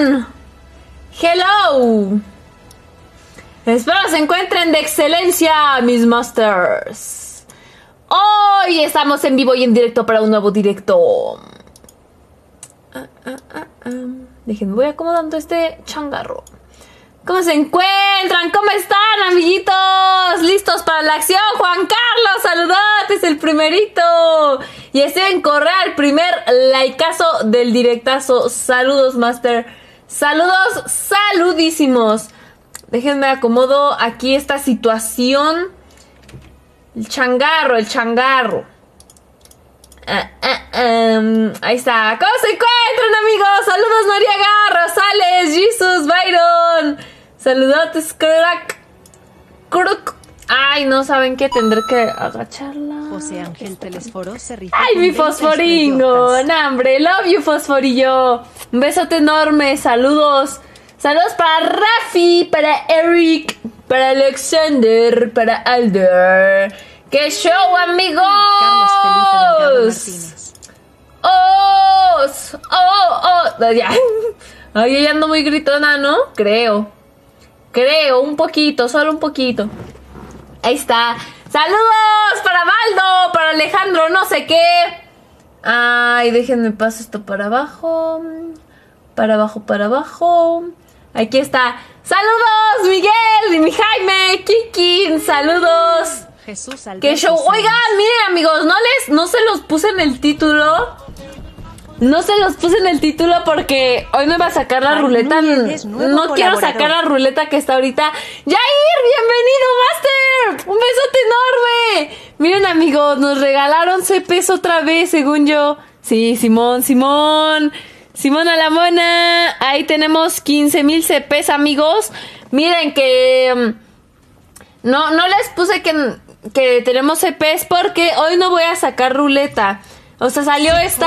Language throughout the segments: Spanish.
están? Hello. Espero se encuentren de excelencia, mis masters. Hoy estamos en vivo y en directo para un nuevo directo. Déjenme, voy acomodando este changarro. ¿Cómo se encuentran? ¿Cómo están, amiguitos? ¿Listos para la acción? Juan Carlos, saludotes, el primerito. Y estoy en correa, el primer likeazo del directazo. Saludos, master. Saludos, saludísimos. Déjenme acomodo aquí esta situación. El changarro, el changarro. Ahí está. ¿Cómo se encuentran, amigos? Saludos, Noriega, Rosales, Jesus, Byron. Saludotes, crack. Ay, no saben qué, tendré que agacharla. José Ángel Telesforo se rifó. Ay, mi fosforingo. No, hombre, love you, fosforillo. Un besote enorme, saludos. Saludos para Rafi, para Eric, para Alexander, para Alder. ¡Qué show, amigos! Carlos Felipe Delgado Martínez. Ya. Ay, ella ando muy gritona, ¿no? Creo, un poquito, solo un poquito. Ahí está. ¡Saludos para Baldo! Para Alejandro, no sé qué. Ay, déjenme paso esto para abajo. Para abajo, para abajo. Aquí está. ¡Saludos, Miguel! Y mi Jaime, Kikin, saludos. Jesús Alberto. ¡Qué show! Oigan, miren, amigos, no se los puse en el título. No se los puse en el título porque hoy no iba a sacar la ruleta. No quiero sacar la ruleta que está ahorita. ¡Yair! ¡Bienvenido, Master! ¡Un besote enorme! Miren, amigos, nos regalaron CPs otra vez, según yo. Sí, Simón a la mona. Ahí tenemos 15,000 CPs, amigos. Miren que no les puse que tenemos CPs porque hoy no voy a sacar ruleta. O sea, salió esta.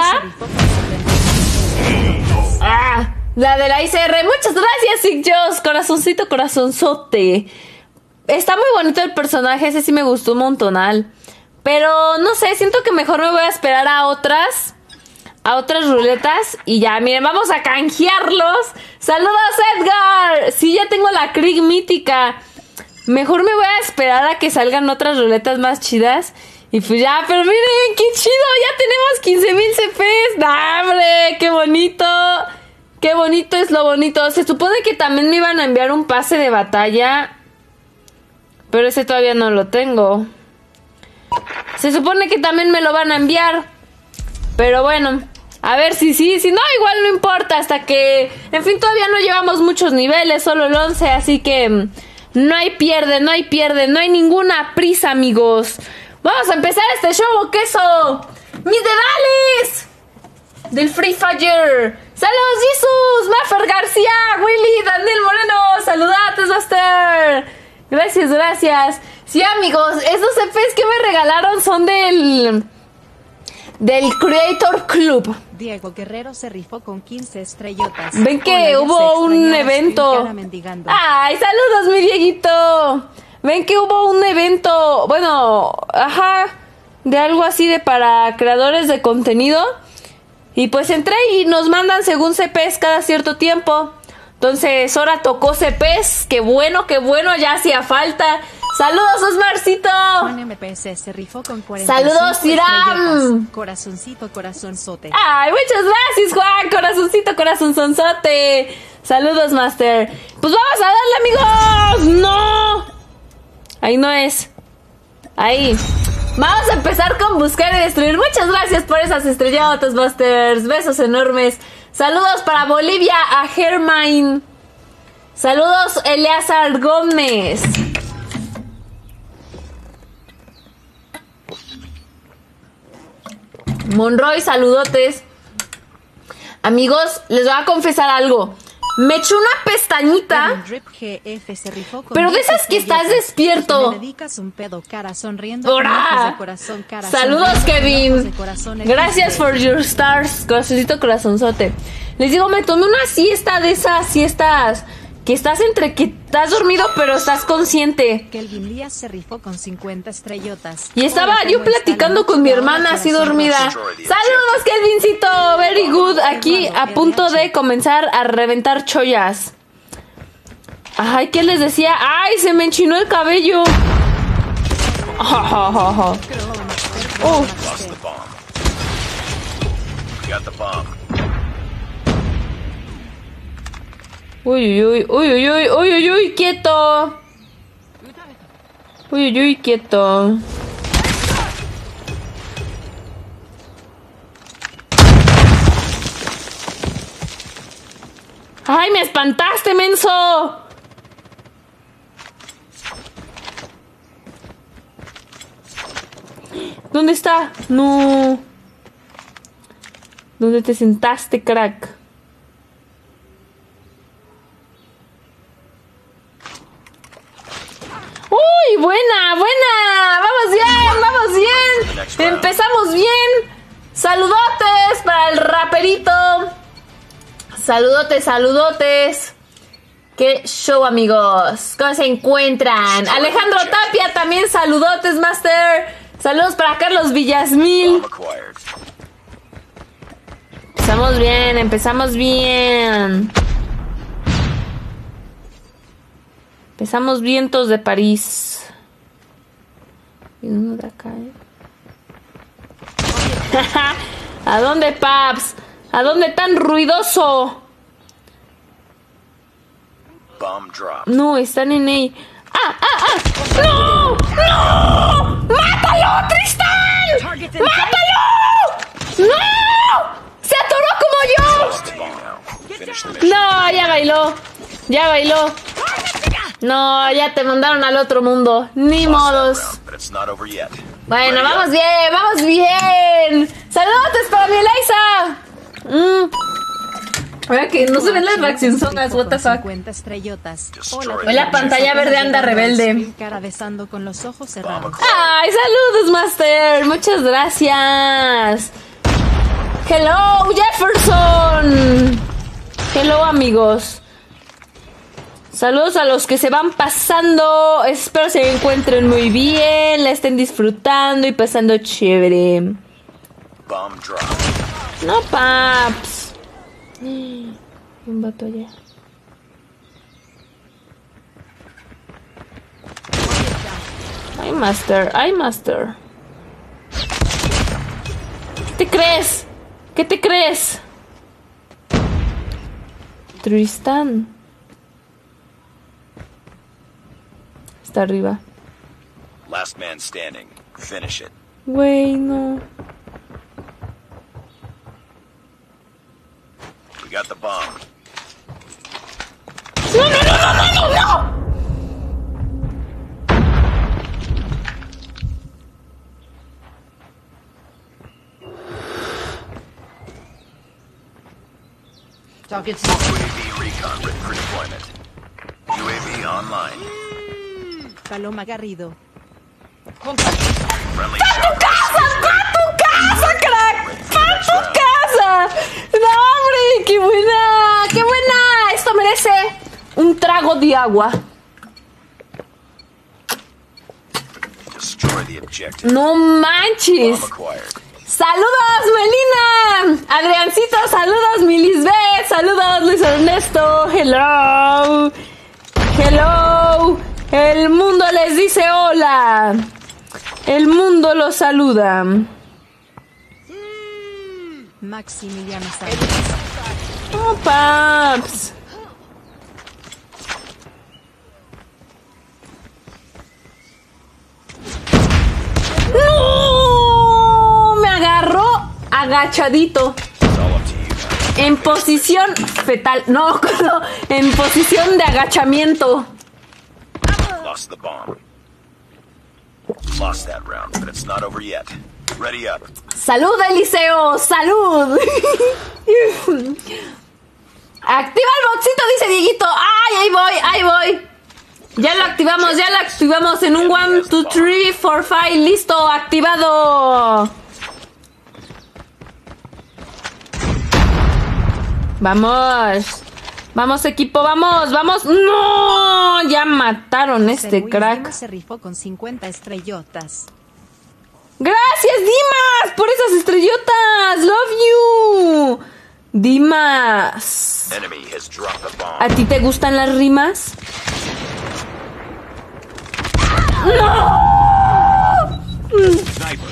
La de la ICR. Muchas gracias, Sigjoss. Corazoncito, corazonzote. Está muy bonito el personaje. Ese sí me gustó un montonal. Pero no sé, siento que mejor me voy a esperar a otras ruletas. Y ya, miren, vamos a canjearlos. ¡Saludos, Edgar! Sí, ya tengo la Krieg mítica. Mejor me voy a esperar a que salgan otras ruletas más chidas. Y pues ya, pero miren, qué chido. Ya tenemos 15,000 CPs. ¡Nah, hombre! ¡Qué bonito! ¡Qué bonito es lo bonito! Se supone que también me iban a enviar un pase de batalla. Pero ese todavía no lo tengo. Se supone que también me lo van a enviar. Pero bueno, a ver si sí, si no, igual no importa. Hasta que, en fin, todavía no llevamos muchos niveles, solo el 11. Así que no hay pierde, no hay ninguna prisa, amigos. Vamos a empezar este show, queso. ¡Mis dedales! Del Free Fire. ¡Saludos, Jesus! Maffer García, Willy, Daniel Moreno. ¡Saludates, Master! Gracias. Sí, amigos, esos CPs que me regalaron son del Creator Club. Diego Guerrero se rifó con 15 estrellotas. Ven que hubo un evento. ¡Ay, saludos, mi Dieguito! Ven que hubo un evento, bueno, de algo así de para creadores de contenido. Y pues entré y nos mandan según CPs cada cierto tiempo. Entonces ahora tocó CPs. Qué bueno, ya hacía falta. Saludos, Osmarcito. Juan MPS se rifó con 45 saludos, Iram. Corazoncito, corazonzote. Ay, muchas gracias, Juan. Corazoncito, corazonzote. Saludos, Master. Pues vamos a darle, amigos. ¡No! Ahí no es. Ahí. Vamos a empezar con buscar y destruir. Muchas gracias por esas estrelladotas, Busters. Besos enormes. Saludos para Bolivia, a Hermine. Saludos, Eleazar Gómez. Monroy, saludotes. Amigos, les voy a confesar algo. Me eché una pestañita. Pero de esas que estás despierto. Saludos, Kevin. Gracias for your stars. Corazoncito, corazonzote. Les digo, me tomé una siesta de esas siestas Que estás entre que estás dormido pero estás consciente. Kelvin Díaz se rifó con 50 estrellotas. Y estaba Hola, yo ¿cómo está platicando la con mi música? hermana Hola, así corazón dormida. roto. Saludos, Kelvincito, very good. Aquí a punto de comenzar a reventar chollas. Ay, ¿qué les decía? Ay, se me enchinó el cabello. Croma, Oh. Lost the bomb. We got the bomb. Uy, uy, uy, uy, uy, uy, uy, uy, quieto. Uy, uy, uy, quieto. ¡Ay, me espantaste, menso! ¿Dónde está? No. ¿Dónde te sentaste, crack? ¡Uy, buena, buena! ¡Vamos bien, vamos bien! ¡Empezamos bien! ¡Saludotes para el raperito! ¡Saludotes, saludotes! ¡Qué show, amigos! ¿Cómo se encuentran? Alejandro Tapia también, saludotes, Master. Saludos para Carlos Villasmil. Bomb acquired. Empezamos bien, empezamos bien. Empezamos vientos de París. Y uno de acá, ¿A dónde, Paps? ¿A dónde tan ruidoso? Bomb dropped. No, están en ahí. ¡Ah, ah, ah! ¡No! ¡No! ¡Mátalo, Tristán! ¡Mátalo! ¡No! ¡Se atoró como Lost the bomb now. Finish the mission. yo! No, ya bailó. Ya bailó. No, ya te mandaron al otro mundo. Ni Lost that modos. round, but it's not over yet. Bueno, Ready vamos up. bien, vamos bien. Saludos para mi Eliza. Oiga, que no se ven las reaccionzonas, what the fuck. 50 estrellotas. Hoy la pantalla verde anda rebelde. Cara besando con los ojos Bomb cerrados. acquired. Ay, saludos, Master. Muchas gracias. Hello, Jefferson. Hello, amigos. Saludos a los que se van pasando. Espero se encuentren muy bien, la estén disfrutando y pasando chévere. Bomb dropped. No, paps. Un vato allá. Ay, Master, ay, Master. ¿Qué te crees? ¿Qué te crees? Tristan. Está arriba. Last man standing. Finish it. Güey, no. We got the bomb. ¡No, no, no, no, no, no, no! UAV recon ready for deployment. UAV online. Paloma Garrido. Friendly shot. ¡A tu casa, crack! ¡A tu casa! ¡No, hombre! ¡Qué buena! ¡Qué buena! Esto merece un trago de agua. Destroy the objective. ¡No manches! Bomb acquired. ¡Saludos, Melina! Adriancito, saludos, mi Lisbeth. Saludos, Luis Ernesto. Hello. Hello. El mundo les dice hola. El mundo los saluda. Maximiliano Sánchez. Oh, paps. ¡No! Me agarró agachadito. It's all up to you now. En posición fetal. No, no, en posición de agachamiento. Lost the bomb. Lost that round, but it's not over yet. Ready up. ¡Salud, Eliseo! ¡Salud! Activa el boxito, dice Dieguito. ¡Ay, ahí voy, ahí voy! Ya lo activamos en un 1, 2, 3, 4, 5. ¡Listo! ¡Activado! Vamos. Vamos, equipo, vamos, vamos. ¡No! Ya mataron a este Serwis crack. Dimas se rifó con 50 estrellotas. ¡Gracias, Dimas! ¡Por esas estrellotas! ¡Love you! Dimas. Enemy has dropped the bomb. ¿A ti te gustan las rimas? ¡No! Sniper.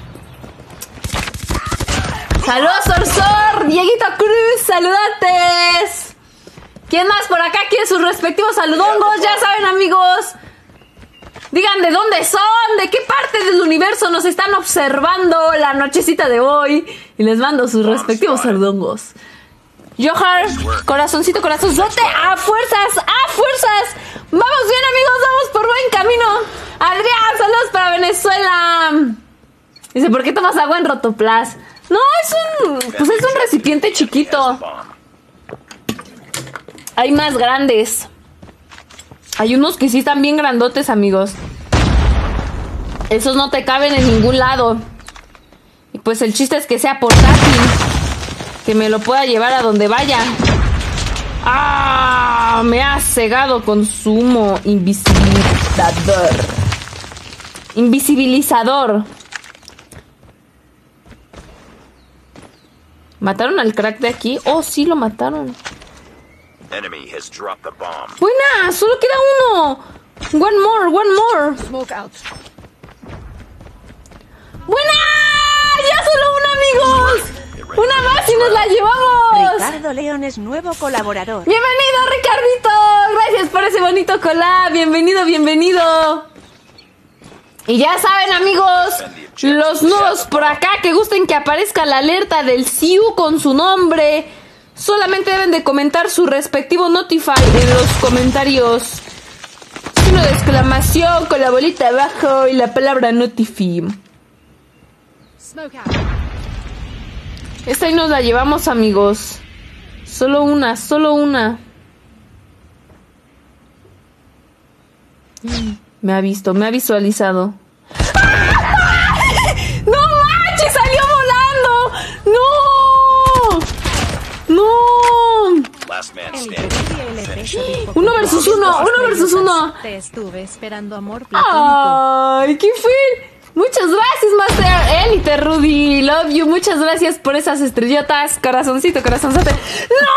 ¡Saludos, Sorsor! ¡Dieguito Cruz! ¡Saludates! ¿Quién más por acá quiere sus respectivos saludongos? Ya saben, amigos. Digan de dónde son, de qué parte del universo nos están observando la nochecita de hoy. Y les mando sus respectivos saludongos. Johar, corazoncito, corazonzote. ¡A fuerzas! ¡A fuerzas! ¡Vamos bien, amigos! ¡Vamos por buen camino! Adrián, saludos para Venezuela. Dice, ¿por qué tomas agua en Rotoplas? No, es un recipiente chiquito. Hay más grandes. Hay unos que sí están bien grandotes, amigos. Esos no te caben en ningún lado. Y pues el chiste es que sea portátil. Que me lo pueda llevar a donde vaya. ¡Ah! Me ha cegado con su humo invisibilizador. Invisibilizador. ¿Mataron al crack de aquí? Oh, sí, lo mataron. Enemy has dropped the bomb. ¡Buena! ¡Solo queda uno! One more, one more. Smoke out. ¡Buena! ¡Ya solo una, amigos! ¡Una más y nos la llevamos! Ricardo León es nuevo colaborador. ¡Bienvenido, Ricardito! Gracias por ese bonito collab. Bienvenido, bienvenido. Y ya saben, amigos, los nuevos por acá que gusten que aparezca la alerta del CIU con su nombre, solamente deben de comentar su respectivo Notify en los comentarios. Signo de exclamación con la bolita abajo y la palabra Notify. Smoke out. Esta ahí nos la llevamos, amigos. Solo una, solo una. Me ha visto, me ha visualizado. ¡No manches! ¡Salió volando! ¡No! ¡No! Last man El standing. LP se rifó Uno con versus 50 uno, uno versus estrellotas. uno. Te estuve esperando, amor platónico. ¡Ay, qué fue! Muchas gracias, Master Elite Rudy. Love you. Muchas gracias por esas estrellotas. Corazoncito, corazonzote. ¡No!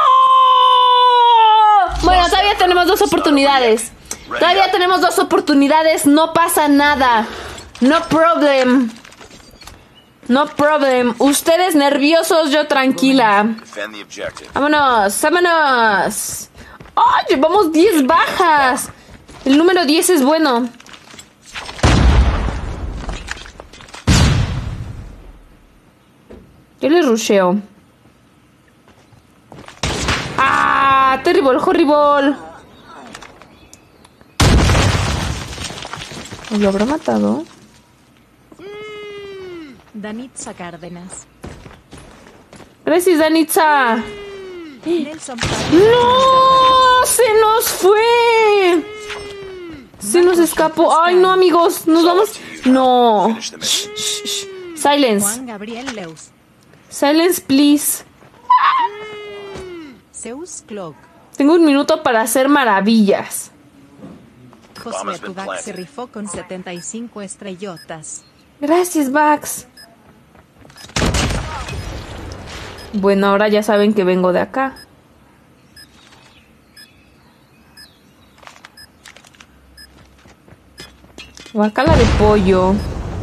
Bueno, todavía tenemos dos oportunidades. Todavía tenemos dos oportunidades. No pasa nada. No problem. No problem. Ustedes nerviosos, yo tranquila. Defend the objective. Vámonos, vámonos. ¡Ay, llevamos 10 bajas! El número 10 es bueno. Yo le rusheo. ¡Ah! Terrible, horrible. ¿Lo habrá matado? Danitza Cárdenas. Gracias, Danitza. Nelson ¡No! ¡Se nos fue! Se nos escapó. ¡Ay, no, amigos! Nos vamos. No. Finish the mission. Shh, shh. Silence. Juan Gabriel Leus. Silence, please. Zeus Cloak. Tengo un minuto para hacer maravillas. Josué Tubac se rifó con 75 estrellotas. Gracias, Bax. Bueno, ahora ya saben que vengo de acá. Guacala de pollo.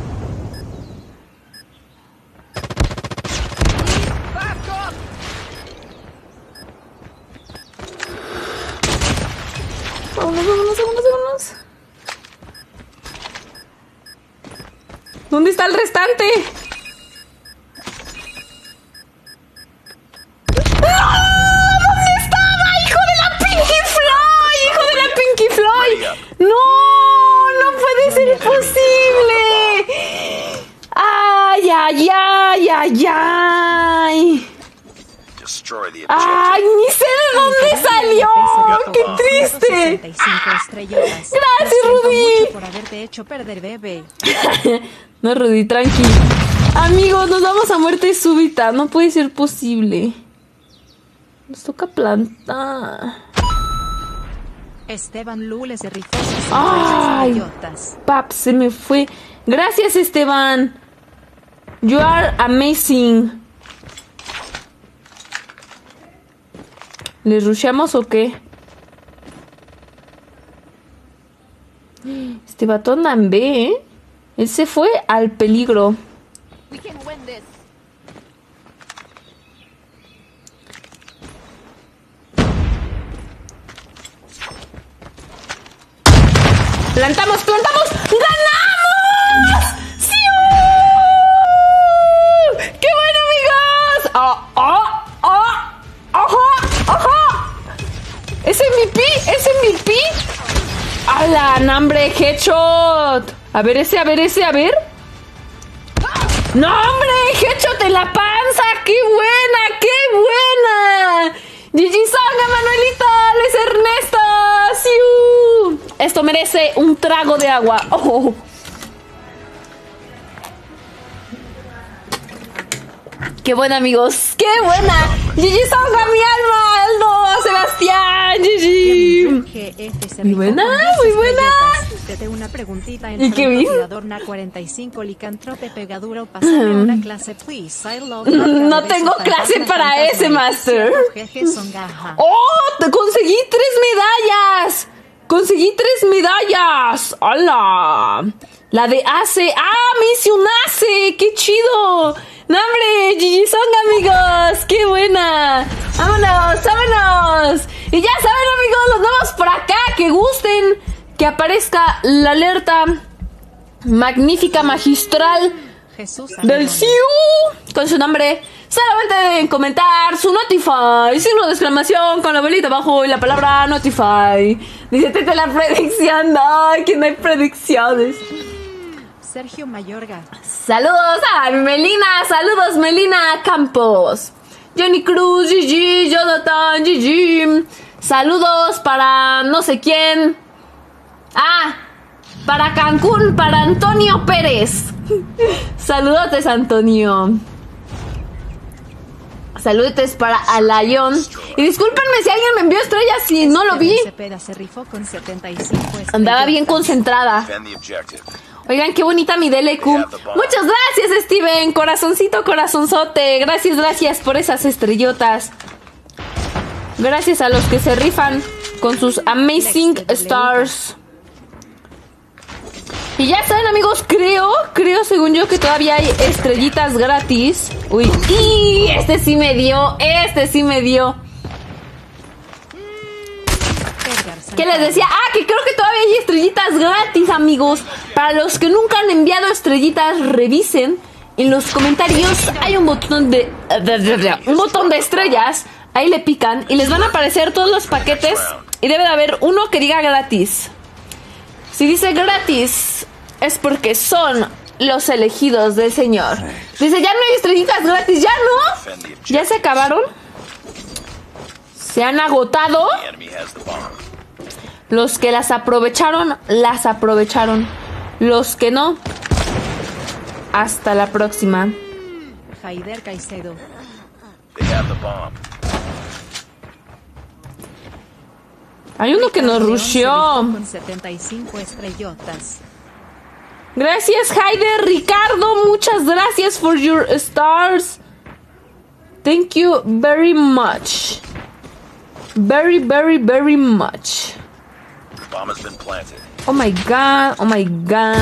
Vámonos, vámonos, vámonos, vámonos. ¿Dónde está el restante? ¡No! ¿Dónde estaba? ¡Hijo de la Pinky Floyd! ¡Hijo de la Pinky Floyd! ¡No! ¡No puede ser posible! ¡Ay, ay, ay, ay, ay! Destroy the objective. ¡Ay, ni sé de dónde salió! ¡Qué triste! 65 estrellotas. Gracias, Lo siento Rudy. mucho por haberte hecho perder, bebé. No, Rudy, tranqui. Amigos, nos vamos a muerte súbita. No puede ser posible. Nos toca plantar. Esteban Lule se rifó ¡Ay! 60 estrellotas. Pap, se me fue. Gracias, Esteban. You are amazing. ¿Les rusheamos o qué? Este batón en B, ¿eh? Él se fue al peligro. ¡Plantamos, plantamos! ¡Ganamos! ¡Sí! ¡Qué bueno, amigos! ¡Oh, oh, oh! ¡Ajá! ¡Ajá! ¡Es MVP! ¡Es MVP! ¡Hala! ¡Nambre! ¡Headshot! A ver ese, a ver ese, a ver. ¡No, hombre! ¡Headshot en la panza! ¡Qué buena! ¡Qué buena! ¡GG Song, Manuelita! ¡Les Ernesto! ¡Siu! Esto merece un trago de agua. Oh. ¡Qué buena, amigos! ¡Qué buena! ¡GG Song, mi alma! ¡Aldo! ¡Sebastián! ¡GG! Muy buena, muy buena. Te una preguntita en ¿Y qué vi? Adorna 45 licantrope pegaduro. Pásame una clase, please. I love No tengo clase para ese, Master. ¡Oh! ¡Te conseguí 3 medallas! ¡Conseguí 3 medallas! ¡Hala! La de ACE. ¡Ah! ¡Me hice un ACE! ¡Qué chido! ¡No, hombre! ¡GG Song, amigos! ¡Qué buena! ¡Vámonos! ¡Vámonos! Y ya saben, amigos, nos vemos por acá. Que gusten. Que aparezca la alerta magnífica, magistral del CIU con su nombre. Solamente deben comentar su Notify, signo de exclamación con la bolita abajo y la palabra Notify. Dice Tete la predicción. Ay, que no hay predicciones. Sergio Mayorga. Saludos a Melina. Saludos, Melina Campos. Jenny Cruz, GG. Jonathan, GG. Saludos para no sé quién. Ah, para Cancún, para Antonio Pérez. Saludotes, Antonio. Saludotes para Alayón. Y discúlpenme si alguien me envió estrellas si no lo vi. Se rifó con 75 Andaba bien concentrada. Defend the objective. Oigan, qué bonita mi DLQ. Muchas gracias, Steven. Corazoncito, corazonzote. Gracias, gracias por esas estrellotas. Gracias a los que se rifan con sus Amazing Stars. Y ya saben, amigos, creo, según yo, que todavía hay estrellitas gratis. Uy, y este sí me dio. ¿Qué les decía? Ah, que creo que todavía hay estrellitas gratis, amigos. Para los que nunca han enviado estrellitas, revisen. En los comentarios hay un botón de estrellas. Ahí le pican y les van a aparecer todos los paquetes. Y debe de haber uno que diga gratis. Si dice gratis, es porque son los elegidos del Señor. Dice, ya no hay estrellitas gratis, ya no. ¿Ya se acabaron? ¿Se han agotado? The enemy has the bomb. Los que las aprovecharon, las aprovecharon. Los que no, hasta la próxima. Haider Caicedo. They have the bomb. Hay uno que nos rusheó. Con 75 estrellotas. Gracias, Haider. Ricardo, muchas gracias for your stars. Thank you very much. Very, very, very much. Bomb has been planted. Oh my god, oh my god.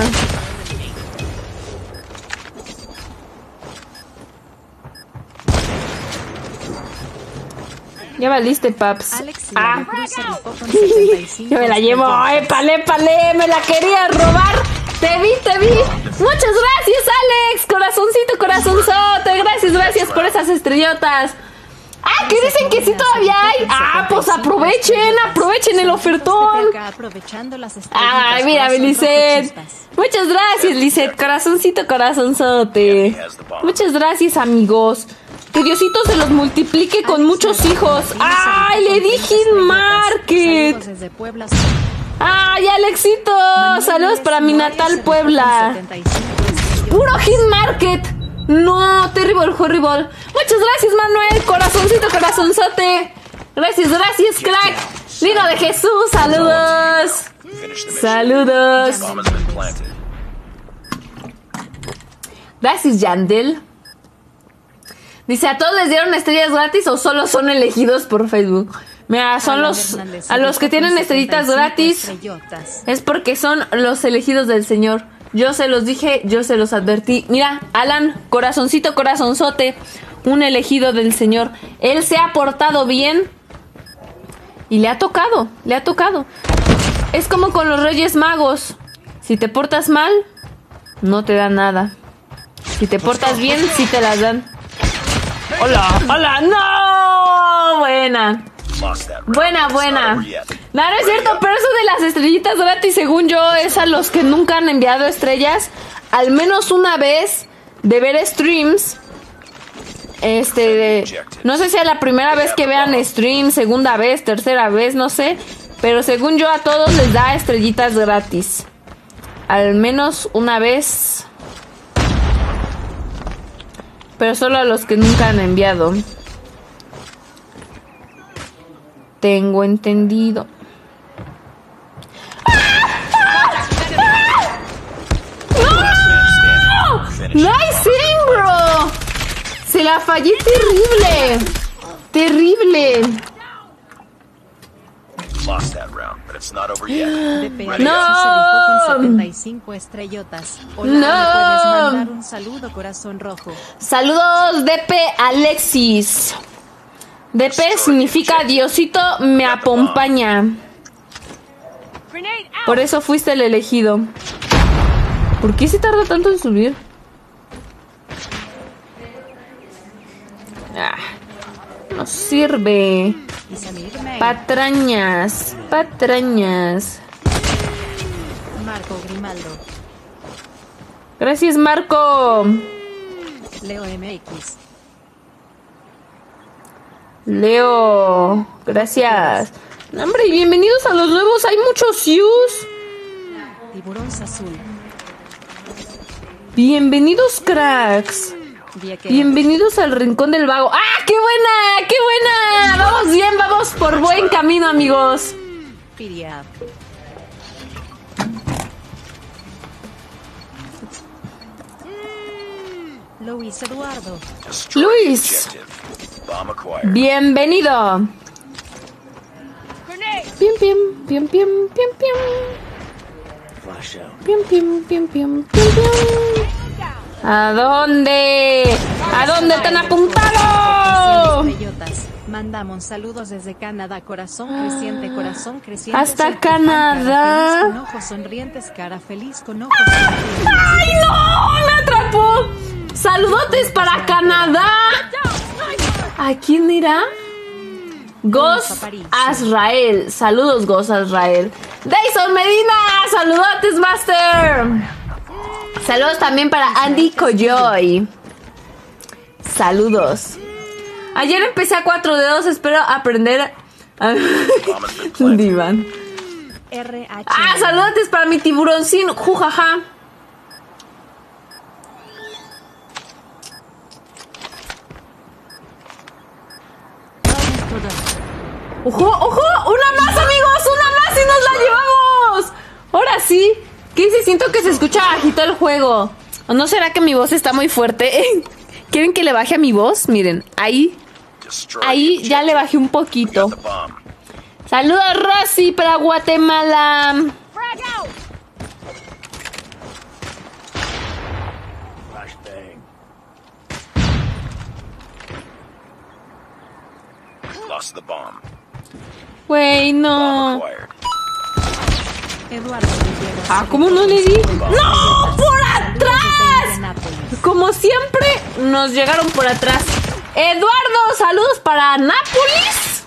Ya valiste, paps. Alex Ah, Cruz se rifó con 75 yo me la llevo. Épale, épale, me la quería robar. Te vi, te vi. Muchas gracias, Alex. Corazoncito, corazonzote. Gracias, gracias por esas estrellotas. Ah, que dicen que sí todavía hay. Ah, pues aprovechen el ofertón. Aprovechando las Ay, mira, Lisette. Muchas gracias, Lisette. Corazoncito, corazonzote. Muchas gracias, amigos. Que Diosito se los multiplique con muchos hijos. Ay, le di Hit Market. Ay, Alexito. Saludos para mi natal Puebla. Puro Hit Market. No, terrible, horrible. Muchas gracias, Manuel. Corazoncito, corazonzote. Gracias, crack. Liga de Jesús, saludos. Finish the mission. Saludos. Bomb has been planted. Gracias, Yandel. Dice, ¿a todos les dieron estrellas gratis o solo son elegidos por Facebook? Mira, son a los que tienen estrellitas gratis. Es porque son los elegidos del Señor. Yo se los dije, yo se los advertí. Mira, Alan, corazoncito, corazonzote, un elegido del Señor. Él se ha portado bien y le ha tocado. Es como con los Reyes Magos. Si te portas mal, no te dan nada. Si te portas bien, sí te las dan. ¡Hola! ¡No! Buena. No, no es cierto, pero eso de las estrellitas gratis, según yo, es a los que nunca han enviado estrellas. Al menos una vez de ver streams. No sé si es la primera vez que vean streams, segunda vez, tercera vez, no sé. Pero según yo, a todos les da estrellitas gratis. Al menos una vez. Pero solo a los que nunca han enviado. Tengo entendido. ¡No! ¡Nice aim, bro! Se la fallé terrible. Lost that round, but it's not over yet. DP Ready No. up. se rifó con 75 estrellotas. Hola, No. ¿me puedes mandar un saludo, corazón rojo? Saludos, DP Alexis. DP significa Diosito me acompaña. Por eso fuiste el elegido. ¿Por qué se tarda tanto en subir? No sirve. Y Samir May, Patrañas. Marco Grimaldo, Gracias, Marco. Leo MX, Leo, gracias. Hombre, y bienvenidos a los nuevos. Hay muchos views. Tiburón Azul, Bienvenidos, cracks. Vieque, Bienvenidos al Rincón del Vago. ¡Ah, qué buena! Vamos bien, vamos por buen camino, amigos. Piria, Luis Eduardo, Destroy Luis. the objective. Bomb acquired. Bienvenido. Pim. Pim. ¿A dónde? ¿A dónde te han apuntado? estrellotas. Mandamos saludos desde Canadá, corazón creciente. Hasta soy tu fan, Canadá. Cara feliz con ojos sonrientes, cara feliz con ojos sonrientes. ¡Ay, no! ¡Me atrapó! ¡Saludotes para Canadá! ¿A quién irá? Ghost Azrael. Saludos, Ghost Azrael. Dyson Medina. Saludotes, Master. Saludos también para Andy Coyoy. Saludos. Ayer empecé a 4 dedos. Espero aprender a... Divan. RH. Saludotes para mi tiburoncín. Jujaja. ¡Ojo! ¡Una más, amigos! ¡Una más y nos la llevamos! Ahora sí. ¿Qué dice? Siento que se escucha bajito el juego. ¿O no será que mi voz está muy fuerte? ¿Quieren que le baje a mi voz? Miren, ahí Destroy the ya le objective. bajé un poquito. The bomb. Saludos, Rosy, para Guatemala. Lost the bomb. Güey, Bomb no. acquired. Eduardo Villegas. ¿Cómo no le di? ¡No! ¡Por Saludos desde atrás! Indianápolis. Como siempre, nos llegaron por atrás. Eduardo, saludos para Nápoles.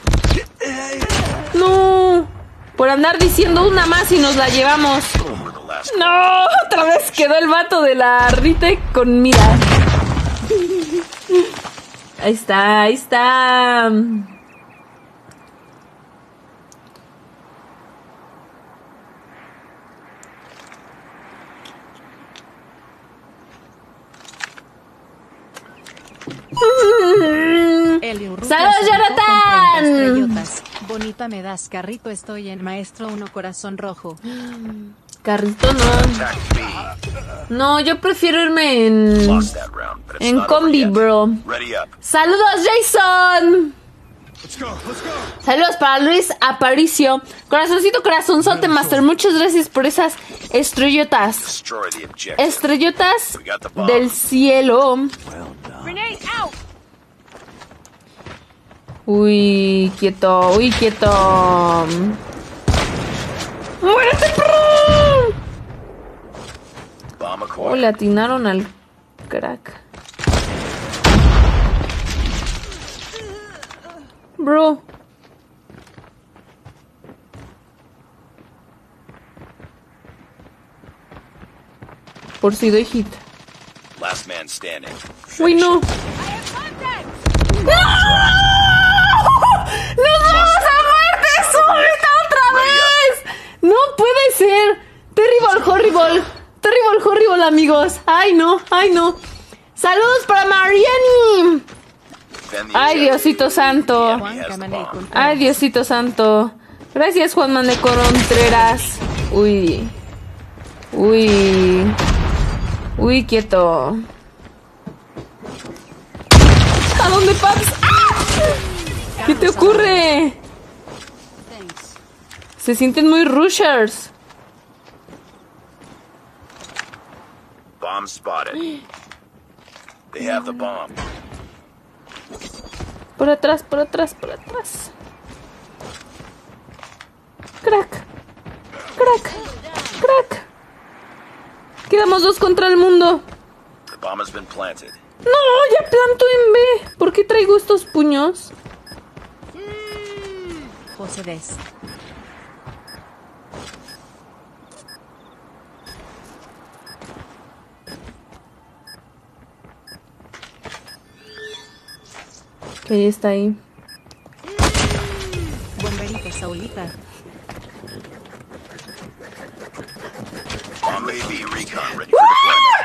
No. Por andar diciendo una más y nos la llevamos. We're the last. No, otra vez quedó el vato de la Rite con mira. Ahí está. Eli Urrutia ¡Saludos, se rifó con 30 Jonathan! estrellotas. Bonita me das, carrito, estoy en maestro 1 corazón rojo. Carrito no. Attack B. No, yo prefiero irme en... Lost that round, but it's En not over combi, yet. bro. Ready up. ¡Saludos, Jason! Saludos para Luis Aparicio. Corazoncito, corazonzote, Master. Muchas gracias por esas estrellotas. Destroy the objective. Estrellotas del cielo. Uy, quieto, uy, quieto. ¡Muérete, perro! Bomb Oh, acquired. le atinaron al crack. Bro. Por si doy hit. Last man standing. Uy, no. ¡No! ¡Nos vamos a muerte súbita otra vez! ¡No puede ser! Terrible, horrible. Terrible, horrible, amigos. ¡Ay, no! ¡Ay, no! ¡Saludos para Mariani! Defend the ¡Ay, objective. Diosito santo! Juan Camaney con ¡Ay, Diosito santo! Gracias, Juan Mané Contreras. Uy. Uy. Uy, quieto. ¿A dónde, Paps? ¡Ah! ¿Qué te ocurre? Se sienten muy rushers. Bomb spotted. They have the bomb. Por atrás, por atrás, por atrás. Crack. Crack. Crack. Quedamos 2 contra el mundo. The bomb has been planted. No, ya planto en B. ¿Por qué traigo estos puños? José Des. Que ahí está ahí. Bomberito Saulita. Bomb AB recon ready for deployment.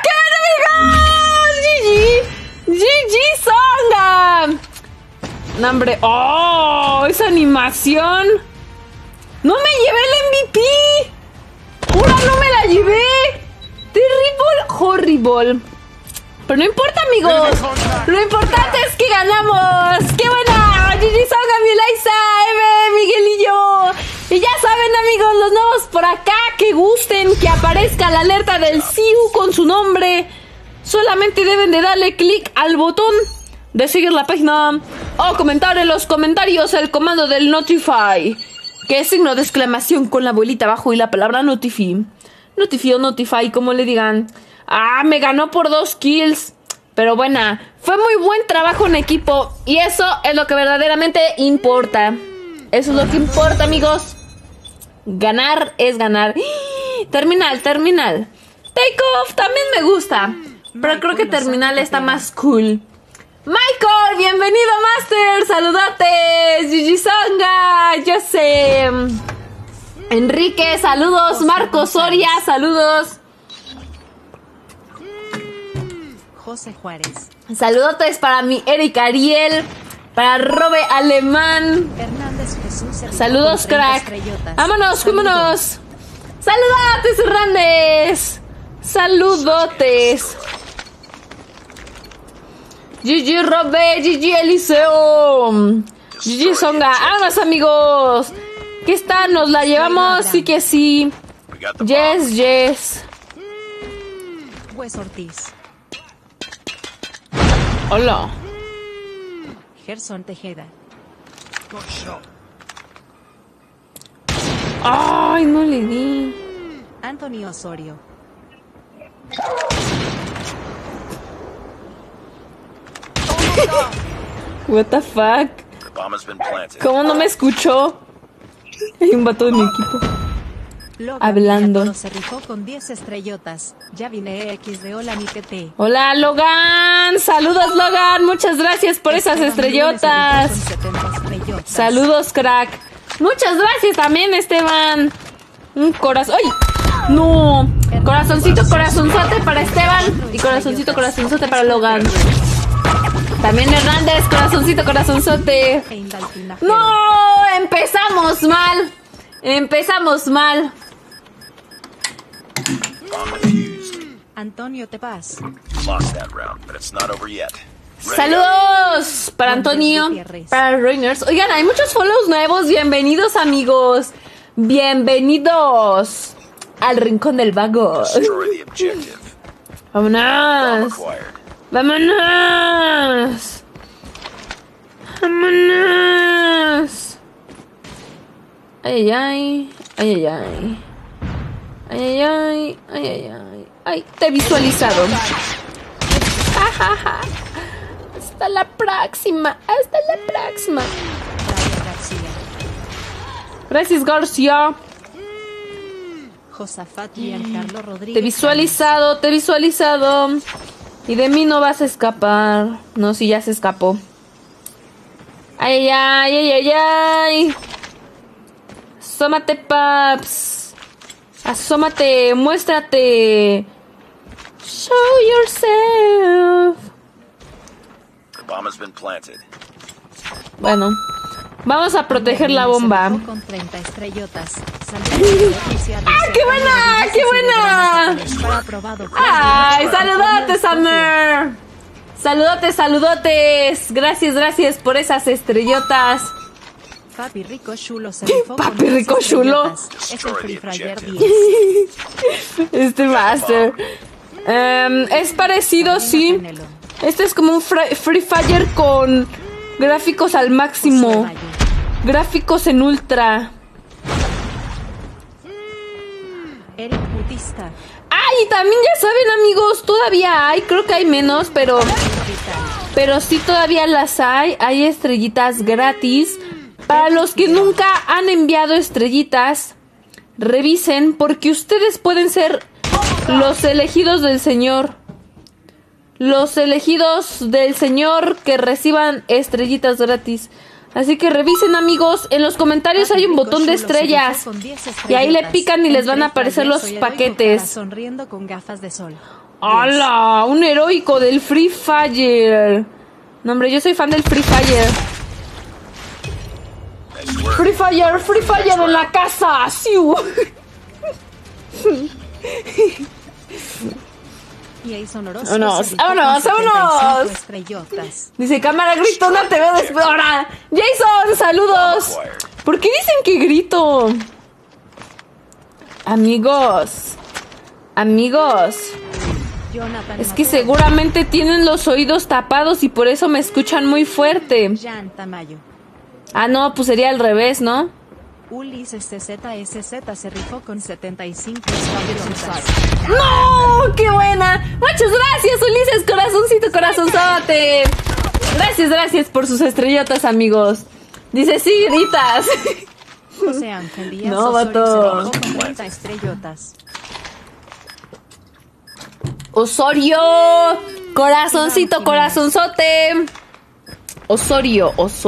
¡Qué amigos! ¡GG! ¡GG Songa! No, hombre. ¡Oh! ¡Esa animación! ¡No me llevé el MVP! ¡Jura, no me la llevé! ¡Terrible, horrible! Pero no importa, amigos. Lo importante es que ganamos. ¡Qué buena! GG Songa, Mielaisa, M, Miguelillo. Y ya saben, amigos, los nuevos por acá que gusten que aparezca la alerta del CIU con su nombre. Solamente deben de darle clic al botón de seguir la página o comentar en los comentarios el comando del Notify, que es signo de exclamación con la bolita abajo y la palabra Notify. Notify o Notify, como le digan. Ah, me ganó por 2 kills. Pero buena, fue muy buen trabajo en equipo y eso es lo que verdaderamente importa. Eso es lo que importa, amigos. Ganar es ganar. Terminal, terminal. Take off también me gusta, pero creo que terminal está más cool. Michael, bienvenido, Master. Saludates. Gigi Songa, yo sé. Enrique, saludos. Marco Soria, saludos. José Juárez. Saludotes para mi Eric Ariel, para Robe Alemán. Hernández Jesús. se rifó Saludos, con 30 crack. estrellotas. Vámonos, Saludos. vámonos. Saludotes, Hernández. Saludotes. GG Robe, GG Eliseo. GG Songa. Vámonos, amigos. ¿Qué está? ¿Nos la llevamos? Sí que sí. We got the bomb. Yes, yes. Wes Ortiz. Hola. Gerson Tejeda. Ay, no le di. Anthony Osorio. What the fuck. The bomb has been planted. ¿Cómo no me escuchó? Hay un vato de mi equipo. Logan Hablando. Villatoro se rifó con 10 estrellotas. Ya vine X de hola mi TT. Hola, Logan. Saludos, Logan. Muchas gracias por esas Esteban Brune se estrellotas. rifó con 70 estrellotas. Saludos, crack. Muchas gracias también, Esteban. Un corazón. ¡Ay! No. Corazoncito, corazonzote para Esteban. Y corazoncito, corazonzote para Logan. También Hernández, corazoncito, corazonzote. Heimdall Tinajero. ¡No! Empezamos mal. Empezamos mal. Bomb defused. Antonio Tepaz. Lost that round, but it's not over yet. Ready up. Saludos para Antonio, para Reyners. Oigan, hay muchos follows nuevos. Bienvenidos, amigos. Bienvenidos al Rincón del Vago. Destroy the objective. Bomb Vámonos. acquired. Vámonos. Vámonos. Ay, ay, ay, ay, ay. Ay, ay, ay, ay, ay, ay. Ay, te he visualizado. Ja, ja, ja. Hasta la próxima. Hasta la próxima. Brian García. Gracias, García. Josafat Giancarlo Rodríguez. Te he visualizado, te he visualizado. Y de mí no vas a escapar. No, si ya se escapó. Ay, ay, ay, ay, ay. Asómate, paps. Asómate, muéstrate. Show yourself. The bomb has been planted. Bueno, vamos a proteger la bomba. Con 30 estrellotas. ¡Ah, qué buena! ¡Qué buena! ¡Ay, saludotes, Summer! Saludotes, saludotes. Gracias, gracias por esas estrellotas. Papi Rico Chulo se rifó con Papi 10 Rico Chulo. estrellotas. Es el Free Fire 10. Este Master. Es parecido, sí. Este es como un Free Fire con gráficos al máximo. Gráficos en ultra. Eric Putista. ¡Ay! También ya saben, amigos, todavía hay. Creo que hay menos, pero sí todavía las hay. Hay estrellitas gratis. Para los que nunca han enviado estrellitas, revisen, porque ustedes pueden ser los elegidos del Señor. Los elegidos del Señor que reciban estrellitas gratis. Así que revisen, amigos. En los comentarios hay un botón de estrellas. Y ahí le pican y les van a aparecer los paquetes. Sonriendo con gafas de sol. ¡Hala! Un heroico del Free Fire. No, hombre, yo soy fan del Free Fire. Nice work. Free Fire en la casa. ¡Siu! Y ahí sonoroso. Vámonos, vámonos, vámonos. Estrellotas. Dice, cámara, grito, no te veo después. Ahora, Jason, saludos. ¿Por qué dicen que grito? Amigos, Jonathan es que Mateo. seguramente tienen los oídos tapados y por eso me escuchan muy fuerte. Jan Tamayo. Ah, no, pues sería al revés, ¿no? Ulises CZSZ se rifó con 75 estrellotas. ¡No! ¡Qué buena! Muchas gracias, Ulises, corazoncito, corazonzote. Gracias, gracias por sus estrellotas, amigos. Dice, sí, gritas. José Ángel Díaz No, Osorio vato. se rifó con 30 estrellotas. Osorio, corazoncito, corazonzote. Osorio.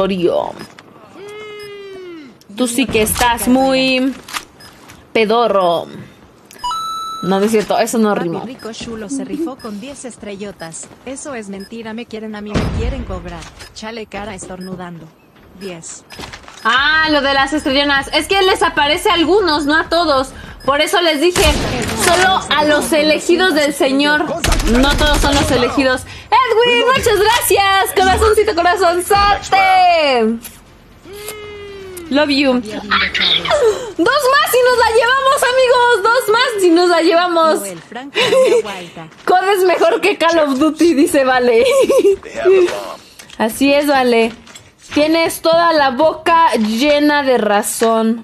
Tú sí que estás muy pedorro. No, no es cierto, eso no Papi rimó. Rico Chulo se rifó con 10 estrellotas. Eso es mentira, me quieren a mí, me quieren cobrar. Chale cara estornudando. 10. Ah, lo de las estrellonas. Es que les aparece a algunos, no a todos. Por eso les dije, solo a los elegidos del Señor. No todos son los elegidos. Edwin, muchas gracias. Corazoncito, corazonzote. Love you. Dos más y nos la llevamos, amigos. Dos más y nos la llevamos. Noel Franco de Guaita. COD es mejor que Call of Duty, dice Vale. They have the bomb. Así es, Vale. Tienes toda la boca llena de razón.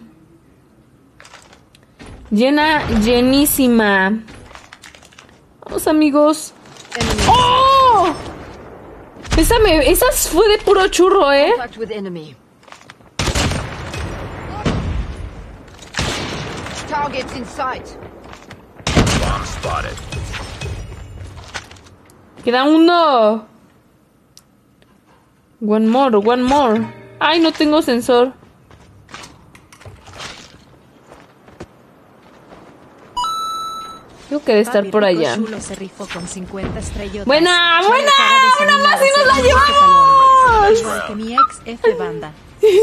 Llenísima. Vamos, amigos. ¡Oh! Esa fue de puro churro, ¿eh? Contact with enemy. Targets in sight. Bomb spotted. Queda uno. One more. Ay, no tengo sensor. Yo Digo que debe estar por allá. Chulo se rifó con 50 estrellotas. ¡Buena, Chale, buena! cara de ¡Una más y nos la desanimada, llevamos! igual que mi ex F banda.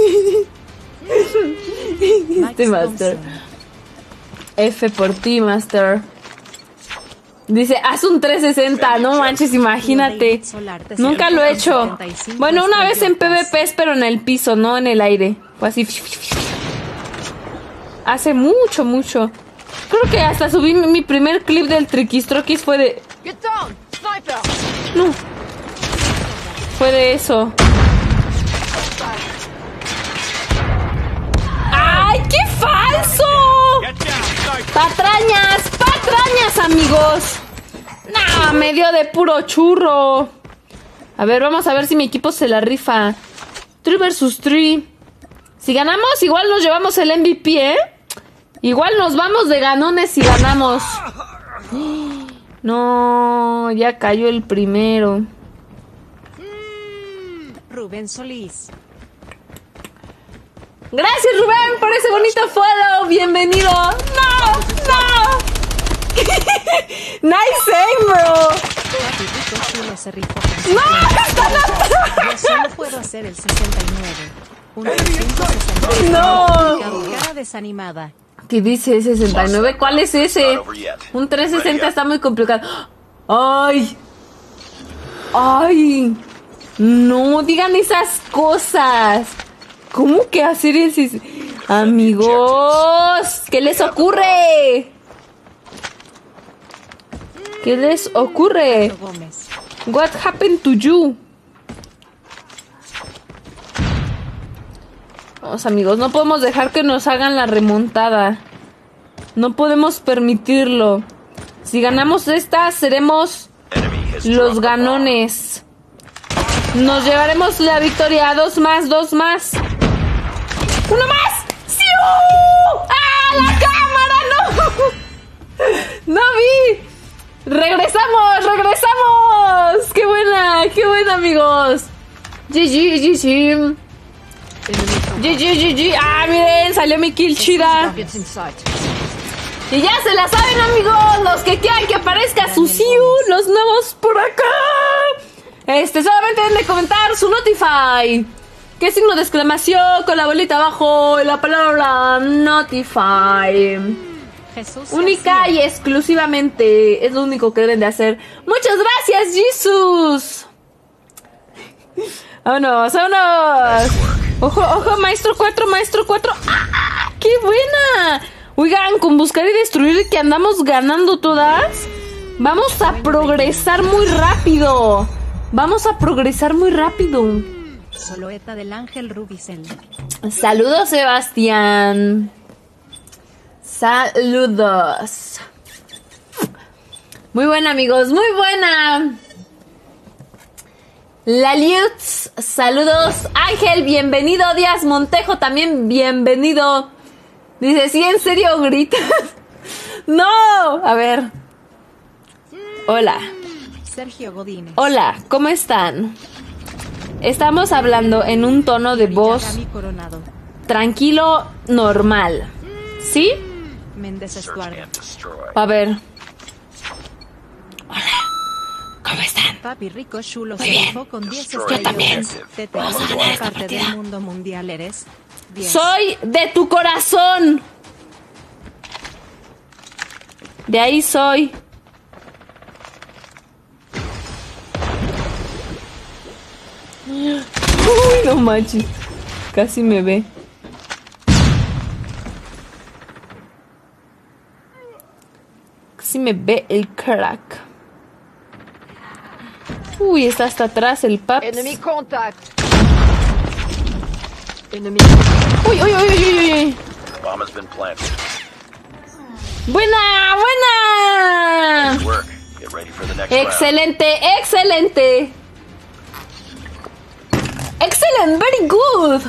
Este Master. F por ti, Master. Dice, haz un 360. No manches, imagínate. Nunca lo he hecho. Bueno, una vez en PvP, pero en el piso, no en el aire. Fue así. Hace mucho, mucho. Creo que hasta subí mi primer clip del Triquistroquis fue de... Get down! Sniper! No. Fue de eso. ¡Ay, qué falso! ¡Patrañas! ¡Patrañas, amigos! ¡Nah! Me dio de puro churro. A ver, vamos a ver si mi equipo se la rifa. 3 versus 3. Si ganamos, igual nos llevamos el MVP, ¿eh? Igual nos vamos de ganones si ganamos. No, ya cayó el primero. Rubén Solís. Gracias, Rubén, por ese bonito follow. Bienvenido. ¡No! ¡No! Nice aim, bro. Papi Rico Chulo se rifó con ¡No! 50 ¡Están Yo solo puedo hacer el 69. Un 369. ¡No! Cara desanimada. ¿Qué dice 69? ¿Cuál es ese? Un 360 está muy complicado. ¡Ay! ¡Ay! No digan esas cosas. ¿Cómo que hacer ese? Amigos, ¿qué les ocurre? ¿Qué les ocurre? Gómez. What happened to you? Vamos, amigos, no podemos dejar que nos hagan la remontada. No podemos permitirlo. Si ganamos esta, seremos los ganones. Nos llevaremos la victoria. 2 más, 2 más. 1 más. ¡Sí! ¡Ah, la cámara! ¡No! ¡No vi! ¡Regresamos! ¡Regresamos! ¡Qué buena, amigos! GG, GG. GG. Ah, miren, salió mi kill chida. Targets in sight. Y ya se la saben, amigos. Los que quieran que aparezca su Siu, los nuevos por acá. Solamente deben de comentar su Notify. ¿Qué signo de exclamación? Con la bolita abajo, la palabra Notify. Jesús Única García. y exclusivamente. Es lo único que deben de hacer. Muchas gracias, Jesús. Vámonos, vámonos. Ojo, ojo, maestro 4, maestro 4. ¡Ah! ¡Qué buena! Oigan, con buscar y destruir que andamos ganando todas. Vamos a progresar muy rápido. Vamos a progresar muy rápido. Soloeta del Ángel Rubicel. Saludos, Sebastián. Saludos. Muy buena, amigos, muy buena. Laliutz, saludos. Ángel, bienvenido. Díaz Montejo, también bienvenido. Dice, ¿sí en serio gritas? No, a ver. Hola. Sergio Godínez. Hola, ¿cómo están? Estamos hablando en un tono de voz Villagami Coronado. tranquilo, normal. ¿Sí? Méndez Estuardo. A ver. Hola, ¿cómo están? Papi Rico Chulo Muy se bien. rifó con 10 Yo también. estrellas. Te Vamos a tengo ganar esta parte partida. del mundo mundial eres. 10. Soy de tu corazón. De ahí soy. Uy, no manches. Casi me ve. Casi me ve el crack. Uy, está hasta atrás el paps. Enemy contact. Enemy. Uy, uy, uy, uy, uy, uy. Bomb has been planted. Buena, buena. Good work. Get ready for the next round. Excelente, excelente. Excellent, very good.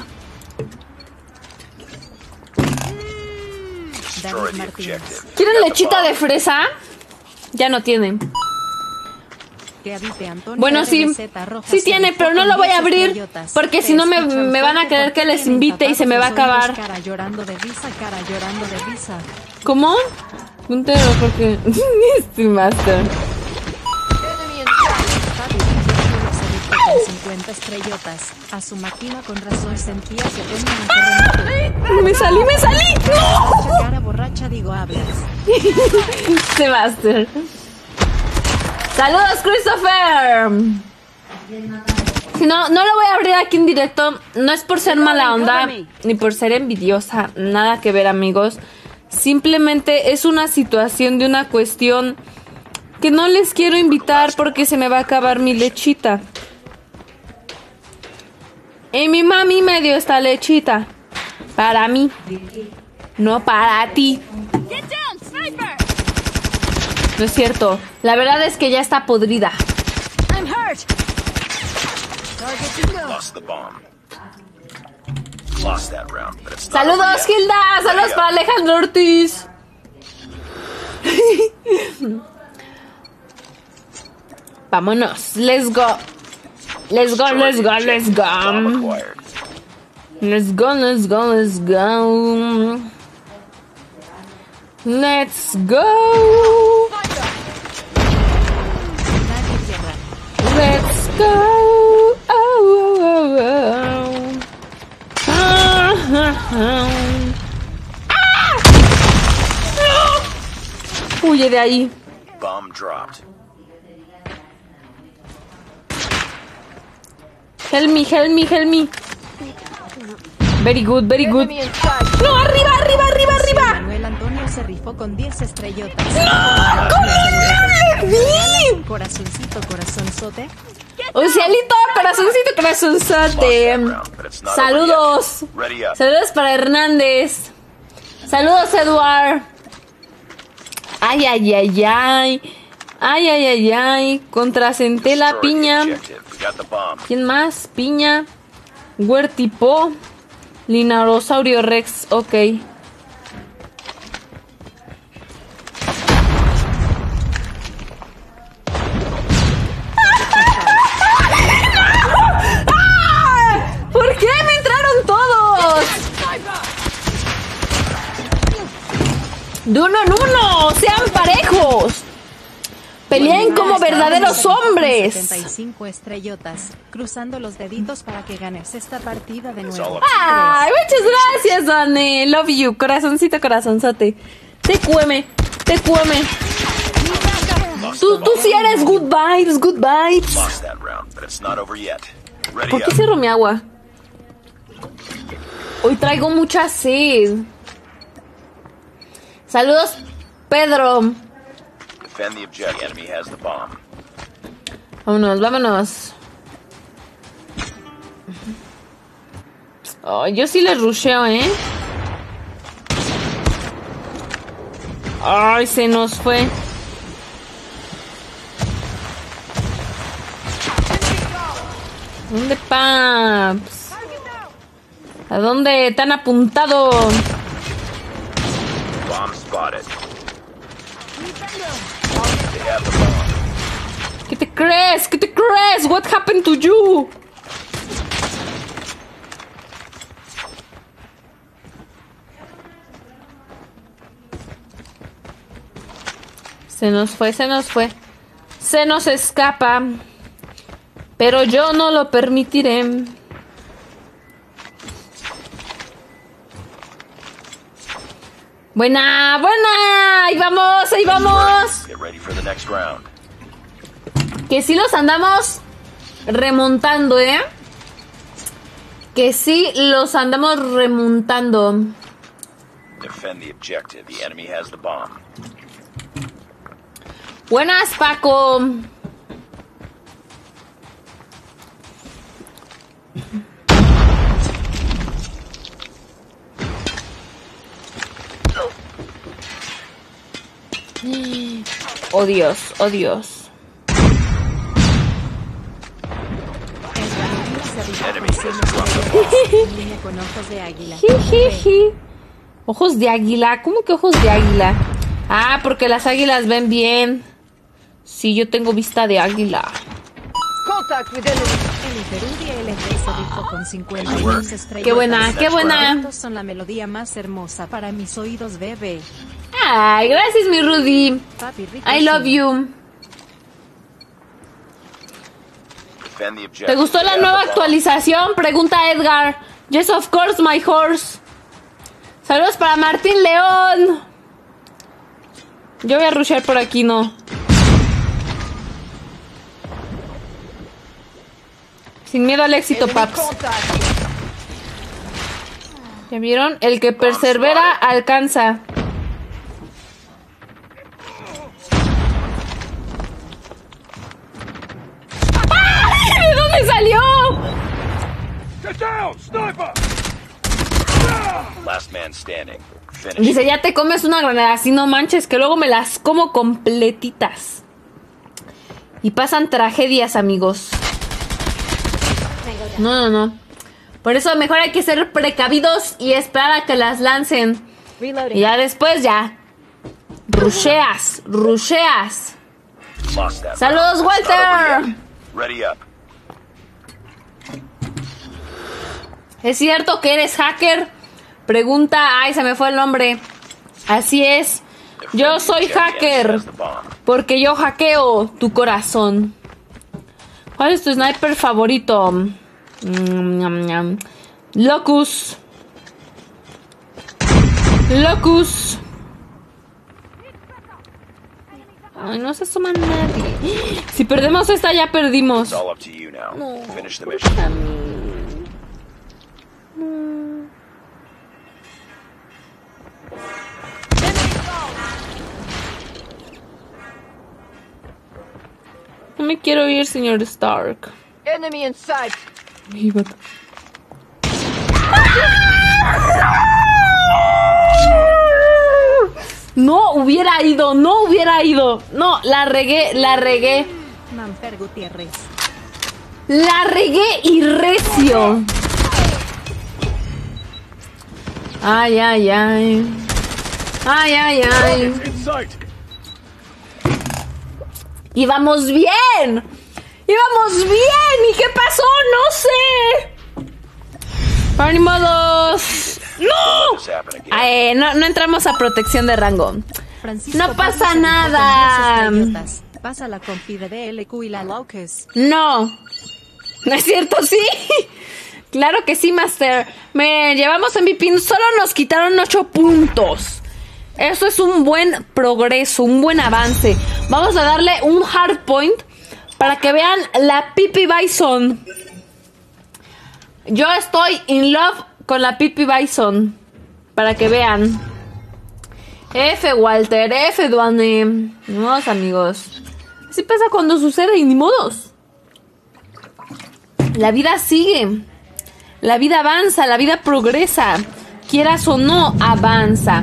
Destroy David the Martínez. objective. ¿Quieren Get the lechita bomb. de fresa? Ya no tienen. Que habite Antonio Bueno, sí, RBZ Rojas sí se tiene, rifó pero no con lo voy a 10 abrir estrellotas. porque Te si no me escuchan van a fuerte querer porque que les tienen invite y se me va a tapados los acabar. oídos, cara llorando de risa, cara llorando de risa. ¿Cómo? Puntero, porque... Este Master. Enemy in sight. Fabi Villano se rifó con 50 estrellotas. A su máquina con razón sentía que tenía un terremoto. ¡Me salí! ¡No! Borracha, cara borracha, digo, hablas. Este Master. ¡Saludos, Christopher! No lo voy a abrir aquí en directo. No es por ser mala onda ni por ser envidiosa. Nada que ver, amigos. Simplemente es una situación de una cuestión que no les quiero invitar porque se me va a acabar mi lechita. Y mi mami me dio esta lechita. Para mí. No para ti. No es cierto. La verdad es que ya está podrida. I'm hurt. Lost the bomb. Lost that round, but it's not Saludos, over yet. Hilda. Saludos para Alejandro Ortiz. Vámonos. Let's go. Let's go, let's go, let's Bomb go. acquired. Let's go, let's go, let's go. Let's go. Nadie guerra. Let's go. Oh, oh, oh, oh. Ah, ah, ah. ¡Ah! Huye de ahí. Bomb dropped. Help me, help me, help me. Very good, very good. Enemy in sight. No, arriba, arriba, arriba, arriba. Manuel Antonio se rifó con 10 estrellotas. ¿Cómo no le vi? Corazoncito, corazonzote. Un cielito, corazoncito, corazonzote. Saludos. Ready up. Saludos para Hernández. Saludos, Eduard. Ay, ay, ay, ay. Ay, ay, ay, ay. Contra Centela, Destroy the Piña. objective. We got the bomb. ¿Quién más? Piña. Huertipo. Linarosaurio Rex. Ok. ¿Por qué me entraron todos? De uno en uno. Sean parejos. Peleen como verdaderos hombres. 75 estrellotas. Cruzando los deditos para que ganes esta partida de nuevo. Ay, muchas gracias, Dani. Love you. Corazoncito, corazonzote. TQM. TQM. Tú sí eres good vibes, good vibes. Lost that round, but it's not over yet. Ready ¿Por qué up. cierro mi agua? Hoy traigo mucha sed. Saludos, Pedro. Defend the objective. The enemy has the bomb. Vámonos, vámonos. Oh, yo sí les rusheo, ¿eh? Ay, se nos fue. ¿Dónde, paps? ¿A dónde están apuntado? Bomb spotted. They have the bomb. ¿Qué te crees? ¿Qué te crees? What happened to you? Se nos fue, se nos fue. Se nos escapa. Pero yo no lo permitiré. Buena, buena. Ahí vamos, ahí vamos. Get ready for the next round. Que sí los andamos remontando, ¿eh? Que sí los andamos remontando. Defend the objective. The enemy has the bomb. Buenas, Paco. Oh Dios, oh Dios. Enemy has dropped the bomb. Niña con ojos de águila. Jijiji. Ojos de águila. ¿Cómo que ojos de águila? Ah, porque las águilas ven bien. Sí, yo tengo vista de águila. Contact with enemy. El Perú y el se rifó con 52 estrellas. Qué buena, qué buena. Estos son la melodía más hermosa para mis oídos, bebé. Ay, gracias, mi Rudy. Papi rico. I love you. Defend the objective. ¿Te gustó la nueva actualización? Pregunta Edgar. Yes, of course, my horse. Saludos para Martín León. Yo voy a rushear por aquí, no. Sin miedo al éxito, Enemy paps. contact. ¿Ya vieron? El que persevera alcanza. ¡Ay! ¿De dónde salió? Get down, sniper! Last man standing. Finish. Dice, ya te comes una granada. Así no manches, que luego me las como completitas. Y pasan tragedias, amigos. No. Por eso mejor hay que ser precavidos y esperar a que las lancen. Reloading. Y ya después ya. Rusheas. Lost that Saludos, round. It's not over Walter. yet. Ready up. ¿Es cierto que eres hacker? Pregunta, ay, se me fue el nombre. Así es. Yo soy hacker. Has the bomb. Porque yo hackeo tu corazón. ¿Cuál es tu sniper favorito? Locus. Ay, no se asoma nadie. Si perdemos esta, ya perdimos. It's all up to you now. Finish the mission. No me quiero ir, señor Stark. Enemy in sight. Ay, vato. No hubiera ido. No, la regué. Manfer Gutiérrez. La regué y recio. Ay. In sight. Íbamos bien. ¿Y qué pasó? No sé. Pero ni modos. ¡No! This happen again. No entramos a protección de rango. Francisco No pasa Pablo se rifó nada. con 10 estrellotas. Pasa la confi de DLQ y la Locus. No es cierto, sí. Claro que sí, Master. Me llevamos MVP, solo nos quitaron 8 puntos. Eso es un buen progreso, un buen avance. Vamos a darle un hard point para que vean la Pipi Bison. Yo estoy in love con la Pipi Bison. Para que vean. F, Walter, F, Duane. Ni modos, amigos. Así pasa cuando sucede y ni modos. La vida sigue. La vida avanza, la vida progresa. Quieras o no, avanza.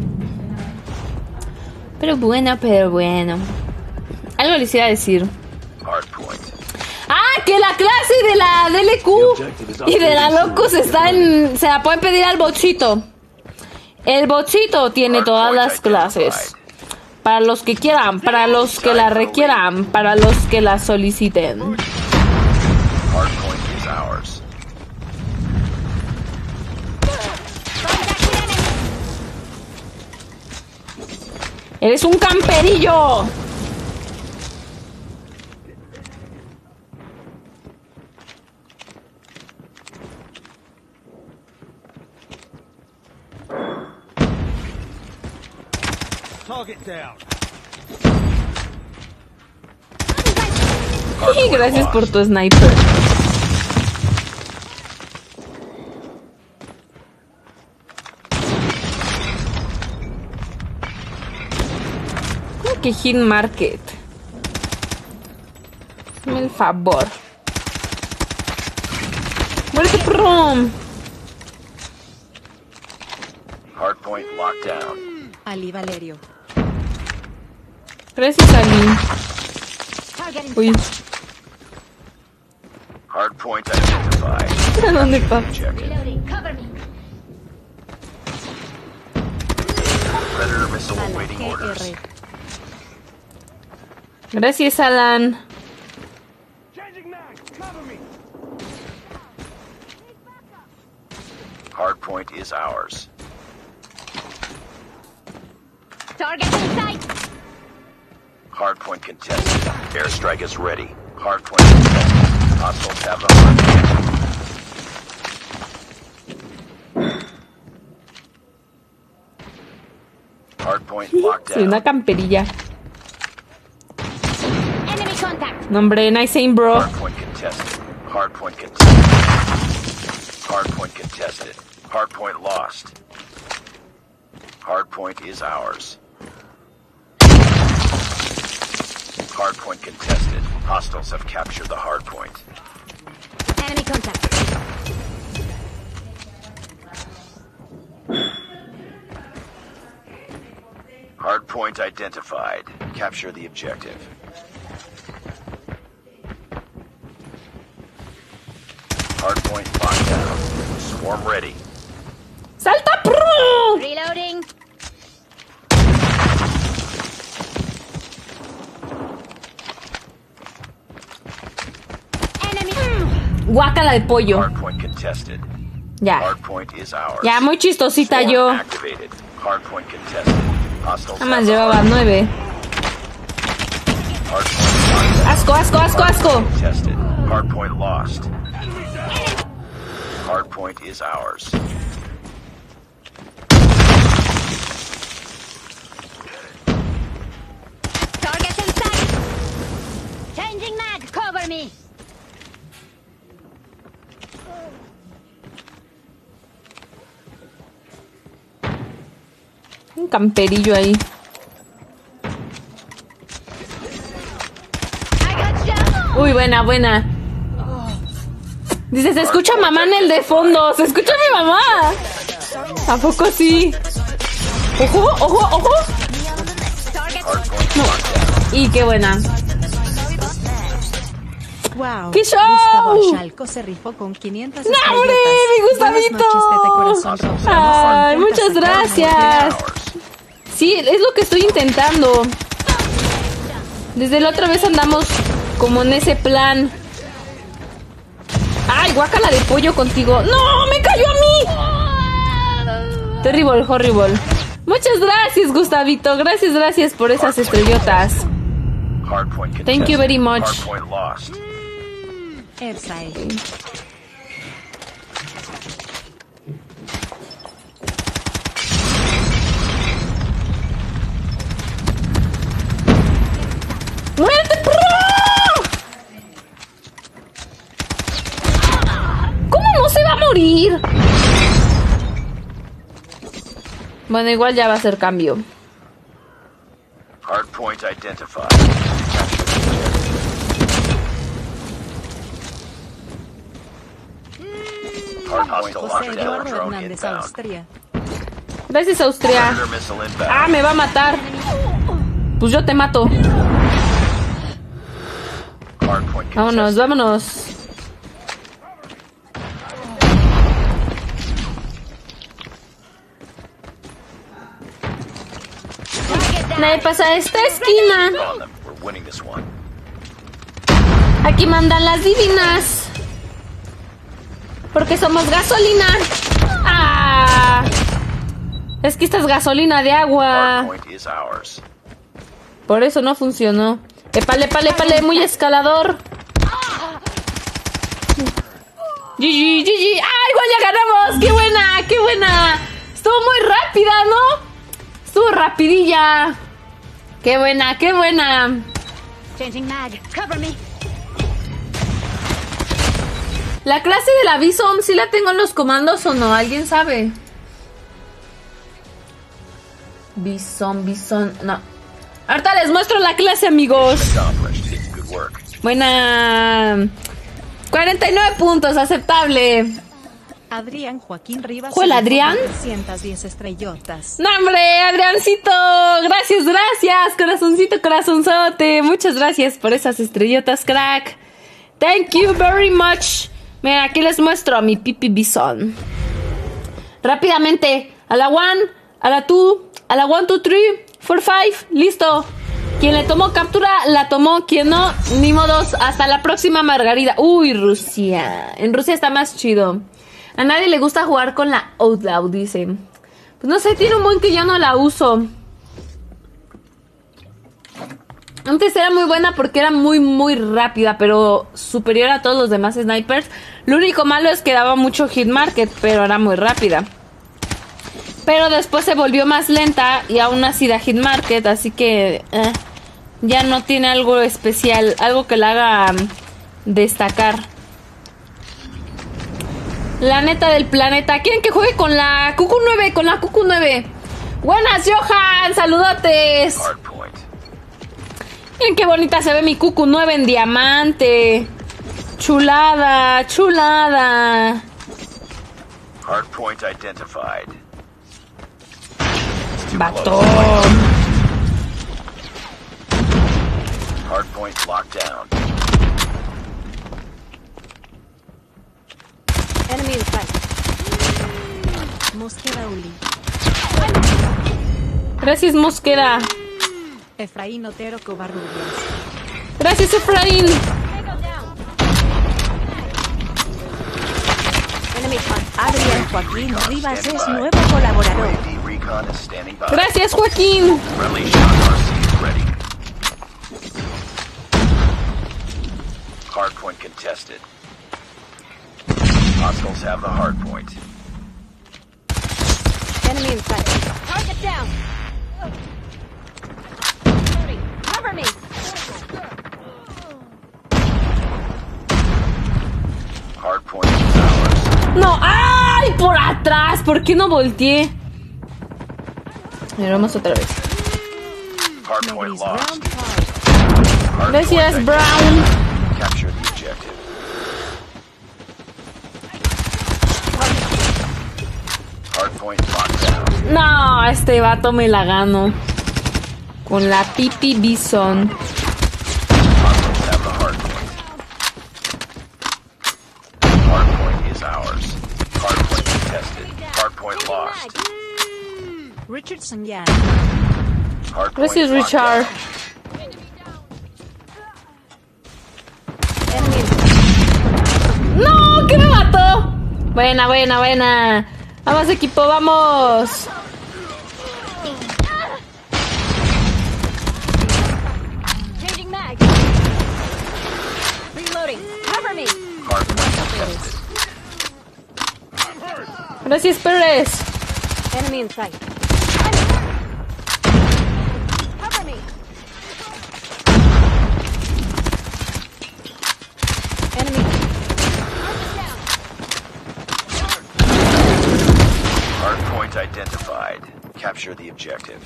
Pero bueno. Algo les iba a decir. Hardpoint. Ah, que la clase de la DLQ y de la Locus está en... Se la pueden pedir al botcito. El botcito tiene todas las clases. Para los que quieran, para los que la requieran, para los que la soliciten. Hardpoint is ours. ¡Eres un camperillo! Target down. Y gracias por tu sniper. ¿Cómo que hit market? Hazme el favor. Muérete, prom. Hardpoint locked down. Ali Valerio. Gracias, Ali. Uy, Hardpoint identified. ¿a dónde va? Check it. Predator missile A la awaiting orders. GR. Gracias, Alan. Changing mag. Cover me. Hardpoint is ours. Hardpoint contested. Airstrike is ready. Hardpoint contested. Hostiles have the hardpoint. Hardpoint locked Sí, una down. camperilla. No, hombre, nice aim, bro. Hardpoint contested. Hardpoint contested. Hardpoint contested. Hardpoint lost. Hardpoint is ours. Hardpoint contested. Hostiles have captured the hardpoint. Enemy contact. Hardpoint identified. Capture the objective. Hardpoint locked down. Swarm ready. ¡Salta, pro! Reloading. Enemy. Guácala de pollo. Hardpoint contested. Ya. Hardpoint is ours. Ya, muy chistosita Swarm yo. activated. Hardpoint contested. Hostiles Nada más have the llevaba hardpoint. 9. Hardpoint locked down. Asco, asco, asco, asco. Contested. Hardpoint lost. Hardpoint is ours. Target in sight. Changing mag. Cover me. Un camperillo ahí. I got you. Uy, buena, buena. Dice, se escucha mamá en el de fondo. Se escucha mi mamá. ¿A poco sí? Ojo, ojo, ojo. Hardpoint locked down. Y qué buena. Wow. ¡Qué show! Gustavo Shalco se rifó con 500 ¡No, estrellitas. hombre! ¡Mi Buenas Gustavito! noches, Tete Corazón. Hostiles Ay, have muchas the hardpoint. gracias. Ours. Sí, es lo que estoy intentando. Desde la otra vez andamos como en ese plan. ¡Ay, guácala de pollo contigo! ¡No! ¡Me cayó a mí! Terrible, horrible. Muchas gracias, Gustavito. Gracias, gracias por esas estrellotas. Hardpoint contested. Thank you very much. Hardpoint lost. Ersae. ¡Muérete, pro! ¿Cómo no se va a morir? Bueno, igual ya va a ser cambio. Hardpoint identified. Hardpoint José locked down. Eduardo Drone Hernández, inbound. Austria. Gracias, Austria. Predator missile inbound. Ah, me va a matar. Pues yo te mato. Hardpoint Vámonos, contested. vámonos. Nadie pasa a esta esquina. On them. We're winning this one. Aquí mandan las divinas. Porque somos gasolina. ¡Ah! Es que esta es gasolina de agua. Hardpoint is ours. Por eso no funcionó. Épale, épale, épale, muy escalador. GG, GG. ¡Ah, igual ya ganamos! ¡Qué buena, qué buena! Estuvo muy rápida, ¿no? Estuvo rapidilla. ¡Qué buena, qué buena! Changing mag. Cover me. ¿La clase de la Bison sí la tengo en los comandos o no? ¿Alguien sabe? Bison, Bison, no. Ahorita les muestro la clase, amigos. Accomplished. Good work. Buena. 49 puntos, aceptable. Adrián Joaquín Rivas. ¿Cuál, se rifó Adrián? con 310 estrellotas. ¡No, hombre, Adriancito! Gracias, gracias. Corazoncito, corazonzote. Muchas gracias por esas estrellotas, crack. Thank you very much. Mira, aquí les muestro a mi Pipi Bison. Rápidamente. A la 1, a la 2, a la 1, 2, 3, 4, 5. Listo. Quien le tomó captura, la tomó. Quien no, ni modos. Hasta la próxima, Margarita. Uy, Rusia. En Rusia está más chido. A nadie le gusta jugar con la Outlaw, dicen. Pues no sé, tiene un buen que yo no la uso. Antes era muy buena porque era muy rápida, pero superior a todos los demás snipers. Lo único malo es que daba mucho hit market, pero era muy rápida. Pero después se volvió más lenta y aún así da hit market, así que ya no tiene algo especial, algo que la haga destacar. La neta del planeta. ¿Quieren que juegue con la QQ9? Con la QQ9. Buenas, Johan. Saludotes. Hardpoint. Miren qué bonita se ve mi QQ9 en diamante. Chulada, chulada. Hardpoint identified. Batón. Hardpoint locked down. Enemy in sight. Mosqueda Uli. Gracias, Mosqueda. Efraín Otero Covarrubias. Gracias, Efraín. Enemy hunt. Adrián Joaquín Rivas es nuevo colaborador. UAV recon is standing by. Gracias, Joaquín. Friendly Shock RC is ready. Hardpoint contested. Hostiles have the hardpoint. Enemy in sight. Target down. Cover me. Hardpoint is ours. No, ¡ay! Por atrás. ¿Por qué no volteé? Mira, vamos otra vez. Hardpoint Nobody's lost. round 5. Hardpoint Gracias, identified. Brown. Capture the objective. Hardpoint locked down. No, este vato me la gano. Con la Pipi Bison. Hostiles have the hardpoint. Hardpoint is ours. Hardpoint contested. Hardpoint lost. Richardson Yan. Hardpoint Gracias, locked Richard. down. Enemy in sight. ¡No! ¿Qué me mató? Buena, buena, buena. Vamos, equipo, vamos. Changing mag. Reloading. Cover me. Hardpoint contested. Gracias, Pérez. Enemy in sight. Cover me. Enemy. Hardpoint identified. Capture the objective.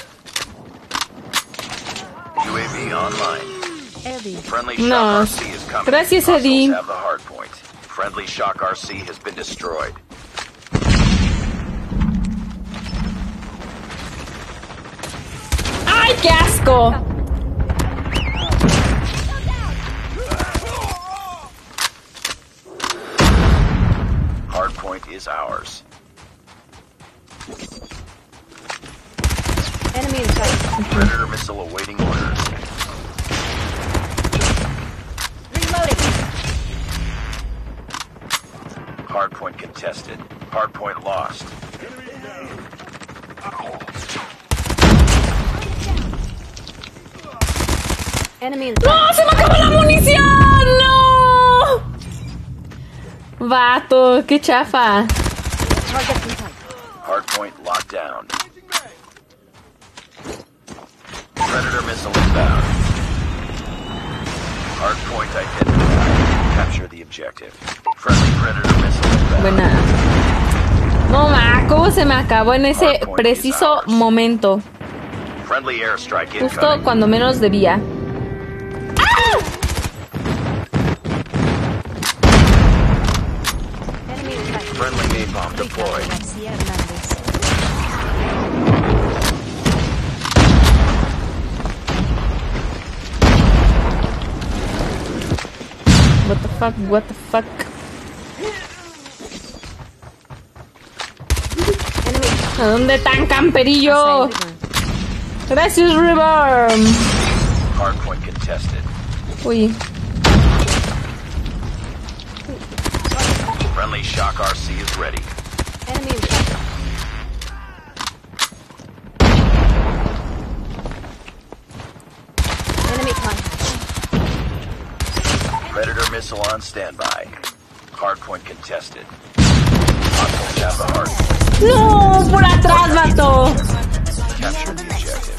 UAV online. Eddie. Friendly No. Shock RC is coming. Gracias, Hostiles Eddie. have the hardpoint. Friendly Shock RC has been destroyed. ¡Ay, qué asco! Hardpoint is ours. Enemy in sight. Predator missile awaiting orders. Reloading. Hardpoint contested. Hardpoint lost. Enemy in ¡No! sight. ¡Se me acabó la munición! ¡No! Vato, qué chafa. Target in sight. Hardpoint locked down. Predator missile inbound. Hardpoint identified. Capture the objective. Friendly Predator missile inbound. Buena. No, ma, ¿cómo se me acabó en ese preciso momento? Friendly airstrike Justo incoming. cuando menos debía. Enemy in sight. Friendly napalm deployed. García Hernández. What the fuck, what the fuck. Enemy. ¿A dónde tan camperillo? Aside river. Gracias, River. Hardpoint contested. Uy. Friendly Shock RC is ready. Enemy in sight. missile on standby. Hardpoint contested. Hostiles have the hardpoint. No, por atrás, vato. Capture the objective.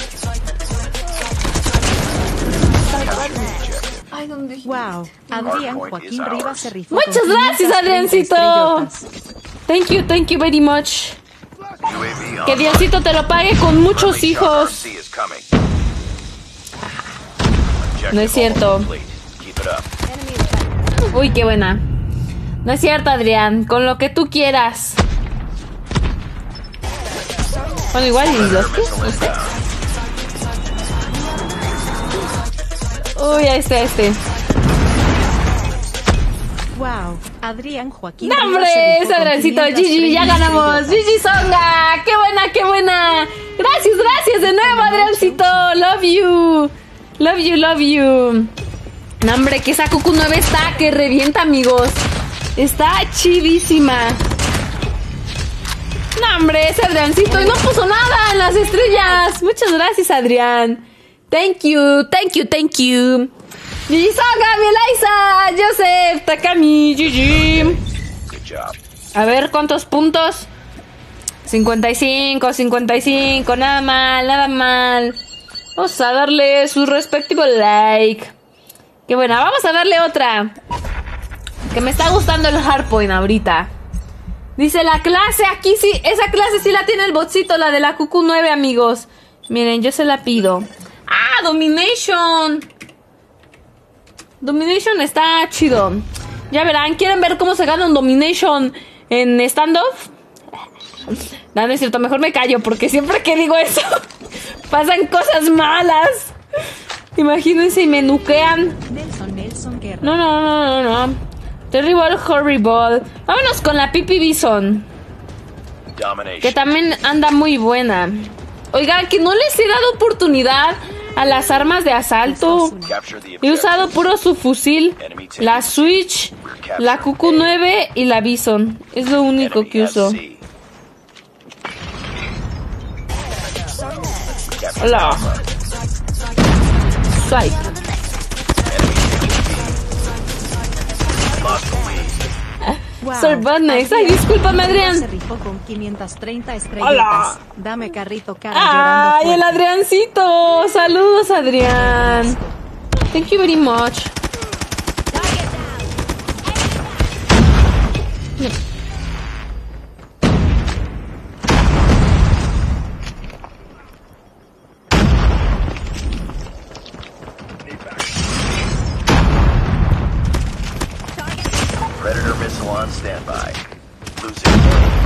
Capture the objective. Ay, ¿dónde? Wow, Adrián Joaquín Rivas se rifó. Muchas con gracias, 530 Adriancito. estrellotas. Thank you very much. UAV Que online. Diosito te lo pague con muchos Friendly hijos. Shark RC is coming. No es Objective cierto. almost complete. Keep it up. Uy, qué buena. No es cierto, Adrián. Con lo que tú quieras. Bueno, igual y los que. Missile inbound. Uy, a este. Wow, Adrián Joaquín ¡No, Rivas hombre! se rifó Es con Adriancito. 530 Gigi, ya ganamos. estrellotas. Gigi Songa. ¡Qué buena! Gracias de nuevo, Adriancito. Love you. No, hombre, que esa Cucu 9 está que revienta, amigos. Está chidísima. No, hombre, ese Adriancito. Y no puso nada en las estrellas. Muchas gracias, Adrián. Thank you. Gigi Songa, Mielaisa, Joseph, Takami, Gigi. Good job. A ver, ¿cuántos puntos? 55, nada mal. Vamos a darle su respectivo like. Qué buena, vamos a darle otra. Que me está gustando el hardpoint ahorita. Dice la clase, aquí sí, esa clase sí la tiene el botcito, la de la QQ9, amigos. Miren, yo se la pido. ¡Ah, Domination! Domination está chido. Ya verán, ¿quieren ver cómo se gana un Domination en standoff? No, no es cierto, mejor me callo porque siempre que digo eso pasan cosas malas. Imagínense y me nuquean. Nelson Guerra. No. Terrible, horrible. Vámonos con la Pipi Bison, que Domination. también anda muy buena. Oigan, que no les he dado oportunidad a las armas de asalto. Capture the He objective. usado puro su fusil, la Switch, la QQ9 y la Bison. Es lo único Enemy que has uso. C. Capture Hola. Alpha. Swipe. Lost the lead. Wow, Sorbonex. Ay, Adrián discúlpame, Joaquín Rivas Adrián. se rifó con 530 estrellotas. Hola. Dame carrito cara llorando Ay, el fuerte. Adriancito. Saludos, Adrián. Thank you very much. Predator missile on standby. Losing A.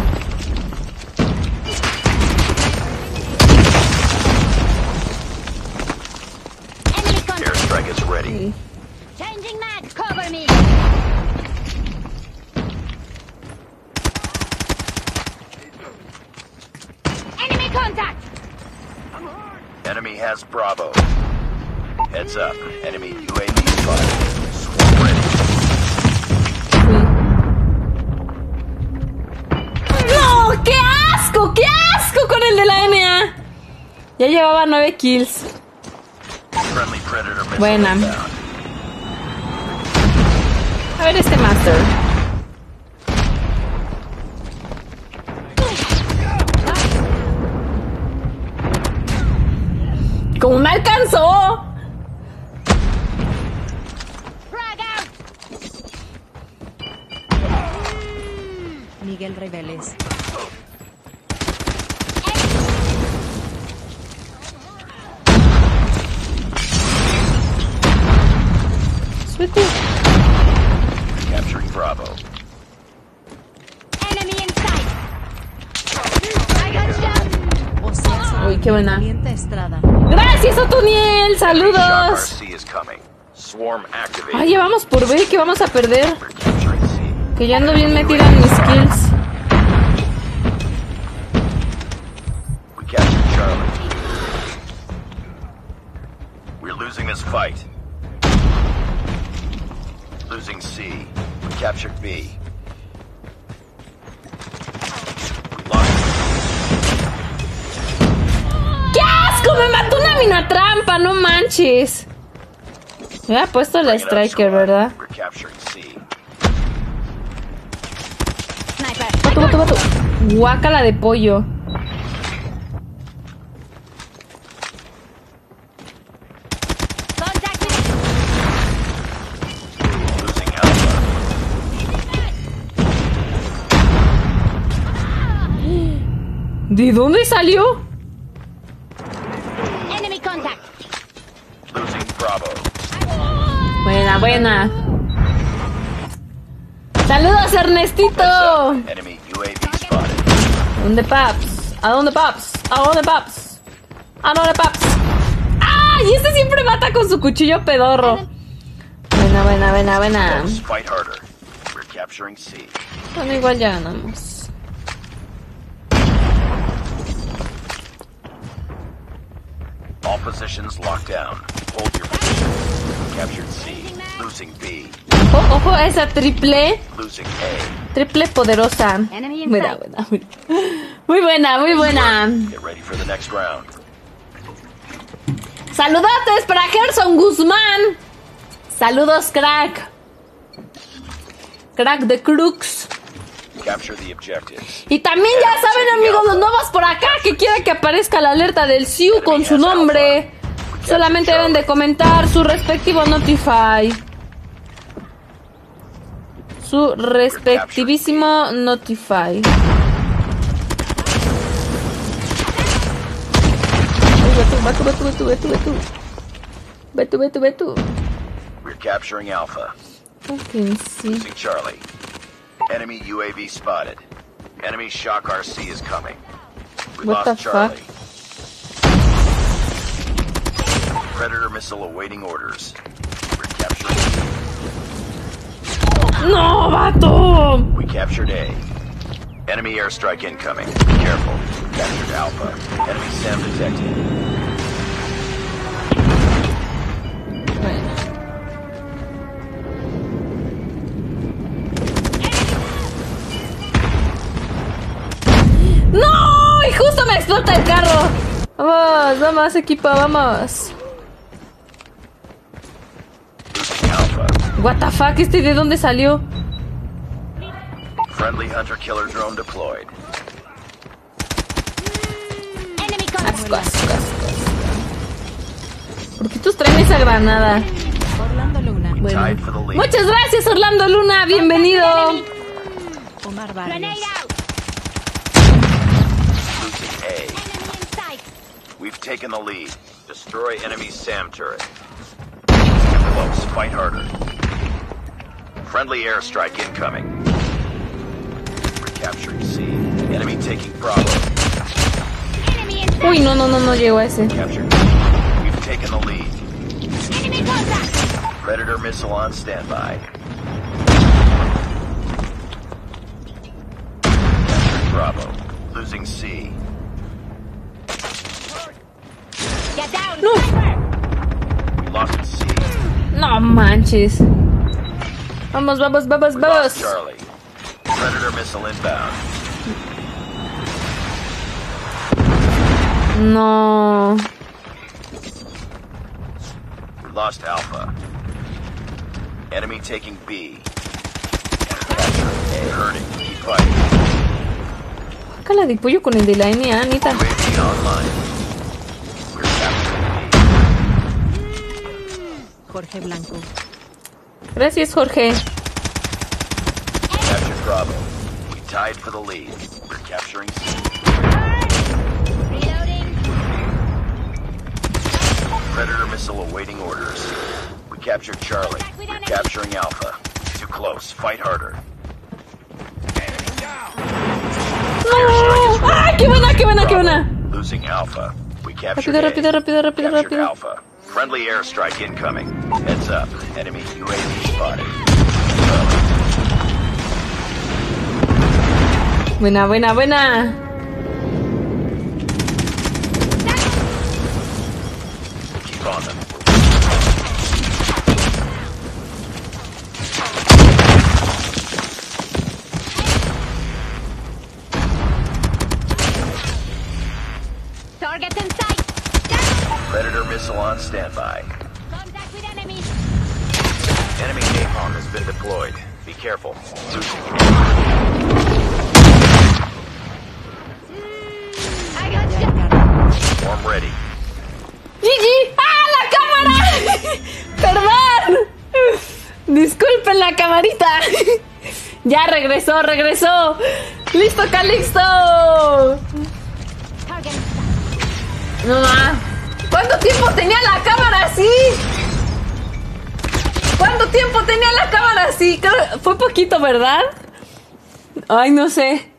Enemy contact. Airstrike is ready. Changing mag. Cover me. Enemy contact. Enemy has Bravo. Heads up. Enemy UAV spotted. Swarm ready. ¡No! ¡Qué asco! ¡Qué asco con el de la NA! Ya llevaba 9 kills. Friendly Predator missile Buena. inbound. A ver este Master. ¡Cómo me alcanzó! Frag out. Miguel Reveles. Suerte. Capturing Bravo. Enemy in sight. I got shot. Océano. Uy, qué buena. Valiente Estrada. Gracias, Otoniel. Shark Saludos. RC is coming. Swarm activated. Ay, ya vamos por B, que vamos a perder. We're capturing C. Que ya ando bien metida en mis kills. We captured Charlie. We're losing this fight. Losing C. We captured B. We lost. ¡Qué asco! Me mató una mina trampa, no manches. Me había puesto la Bring it up, Striker, squad. ¿verdad? We're capturing C. vato. Guácala de pollo. Contact with Losing Alpha. ¿De dónde salió? enemy contact. Losing Bravo. Buena. Saludos, Ernestito. Heads up. Enemy UAV spotted. ¿Dónde, paps? ¿A dónde, paps? ¡Ay! Este siempre mata con su cuchillo pedorro. Buena. Close. Fight harder. We're capturing C. Bueno, igual ya ganamos. All positions locked down. Hold your position. Captured C. Losing B. Ojo a esa triple Losing A. poderosa. Enemy in Buena. sight. Muy buena. Get ready for the next round. Saludotes para Gerson Guzmán. Saludos, crack. Crack de Crux. Capture the objectives. Y también ya saben, amigos, los nuevos por acá que quieren que aparezca la alerta del SIU con su nombre. Solamente deben de comentar su respectivo Notify. Su respectivísimo Notify. Ve tú. We're capturing Alpha. Fucking sí. Losing Charlie. Enemy UAV spotted. Enemy Shock RC is coming. We What the lost Charlie. Predator missile awaiting orders. We're capturing ¡No, vato! We captured A. Enemy airstrike incoming. Be careful. Captured Alpha. Enemy SAM detected. Bueno. ¡No! Y justo me explota el carro. Vamos, equipo, vamos. Losing Alpha. What the fuck, ¿de dónde salió? Friendly hunter-killer drone deployed. Enemy contact. Asco. ¿Por qué todos traen esa granada? Orlando Luna. Bueno. Tied for the lead. Muchas gracias, Orlando Luna, bienvenido. Omar Grenade Barrios. out. Losing A. Enemy in sight. We've taken the lead. Destroy enemy SAM turret. Close. Fight harder. Friendly airstrike incoming. We're capturing C. Enemy taking Bravo. Enemy in sight. Uy, no llegó a ese. Captured B. We've taken the lead. Enemy contact. Predator missile on standby. Captured Bravo. Losing C. Get down. No. Sniper. We lost C. No manches. Vamos. We lost Charlie. Predator missile inbound. No. We lost Alpha. Enemy taking B. Capturing A. Hurting. Keep fighting. Sácala de pollo con el de la NA, Anita. UAV online. We're capturing Jorge Blanco. Gracias, Jorge. B. Captured Bravo. We tied for the lead. We're capturing C. Reloading. Predator missile awaiting orders. We captured Charlie. We're capturing Alpha. Too close. Fight harder. No. ¡Ay, qué buena! Losing Alpha. We captured Rápido. Captured Alpha. Friendly airstrike incoming. Heads up. Enemy UAV spotted. Buena. Keep on them. Target in sight. Predator missile on standby. Contact with enemy. Enemy napalm has been deployed. Be careful. Losing Ya regresó. ¡Listo, Calixto! Target. No más. ¿Cuánto tiempo tenía la cámara así? ¿Cuánto tiempo tenía la cámara así? Creo, fue poquito, ¿verdad? Ay, no sé.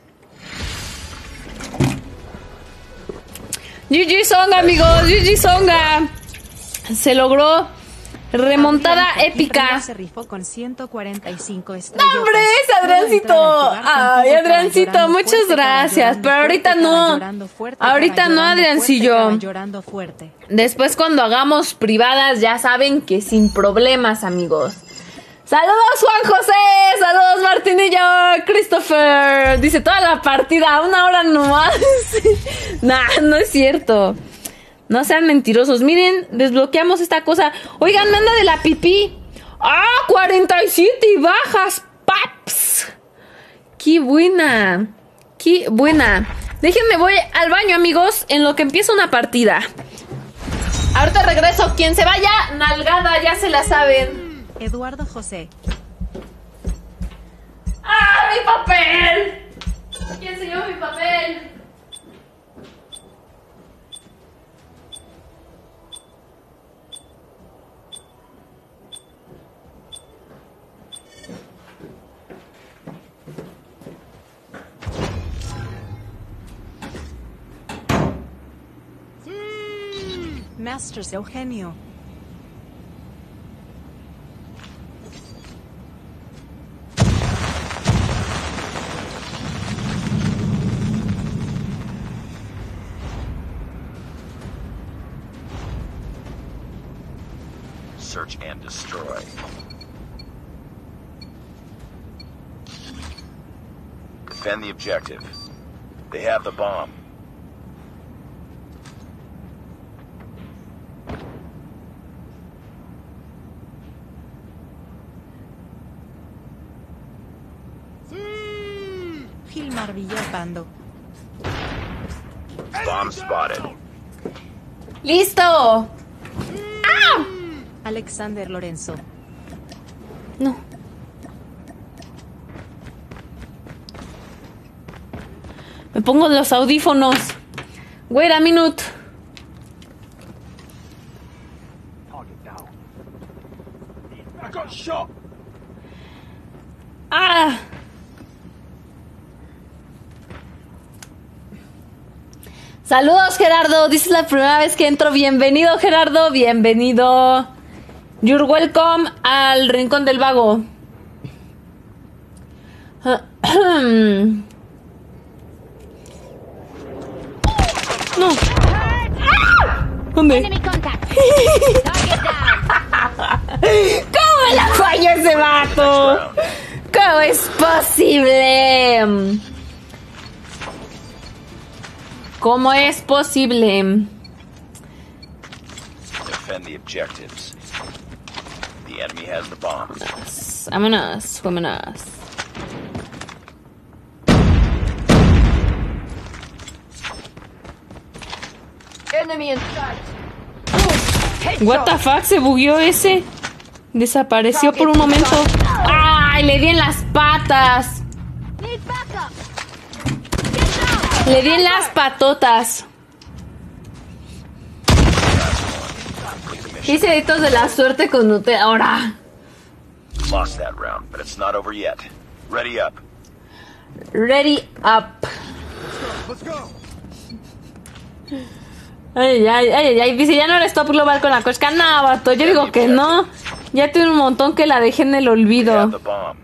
GG Songa, amigos. GG Songa. Se logró. Remontada épica. Se rifó con 145 ¡No, estrellas. hombre! ¡Ese Adriancito! ¡Ay, Adriancito! Muchas gracias. Pero ahorita no. Ahorita no, Adriancillo. Llorando fuerte. Después cuando hagamos privadas ya saben que sin problemas, amigos. ¡Saludos, Juan José! ¡Saludos, Martinillo! ¡Christopher! Dice toda la partida, 1 hora nomás. Nah, no es cierto. No sean mentirosos. Miren, desbloqueamos esta cosa. Oigan, me anda de la pipí. ¡Ah! 47 y bajas, paps. ¡Qué buena! ¡Qué buena! Déjenme, voy al baño, amigos, en lo que empieza una partida. Ahorita regreso. Quien se vaya, nalgada, ya se la saben. Eduardo José. ¡Ah, mi papel! ¿Quién se llevó mi papel? Masters Eugenio. Search and destroy. Defend the objective. They have the bomb. Gilmar Villapando. Bomb spotted. ¡Listo! ¡Ah! Alexander Lorenzo. No. Me pongo los audífonos. Wait a minute. Target down. I got shot. ¡Ah! Saludos, Gerardo. Dices la primera vez que entro. Bienvenido, Gerardo. Bienvenido. You're welcome al Rincón del Vago. No. ¿Dónde? Enemy contact. Target down. ¿Cómo la falló ese vato? ¿Cómo es posible? ¿Cómo es posible? Defend the objectives. The enemy has the bomb. Vámonos, vámonos. Enemy in sight. What the fuck, se bugueó ese. Desapareció por un momento. ¡Ay! Le di en las patas. Need backup. Le di en las patotas. Hice deditos de la suerte con Nutella. Ahora. Lost that round, but it's not over yet. Ready up. Ready up. Let's go. Ay, ay, ay, ay. Dice, ya no eres top global con la cosca. No, vato. Yo digo que no. Ya tiene un montón que la dejé en el They have olvido. the bomb.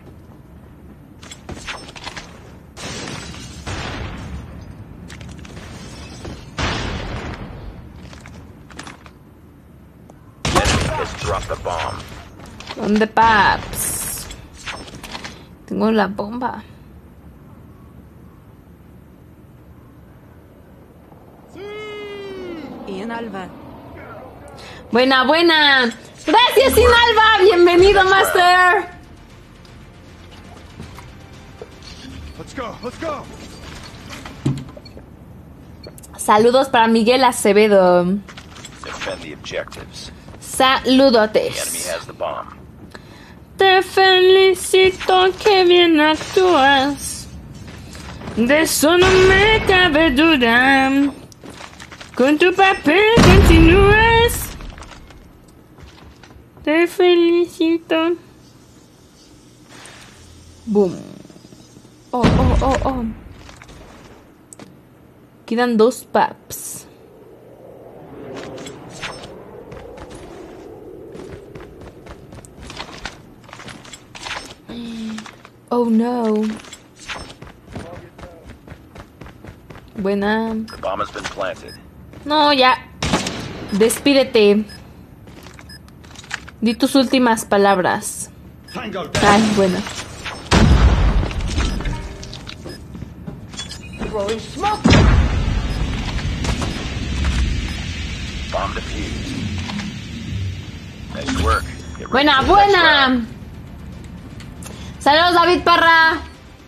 Enemy has dropped the bomb. ¿Dónde, paps? Tengo la bomba. Ian Alba. Buena, buena. Gracias, Inalba. Bienvenido, Master. Let's go. Let's go. Saludos para Miguel Acevedo. Defend the objectives. The enemy Saludotes. has the bomb. Te felicito, que bien actúas. De eso no me cabe duda. Con tu papel continúas. Te felicito. Boom. Oh. Quedan 2 paps. Oh no. Buena. The bomb has been planted. No, ya. Despídete. Di tus últimas palabras. Tango down. Ay, buena. Throwing smoke. Bomb defused. Nice work. Get ready Buena, for the next buena. round. Saludos, David Parra.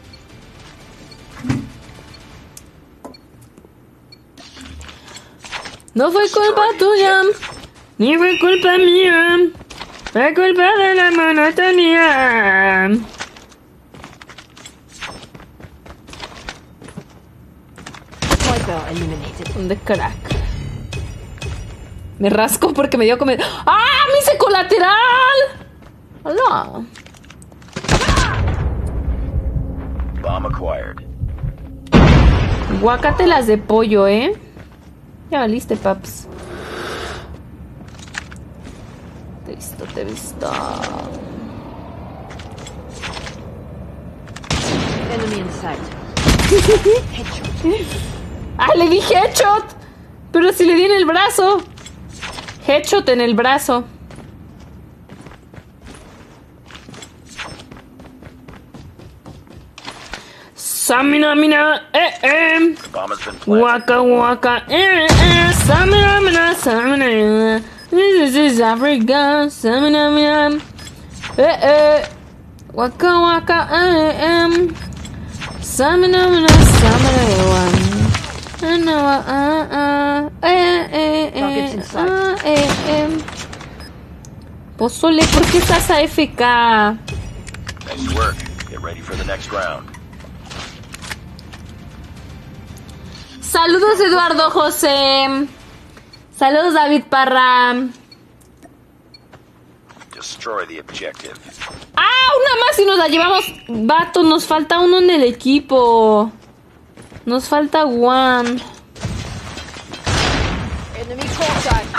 No fue culpa tuya, ni fue culpa mía. Fue culpa de la monotonía. Sniper eliminated. De crack. Me rasco porque me dio comer. ¡Ah! ¡Me hice colateral! ¡Hola! Bomb acquired. Guácatelas de pollo, ¿eh? Ya valiste, paps. Te he visto. Enemy in sight. ¡Ah, le di headshot! Pero si le di en el brazo. Headshot en el brazo. Samina, mina, The bomb has been planted. Waka, waka, samina, mina, samina. This is Africa, samina, mina. Waka, waka, samina, mina, samina. Targets in sight. Pozole, ¿por qué estás AFK? Nice work. Get ready for the next round. Saludos, Eduardo José. Saludos, David Parra. Destroy the objective. ¡Ah! Una más y nos la llevamos. Vato, nos falta uno en el equipo. Nos falta one. Enemy contact.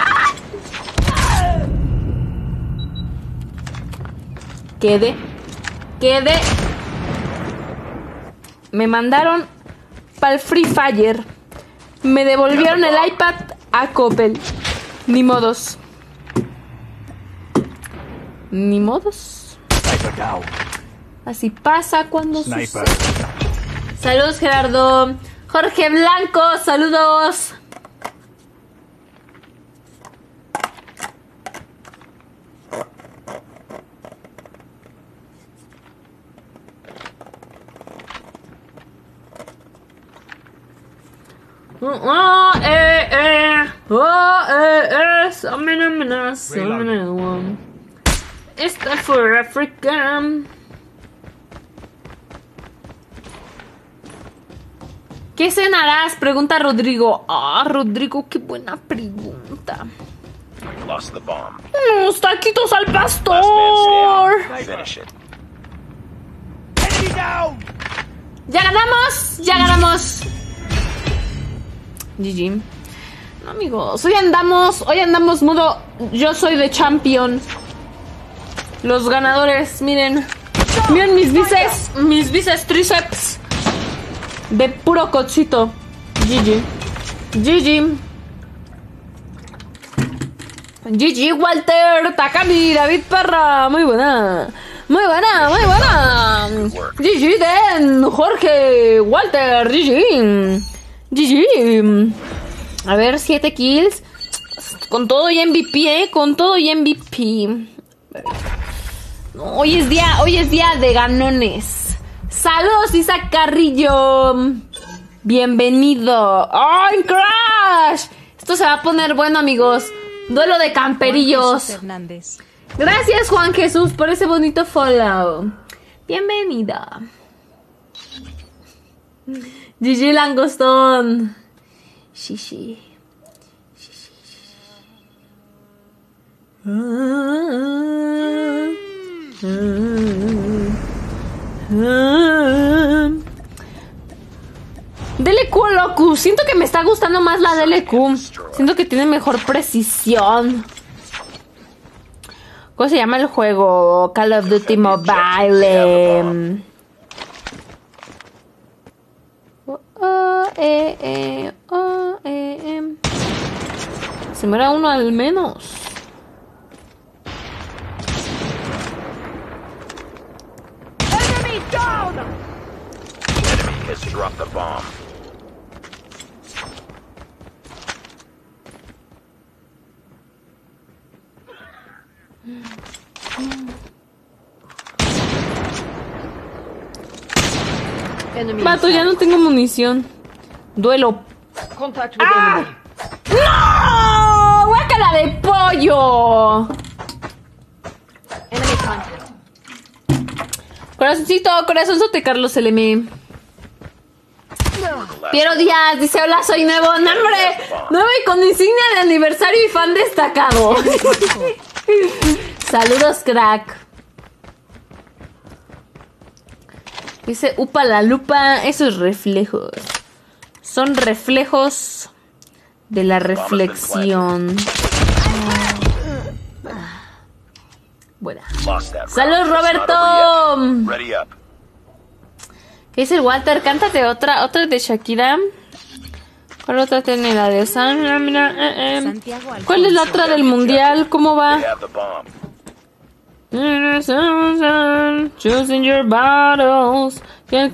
Quede. Me mandaron pa'l Free Fire. Me devolvieron el iPad a Coppel. Ni modos. Sniper down. Así pasa cuando Sniper. sucede. Saludos, Gerardo. Jorge Blanco, saludos. Esta for Africa. ¿Qué cenarás? Pregunta Rodrigo. Ah, Rodrigo, qué buena pregunta. Lost the bomb. Unos taquitos al Last man pastor. standing. Finish it. Enemy down. Ya ganamos. GG. No, amigos, hoy andamos modo yo soy de champion. Los ganadores, miren mis bíceps tríceps de puro cochito. GG, Walter, Takami, David Parra, muy buena. GG, Den, Jorge, Walter, GG. A ver, 7 kills. Con todo y MVP, No, hoy es día de ganones. Saludos, Isaac Carrillo. Bienvenido. ¡Ay, Crash! Esto se va a poner bueno, amigos. Duelo de camperillos. Jesús Hernández. Gracias, Juan Jesús, por ese bonito follow. Bienvenida. GG Langostón. Shishi. DLQ Locus. Siento que me está gustando más la DLQ. Siento que tiene mejor precisión. ¿Cómo se llama el juego? Call of Duty Mobile. Se muera uno al menos. Enemy has dropped the bomb. Enemy Vato, in ya no tengo munición. Duelo. sight. Contact with enemy. ¡No! ¡Guácala de pollo! Enemy contact. Corazoncito, corazonzote, Carlos LM. Piero Díaz dice: hola, soy nuevo. ¡Nombre! Nuevo y con insignia de aniversario y fan destacado. Saludos, crack. Dice: upa la lupa. Esos reflejos son reflejos de la reflexión. Buena. Salud, Roberto. Ready up. ¿Qué dice el Walter? Cántate otra de Shakira. ¿Cuál otra tiene? La de Santiago Alfonso. ¿Cuál es la otra del mundial? ¿Cómo va? They have the bomb. Choosing your battles. The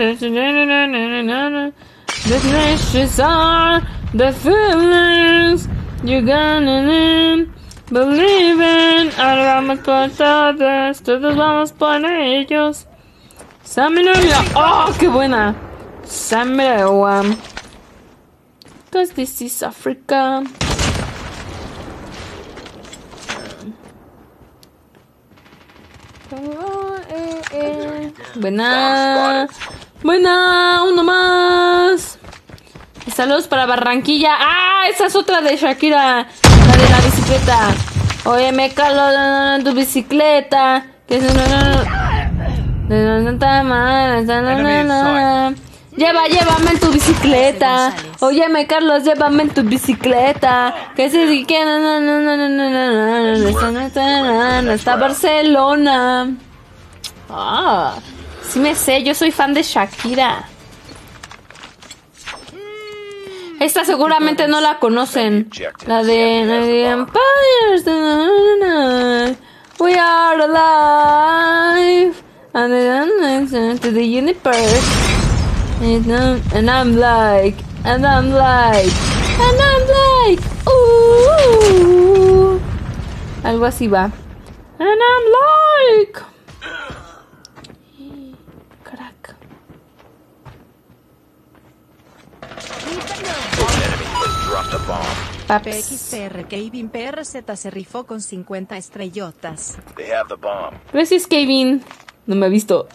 nations are the feelings you're gonna believe in. Ahora vamos por todos vamos por ellos. Samuel, oh, qué buena. Samuel, cause this is Africa. Buena. Buena, uno más. Y saludos para Barranquilla. Ah, esa es otra de Shakira. La de la bicicleta. Oye, me calo en tu bicicleta. Que llévame en tu bicicleta. Óyeme, Carlos, llévame en tu bicicleta. Que si que está Barcelona. Ah, sí me sé, yo soy fan de Shakira. Esta seguramente no la conocen. La de Empires. We are alive. And to the universe. And I'm like, ooh. Algo así va. And I'm like. Crack. Enemy has dropped a bomb. Paps. PXPR Kevin PRZ se rifó con 50 estrellotas. They have the bomb. Gracias, Kevin. No me ha visto.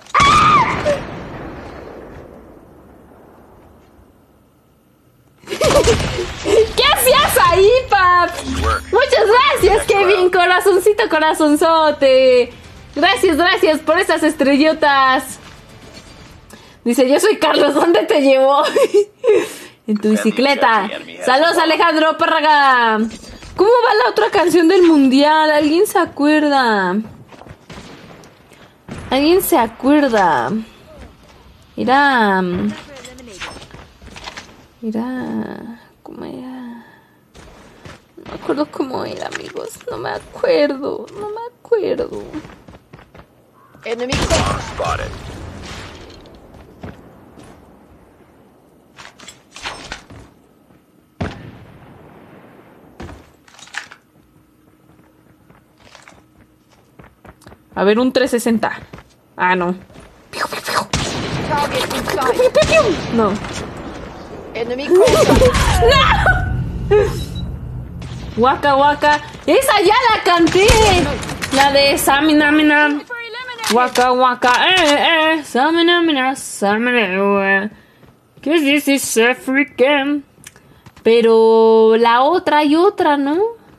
¿Qué hacías ahí, pap? Muchas gracias, Kevin. Corazoncito, corazonzote. Gracias por esas estrellotas. Dice: yo soy Carlos, ¿dónde te llevó? En tu bicicleta. Saludos, Alejandro Párraga. ¿Cómo va la otra canción del mundial? ¿Alguien se acuerda? Era... ¿Cómo era? No me acuerdo cómo era, amigos. No me acuerdo. Enemy Bomb contact. spotted. A ver, un 360. Ah, no. Target in sight. No. Enemy contact. Waka. Esa ya la canté. La de Samina Mina. Waka waka Samina Mina Samina. ¿Qué es this African? Pero la otra y otra, ¿no?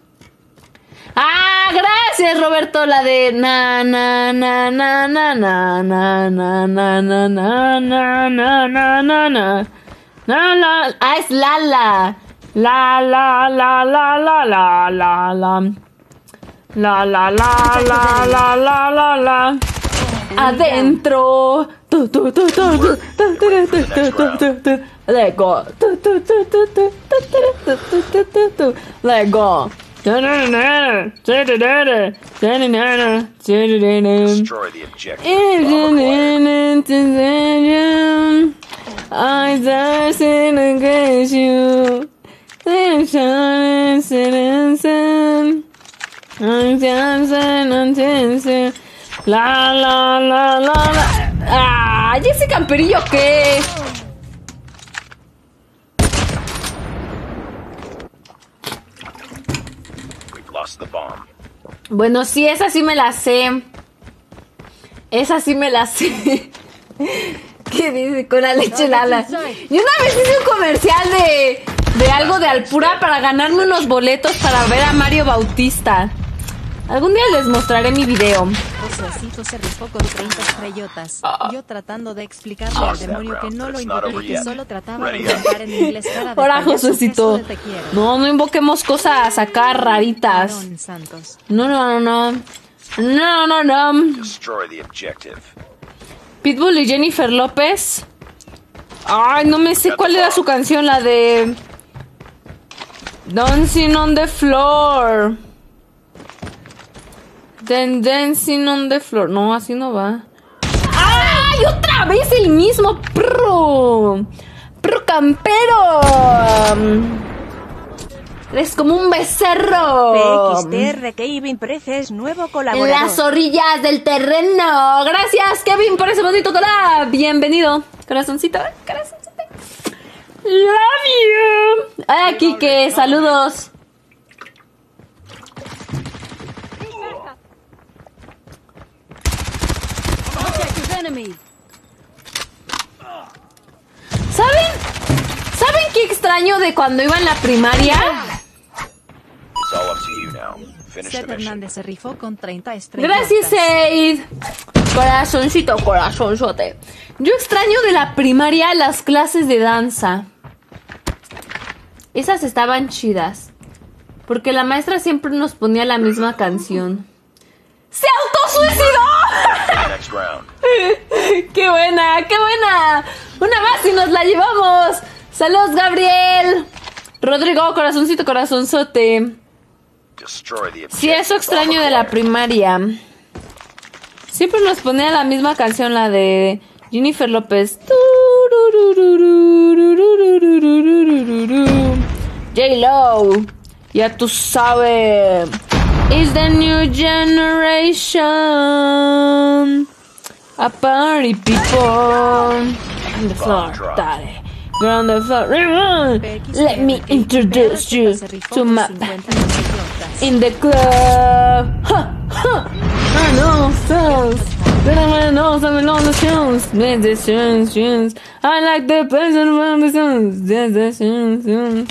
Ah, gracias Roberto, la de na na na na na na na na na na na na na na na na. Ah, es Lala. La la la la la la la la. La la la la la la la la. Adentro. Let go. Let go. Destroy the objective. I dance against you. I'm dancing. La la la la la. Ah, ¿y ese camperillo qué? We've lost the bomb. Bueno, sí, esa sí me la sé. Esa sí me la sé. ¿Qué dice? Con la leche Lala. Yo una vez hice un comercial de algo de Alpura para ganarme unos boletos para ver a Mario Bautista. Algún día les mostraré mi video. Josuecito se rifó con 30 estrellotas. Yo tratando de explicarle al demonio que no lo invoqué, que solo trataba de cantar en inglés. Cara de Ahora, payaso, Josuecito. Jesús, te quiero. No invoquemos cosas acá raritas. Perdón, Santos. No. Destroy the objective. Pitbull y Jennifer López. Ay, no me sé cuál era su canción, la de Dancing on the Floor. Dancing on the Floor. No, así no va. ¡Ay! ¡Otra vez el mismo! ¡Prro! ¡Prro campero! Eres como un becerro. PXTR Kevin Preces, nuevo En colaborador. las orillas del terreno. Gracias, Kevin, por ese bonito collab. Bienvenido. Corazoncito, corazoncito. Love you. Ay, Kike, saludos. ¿Saben qué extraño de cuando iba en la primaria? It's all up to you now. Finish the Seth mission. Hernández se rifó con 30 estrellas. Gracias, Seid. Corazoncito, corazonzote. Yo extraño de la primaria las clases de danza. Esas estaban chidas. Porque la maestra siempre nos ponía la misma canción. ¡Se autosuicidó! Next round. ¡Qué buena, qué buena! Una más y nos la llevamos. ¡Saludos, Gabriel! Rodrigo, corazoncito, corazonzote. Destroy the objective. Sí, eso extraño de la primaria. Siempre nos ponía la misma canción, la de Jennifer López. J-Lo. Ya tú sabes. It's the new generation. A party people. On the floor. Dale. We're on the floor. Let me introduce you to my... In the club. Ha, ha. I know songs. But I know some on the tunes. The tunes. I like the person around the tunes. The tunes.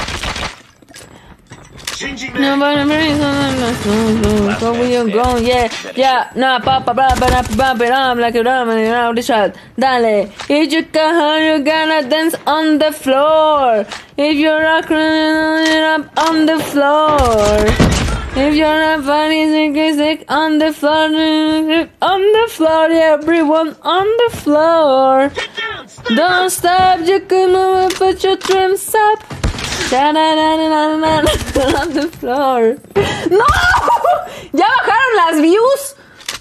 Nobody brings on the tunes. Where you going? Yeah. No, pop it up like a drum and around the shot. Dale. If you can, you're gonna dance on the floor. If you're rocking up on the floor. If you're not funny, sick on the floor, yeah, everyone on the floor. Don't stop, you can move and put your drums up. On the floor. ¡No! ¡Ya bajaron las views!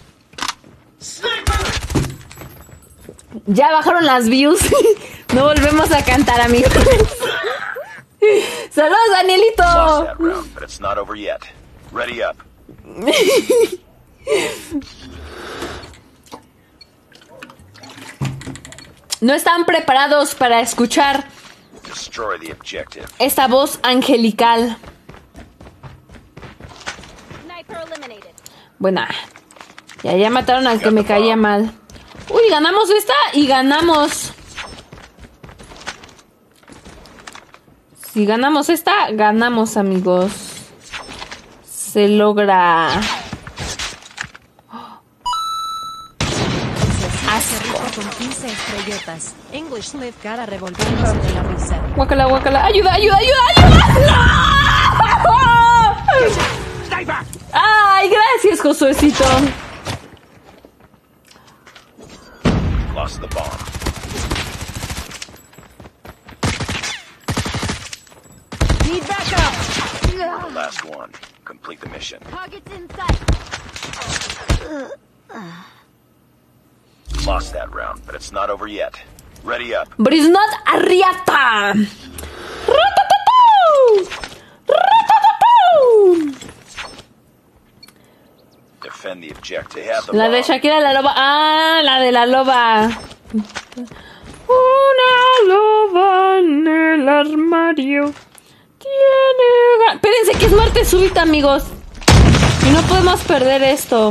Ya bajaron las views. No volvemos a cantar, amigos. ¡Saludos, Lost Danielito! that round, but it's not over yet. Ready up. No están preparados para escuchar Destroy the objective. esta voz angelical. Sniper eliminated. Buena. Ya mataron al que me caía mal. Uy, ganamos esta y ganamos. Si ganamos esta, ganamos, amigos. Se logra. Asco. Con 15 estrellotas. English Live cara revolviéndose de la risa. Guácala, guácala. ¡Ayuda, ayuda, ayuda, ayuda! ¡No! Stay back! ¡Ay, gracias, Josuecito! Lost the bomb. Need backup! The last one. Complete the mission. Target's in sight. Lost that round, but it's not over yet. Ready up. But it's not Arriata! ¡Ratatatu! ¡Ratatatu! Defend the objective. Have the La de bomb. Shakira la loba. ¡Ah! La de la loba. Una loba en el armario. Tiene... Espérense que es muerte súbita, amigos. Y no podemos perder esto.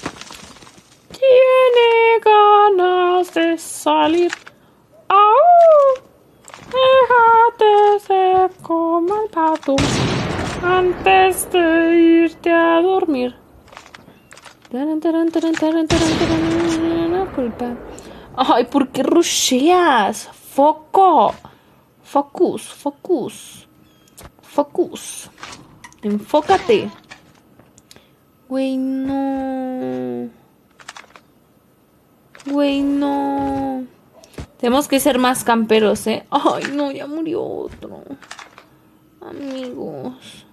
Tiene ganas de salir. ¡Au! Déjate se coma el pato antes de irte a dormir. Taran, taran, taran, taran, taran, taran, no culpa. Ay, ¿por qué rusheas? Foco. Focus, focus. Focus. Enfócate. Güey, no. Güey, no. Tenemos que ser más camperos, ¿eh? Ay, no, ya murió otro. Amigos.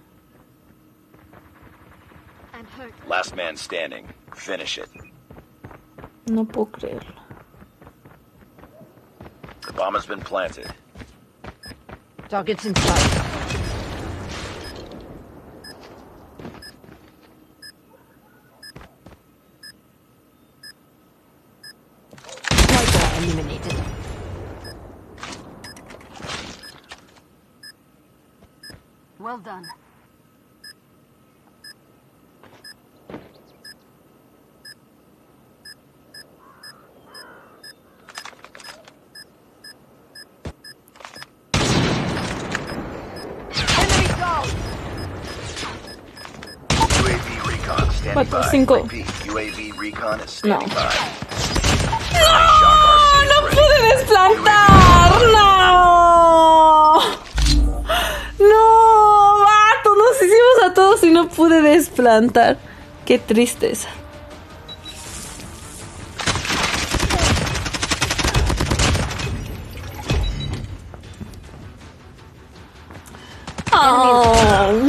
I'm hurt. Last man standing. Finish it. No puedo creerlo. The bomb has been planted. Target's in sight. Sniper eliminated. Well done. Enemy down! UAV recon standing Cuatro, by. cinco. Repeat, UAV recon is No. standing by. ¡No! ¡No pude desplantar! ¡No! ¡No! ¡Vato! Nos hicimos a todos y no pude desplantar. ¡Qué tristeza! Oh.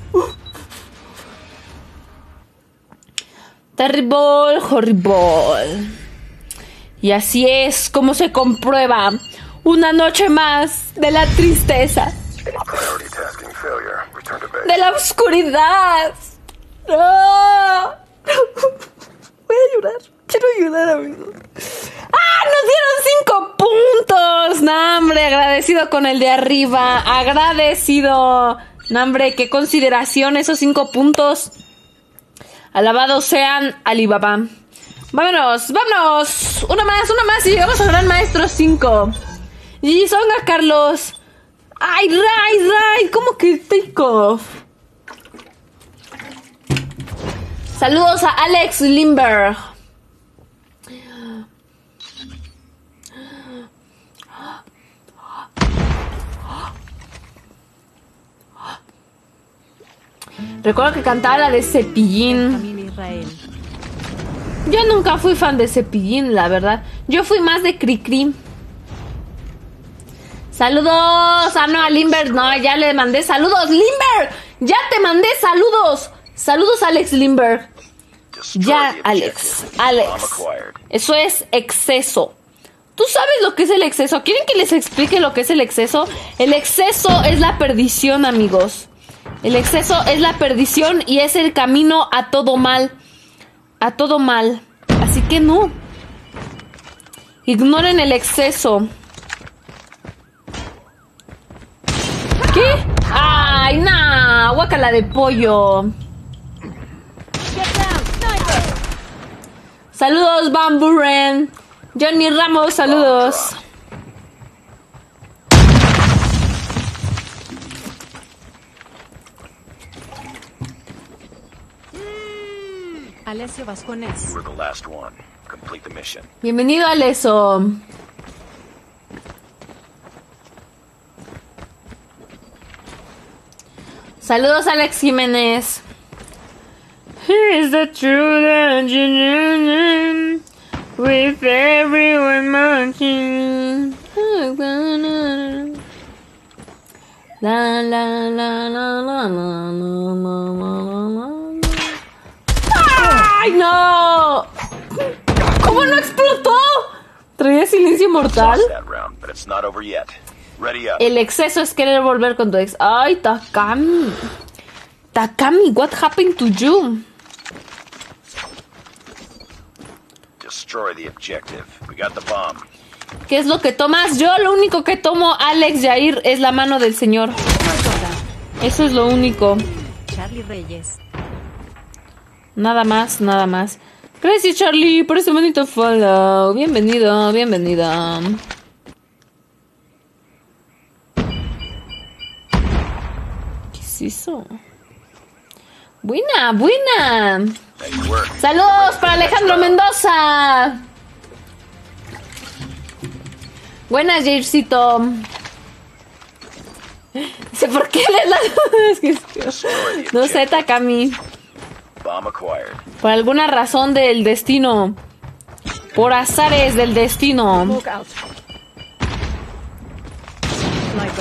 Terrible, horrible. Y así es como se comprueba una noche más de la tristeza, Priority tasking failure. Return to base. de la oscuridad. ¡No! Voy a llorar. Quiero llorar, amigos. ¡Ah! ¡Nos dieron 5 puntos! ¡No, hombre! Agradecido con el de arriba. Agradecido. ¡No, hombre! ¡Qué consideración esos 5 puntos! Alabados sean Alibaba. Vámonos, vámonos. Una más y llegamos al Gran Maestro 5. Y songa, Carlos. ¡Ay, Ray! ¿Cómo que take off? Saludos a Alex Limberg. Recuerdo que cantaba la de Cepillín. Camila Israel. Yo nunca fui fan de Cepillín, la verdad. Yo fui más de Cricri. Saludos. Ah, no, a Limber. No, ya le mandé saludos. Limber, ya te mandé saludos. Saludos, Alex Limber. Destroy Ya, the Alex. objective. Alex. Bomb acquired. Eso es exceso. ¿Tú sabes lo que es el exceso? ¿Quieren que les explique lo que es el exceso? El exceso es la perdición, amigos. El exceso es la perdición y es el camino a todo mal. A todo mal. Así que no. Ignoren el exceso. ¿Qué? ¡Ay, nah! Guácala de pollo. Get down! Saludos, Bamburen. Johnny Ramos, saludos. Alessio Vasconés. You were the last one. Complete the mission. Bienvenido a Leso. Saludos, Alex Jiménez. Here's the truth with everyone marching. La la la la la la la. ¡Ay, no! ¿Cómo no explotó? Traía silencio mortal. Lost that round, but it's not over yet. Ready up. El exceso es querer volver con tu ex. Ay, Takami. Takami, what happened to you? Destroy the objective. We got the bomb. ¿Qué es lo que tomas? Yo lo único que tomo, Alex Jair, es la mano del señor. Eso es lo único. Charlie Reyes. Nada más, nada más. Gracias, Charlie, por ese bonito follow. Bienvenido, bienvenida. ¿Qué es eso? Buena, buena. Nice work. Saludos para Alejandro Mendoza. Buenas, Jaircito. Dice, ¿por qué le la... Es que no sé, Takami. Bomb acquired. Por alguna razón del destino. Por azares del destino. Smoke out. Sniper.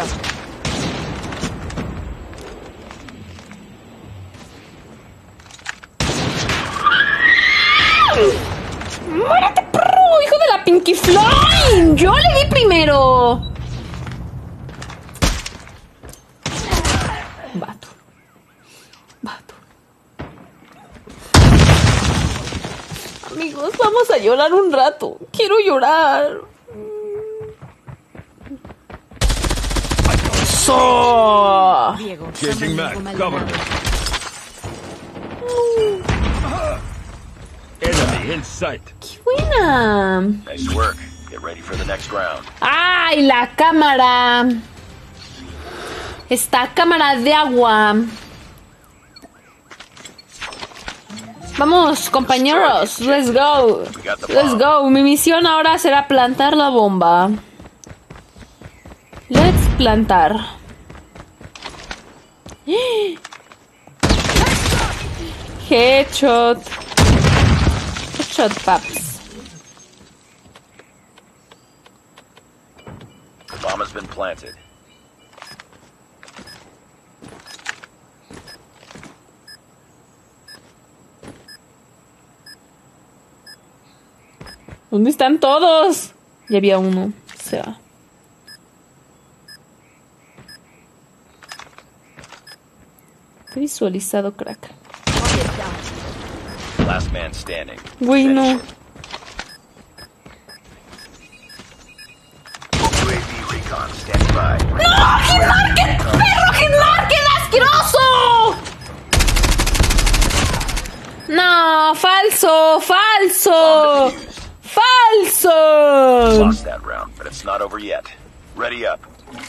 ¡Muérete, perro! ¡Hijo de la Pinky Floyd! ¡Yo le di primero! Vato. Vato. Amigos, vamos a llorar un rato. Quiero llorar. ¡So! Diego. Changing mag. Cover me. Enemy in sight. ¡Qué buena! Nice work. Get ready for the next round. ¡Ay, la cámara! Esta cámara de agua. Vamos, compañeros. Let's go. Let's go. Mi misión ahora será plantar la bomba. Let's plantar. Headshot. Headshot, paps. The bomb has been planted. ¿Dónde están todos? Ya había uno. Se va. He visualizado, crack. Last man standing. Güey, no. UAV recon standing by. ¡No! ¡Hitmarket! ¡Perro Hitmarket asqueroso! No, falso, falso. ¡Falso! Lost that round, but it's not over yet. Ready up.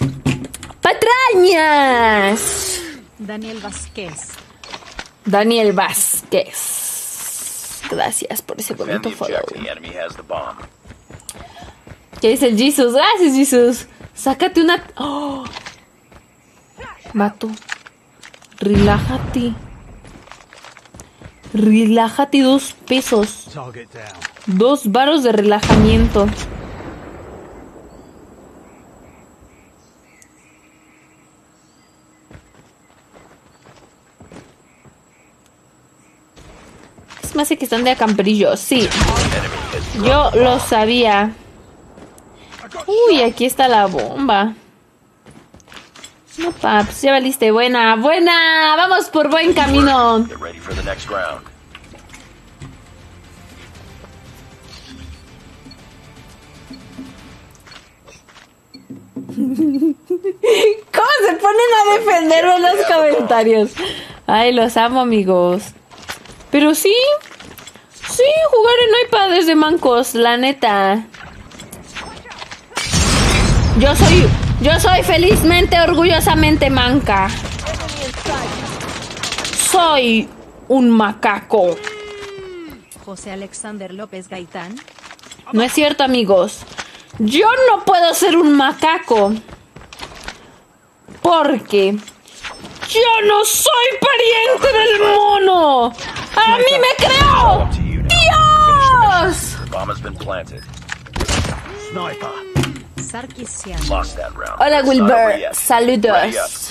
¡Patrañas! Daniel Vázquez. Daniel Vázquez. Gracias por ese Defend bonito the follow. objective. The enemy has the bomb. ¿Qué dice el Jesus? Gracias, Jesus. Sácate una... ¡Oh! Mato. Relájate. Relájate, 2 pesos. Target down. 2 varos de relajamiento. Es más que están de acamperillo. Sí, yo lo sabía. Uy, aquí está la bomba. No, paps, ya valiste. Buena, buena. Vamos por buen camino. Get ready for the next round. ¿Cómo se ponen a defenderme en los comentarios? Ay, los amo, amigos. Pero sí, Sí, jugar en iPad es de mancos, la neta. Yo soy felizmente, orgullosamente manca. Soy un macaco. José Alexander López Gaitán. No es cierto, amigos. Yo no puedo ser un macaco. Porque yo no soy pariente del mono. ¡A mí me creó! Up to you now. ¡Dios! Bomb has been planted. Sniper. Sarkisian. Lost that round. Hola, It's not over Wilbur. yet. Ready up. Saludos.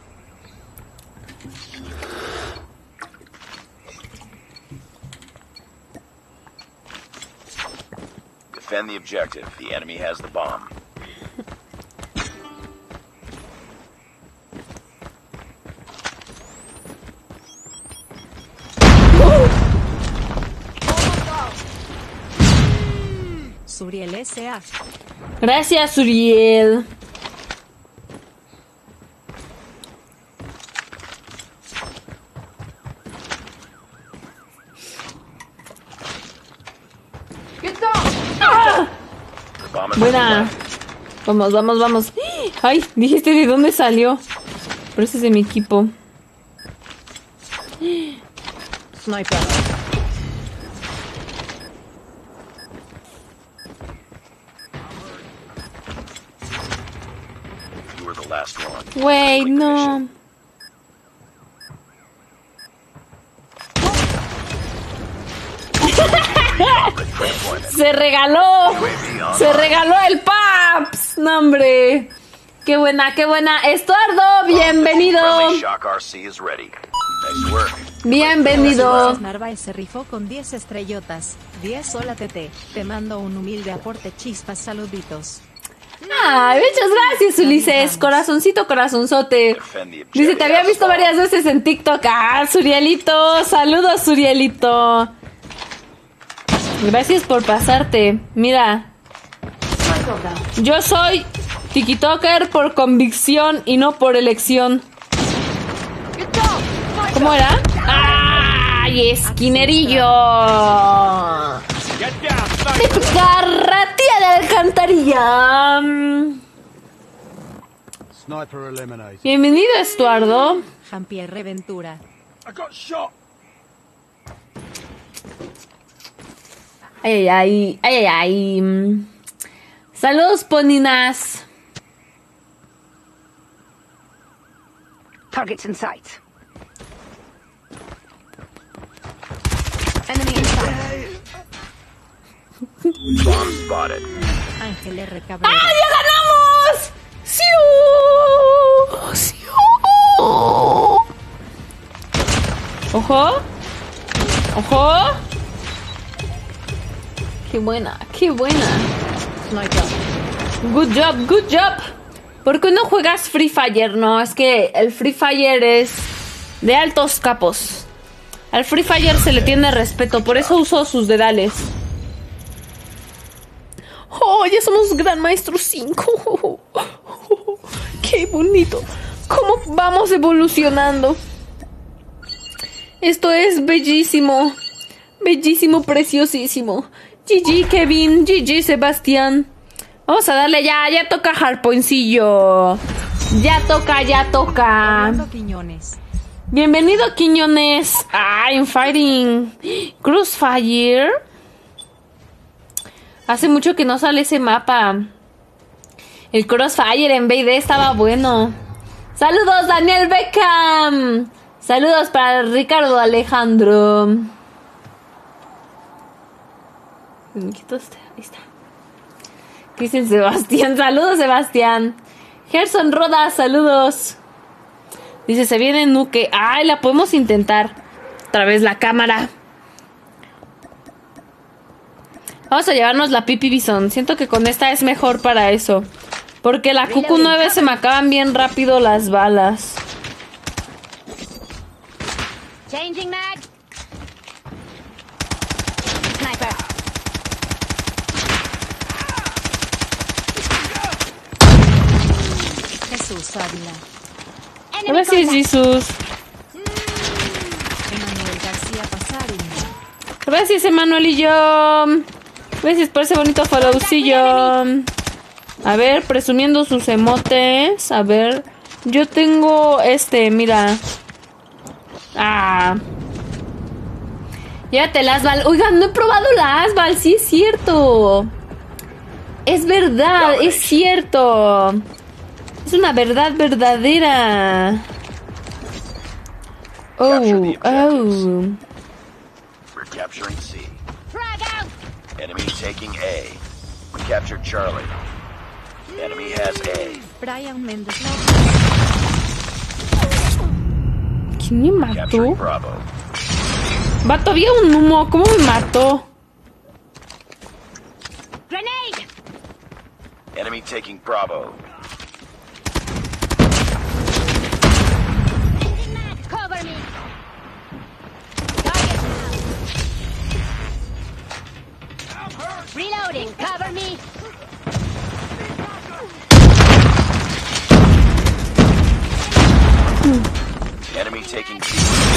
Defend the objective. The enemy has the bomb. Suriel S.A. Gracias, Uriel. ¡Ah! Bomb has been Buena. planted. Vamos, vamos, vamos. Ay, dijiste de dónde salió. Pero ese es de mi equipo. Sniper. You were the last one. Güey, Complete the no. mission. Se regaló. UAV on. Se regaló el Paps. No, hombre. Qué buena, qué buena. Estuardo, bienvenido. Friendly Shock RC is ready. Nice work. Bienvenido. Narváez se rifó con 10 estrellotas. 10 hola TT. Te mando un humilde aporte chispas, saluditos. Ay, muchas gracias, Ulises. Corazoncito, corazonzote. Defend the objective. Dice, te había visto varias veces en TikTok. Ah, Surielito. Saludos, Surielito. Gracias por pasarte. Mira, yo soy TikToker por convicción y no por elección. ¿Cómo era? ¡Ay, esquinerillo! Get down, ¡De sniper! tu carratilla de alcantarilla! Sniper eliminated. Bienvenido, Estuardo. Jean-Pierre Ventura. I got shot. Ay, ay, ay, ay, ay. Saludos, poninas. Targets in sight. Enemy in sight. Bomb spotted. Ángel R. Cabrera. ¡Ah, ya ganamos! ¡Siu! ¡Siu! ¡Ojo! ¡Ojo! ¡Qué buena! ¡Qué buena! Sniper. Good job, good job. ¿Por qué no juegas Free Fire? No, es que el Free Fire es de altos capos. Al Free Fire se le tiene respeto, por eso uso sus dedales. ¡Oh, ya somos Gran Maestro 5! ¡Qué bonito! ¿Cómo vamos evolucionando? Esto es bellísimo. Bellísimo, preciosísimo. GG, Kevin. GG, Sebastián. Vamos a darle ya. Ya toca Harponcillo. Ya toca, ya toca. Orlando Quiñones. Bienvenido, Quiñones. I'm fighting. Crossfire. Hace mucho que no sale ese mapa. El Crossfire en BD estaba bueno. Saludos, Daniel Beckham. Saludos para Ricardo Alejandro. Me quito este. Ahí está. ¿Qué dice Sebastián? Saludos, Sebastián. Gerson Rodas, saludos. Dice, se viene Nuke. Ay, la podemos intentar. Otra vez la cámara. Vamos a llevarnos la Pipi Bison. Siento que con esta es mejor para eso. Porque la QQ9 se me acaban bien rápido las balas. Changing mag. Sniper. Jesús Ávila. Enemy Gracias, contact. Jesús. Emanuel García Pasarín. Gracias, Emanuel y yo. Gracias por ese bonito followcillo. A ver, presumiendo sus emotes. A ver, yo tengo mira. Ah. Llévate la Asval. Oigan, no he probado la Asval. Sí, es cierto. Es verdad, es cierto. Es una verdad verdadera. Oh, oh. We're capturing C. Frag out! Enemy taking A. We captured Charlie. Enemy has A. Brian Méndez. ¿Quién me mató? Capturing Bravo. Vato, había un humo. ¿Cómo me mató? Grenade! Enemy taking Bravo. Changing mag! Cover me! Target down! Reloading! Cover me! Enemy taking B.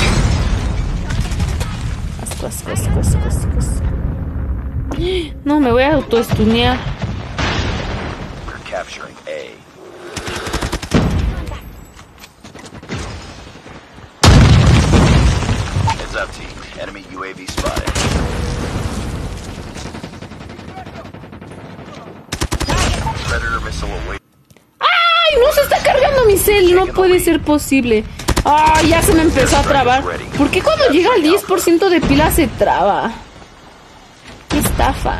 Asco, asco, asco, asco, asco, asco. No, me voy a autoestunear. We're capturing A. Heads up, team. Enemy UAV spotted. Predator missile away. ¡Ay! No se está cargando mi cel. No puede ser posible. ¡Ay! Ya se me empezó a trabar. ¿Por qué cuando llega al 10% de pila se traba? ¡Qué estafa!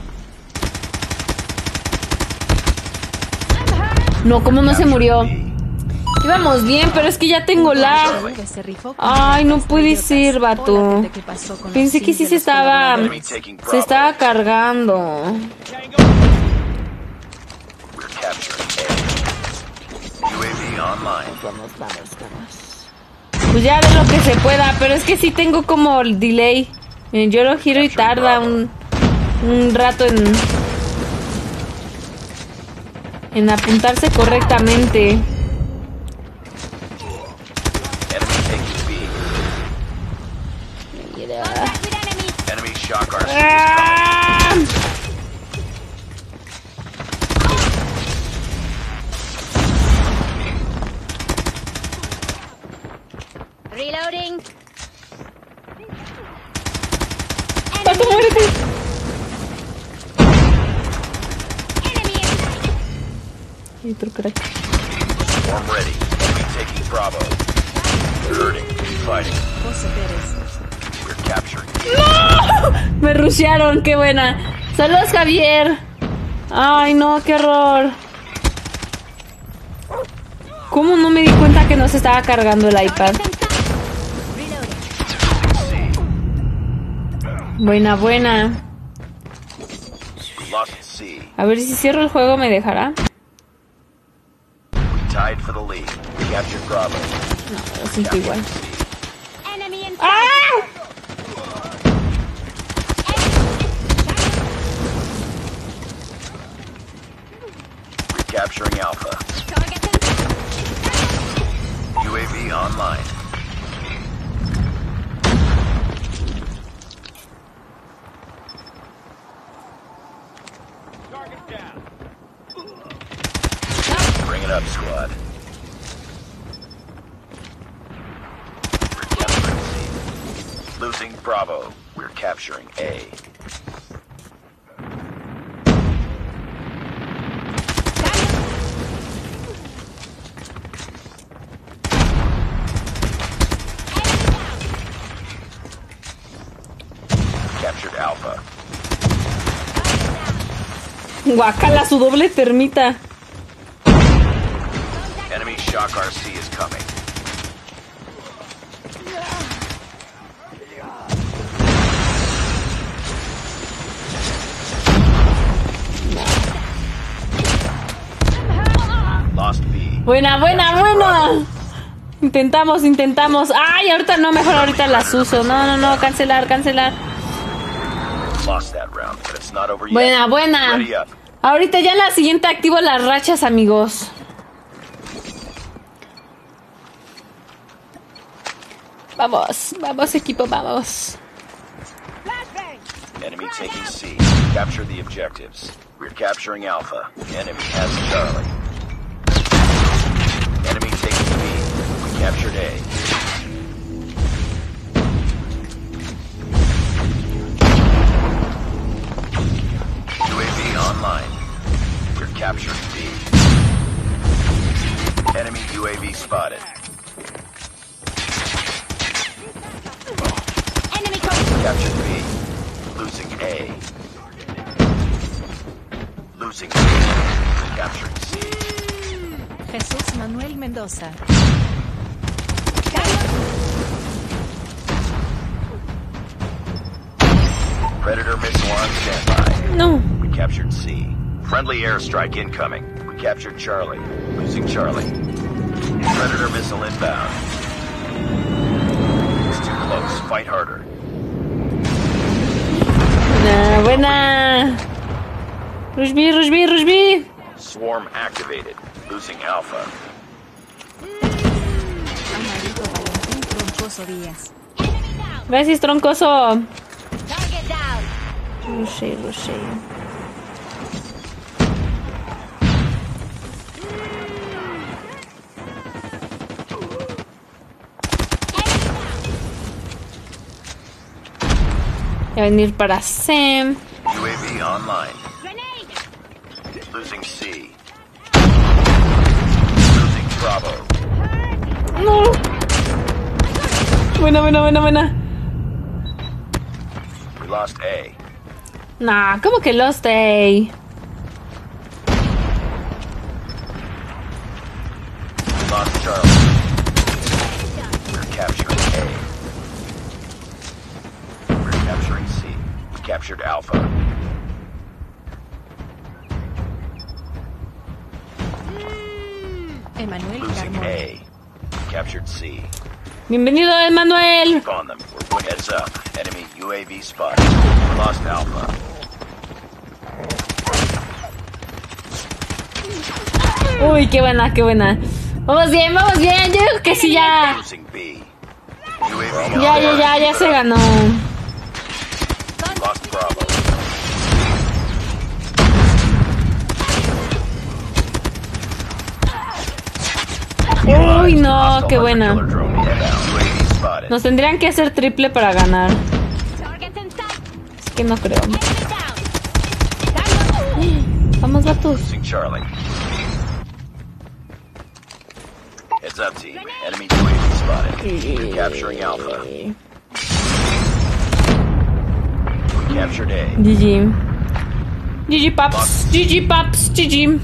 No, ¿cómo no se murió? Íbamos bien, pero es que ya tengo lag. Ay, no puede ser, vato. Pensé que sí se estaba cargando. We're capturing A. UAV online. Pues ya de lo que se pueda, pero es que sí tengo como el delay. Yo lo giro y tarda un rato en apuntarse correctamente. Enemy taking B. Contact with enemy! Enemy shock RC is ¡Ah! Reloading! ¡Pato, muérete! Enemy in sight! Y otro crack. coming. Swarm ready. Enemy taking Bravo. We're hurting. Fighting. José Pérez. We're capturing B. ¡No! Me rushearon, qué buena. Saludos, Javier. Ay, no, qué horror. ¿Cómo no me di cuenta que no se estaba cargando el iPad? Buena, buena. Lost C. A ver si cierro el juego, ¿me dejará? Tied for the lead. We captured Bravo. No, lo siento igual. Enemy in sight! ¡Ah! We're capturing Alpha. Target in sight! UAV online. Bring it up, squad. We're capturing C. Losing Bravo. We're capturing A. Captured Alpha. Guacala, su doble termita. Enemy shock RC is coming. Lost B. Buena, buena, buena. Intentamos. Ay, ahorita no, mejor ahorita las uso. No, cancelar. Lost that round, but it's not over yet. Buena. Ready up. Ahorita ya en la siguiente activo las rachas, amigos. Vamos, equipo, vamos. Enemy taking C. Capture the objectives. We're capturing Alpha. Enemy has Charlie. Enemy taking B. We captured A. UAV online. We're capturing B. Enemy UAV spotted. Enemy cover. Captured B. Losing A. Losing B. Capturing C. Jesús Manuel Mendoza. Predator missile on standby. No. We captured C. Friendly airstrike incoming. We captured Charlie. Losing Charlie. Predator missile inbound. It's too close. Fight harder. Buena, buena. Rush B, rush B, rush B. Swarm activated. Losing Alpha. Amarito Valentín Troncoso Díaz. Gracias, troncoso. Target down. Rushé, rushé. Voy a venir para Sam. UAV online. Grenade. Losing C. Losing Bravo. No. Buena, buena, buena, buena. We lost A. Nah, ¿cómo que Lost A? Lost Charlie. We're capturing A. We're capturing C. We captured Alpha. Emanuel Losing Carmona. A. Captured C. Bienvenido, Emanuel. Keep on them. We're heads up. Enemy UAV spotted. We lost Alpha. Uy, qué buena, qué buena. Vamos bien, vamos bien. Yo digo que sí, ya. Losing B. UAV Ya se ganó. Lost Bravo. Uy, no, Hostile qué hunter buena. killer drone inbound. UAV spotted. Nos tendrían que hacer triple para ganar. Target in sight. Es que no creo. Enemy down. Vamos, vatos. Losing Charlie. Heads up, team. Enemy UAV spotted. We're capturing Alpha. We captured A. GG. GG Paps. GG Paps. GG.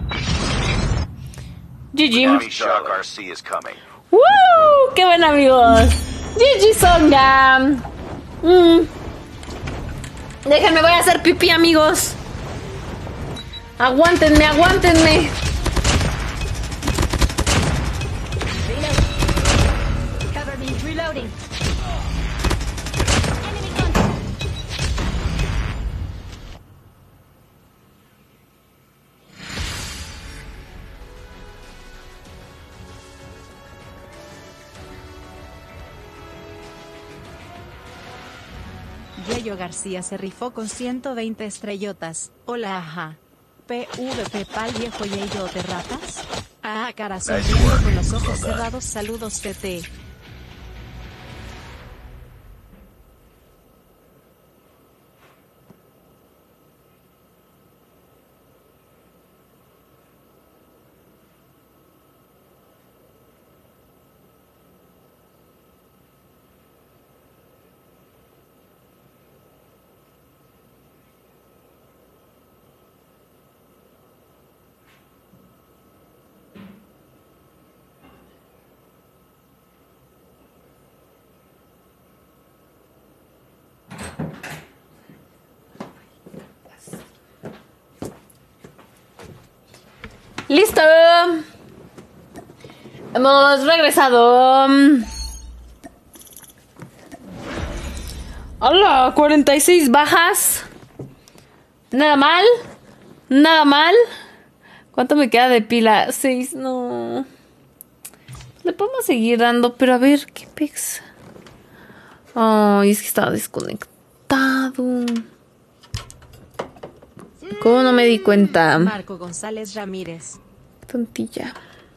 GG. Enemy Shock RC is coming. ¡Woo! ¡Qué bueno, amigos! GG Songa. Déjenme, voy a hacer pipí, amigos. Aguántenme, aguántenme. Cover me. Reloading. Enemy contact. Yayo García se rifó con 120 estrellotas. Hola, ajá. PVP pal viejo Yayo te ratas. Ah, cara sonriendo con los ojos cerrados. Saludos, TT. ¡Listo! Hemos regresado. ¡Hola! 46 bajas. Nada mal. Nada mal. ¿Cuánto me queda de pila? 6, no. Le podemos seguir dando, pero a ver, ¿qué pex? Ay, es que estaba desconectado. quemado. ¿Cómo no me di cuenta? Marco González Ramírez. Tontilla.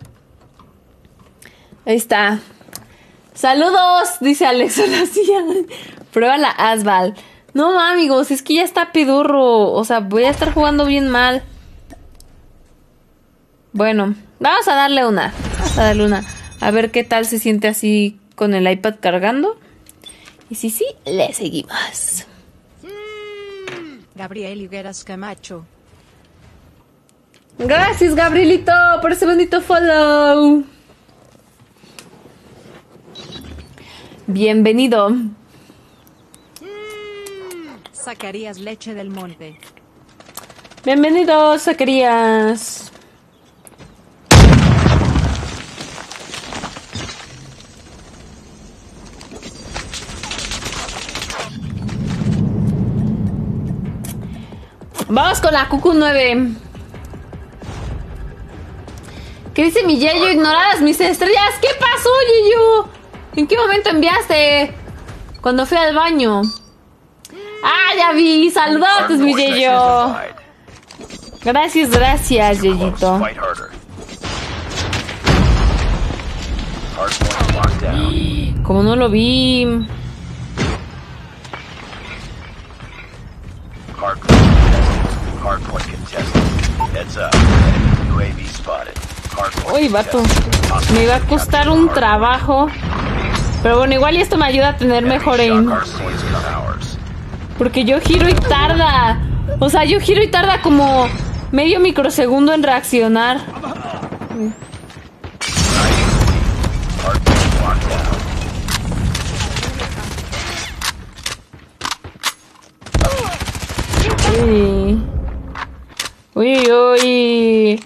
Ahí está. ¡Saludos! Dice Alex Olacia. Prueba la Asval. No, amigos, es que ya está pedorro. O sea, voy a estar jugando bien mal. Bueno, vamos a darle una. A ver qué tal se siente así con el iPad cargando. Y sí, le seguimos. Gabriel Higueras Camacho. Gracias, Gabrielito, por ese bonito follow. Bienvenido. Zacarías Leche del Monte. Bienvenido, Zacarías. Vamos con la QQ9. ¿Qué dice mi Yeyo? Ignoradas mis estrellas. ¿Qué pasó, Yeyo? ¿En qué momento enviaste? Cuando fui al baño. Ah, ya vi. Saludotes, mi Yeyo. Gracias, Yeyito. Como no lo vi. Uy, vato. Me iba a costar un trabajo. Pero bueno, igual y esto me ayuda a tener mejor aim. Porque yo giro y tarda. O sea, yo giro y tarda como medio microsegundo en reaccionar. Uy.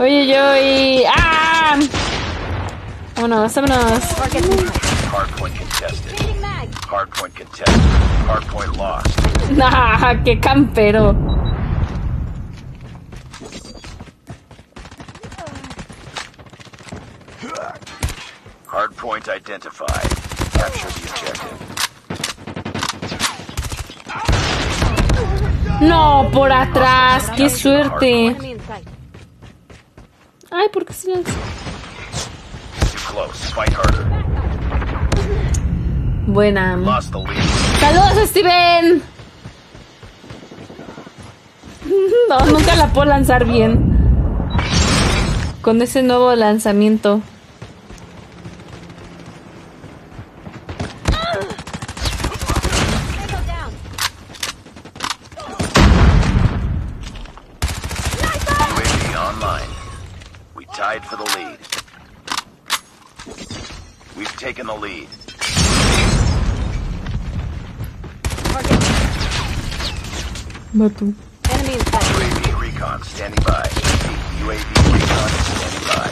¡Ah! Vámonos. Hardpoint contested. Hardpoint lost. Nah, qué campero. Hardpoint identified. Capture the objective. No, por atrás. Qué suerte. Ay, ¿por qué se lanza? Close. Fight harder. Buena. Lost the lead. ¡Saludos, Steven! No, nunca la puedo lanzar bien. Con ese nuevo lanzamiento. UAV online. We tied for the lead. We've taken the lead. Mato. Enemy in sight. UAV recon standing by. UAV recon standing by.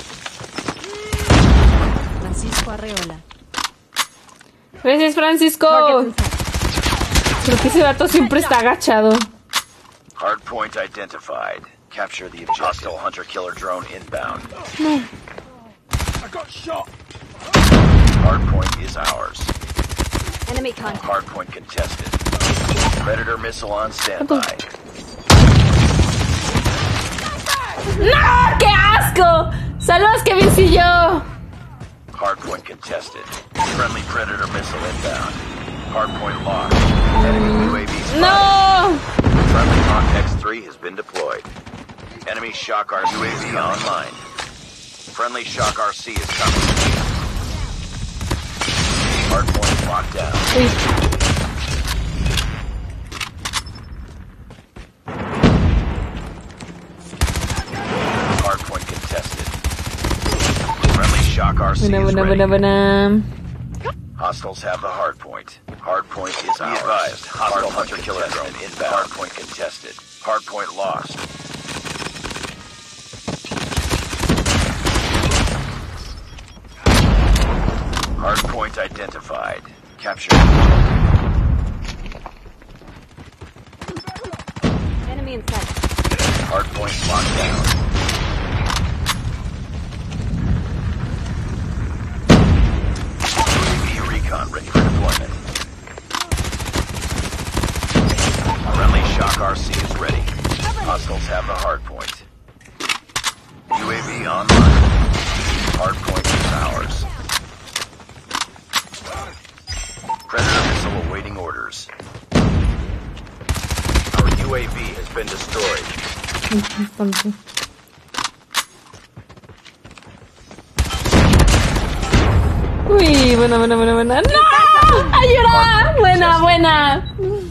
Francisco Arreola. Gracias, Francisco. Porque ese vato siempre está agachado. Hardpoint identified. Capture the objective. Hostile hunter-killer drone inbound. No. I got shot. Hardpoint is ours. Enemy contact. Hardpoint contested. Predator missile on standby. ¡No! ¡Qué asco! ¡Saludos, Kevincillo! Hardpoint contested. Friendly Predator missile inbound. Hardpoint lost. Enemy UAV spotted. ¡No! Friendly Hawk X-3 has been deployed. Enemy Shock RC UAV online. Friendly Shock RC is coming. Hardpoint locked down. Uy. Hardpoint contested. Friendly Shock RC is ready. Buena. Hostiles have the hardpoint. Hardpoint is ours. Be advised. Hostile hunter-killer drone inbound. Hardpoint contested. Hardpoint lost. Hardpoint identified. Capture. Enemy in sight. Hardpoint locked down. UAV recon ready for deployment. have the hard point. UAV online. Hard point is ours. Predator missile awaiting orders. Our UAV has been destroyed. Uy, buena. ¡No! ¡Ayuda! Buena.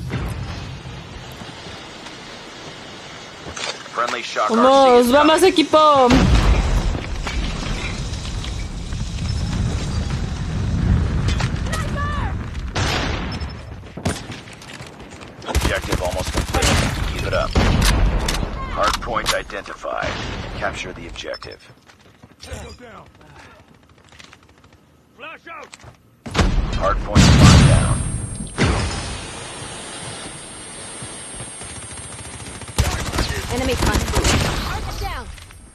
Friendly shock Vamos, vamos equipo. Objective almost complete. Keep it up. Hard point identified. Capture the objective. Go down. Flash out. Hard point locked down. Enemy contact. Down.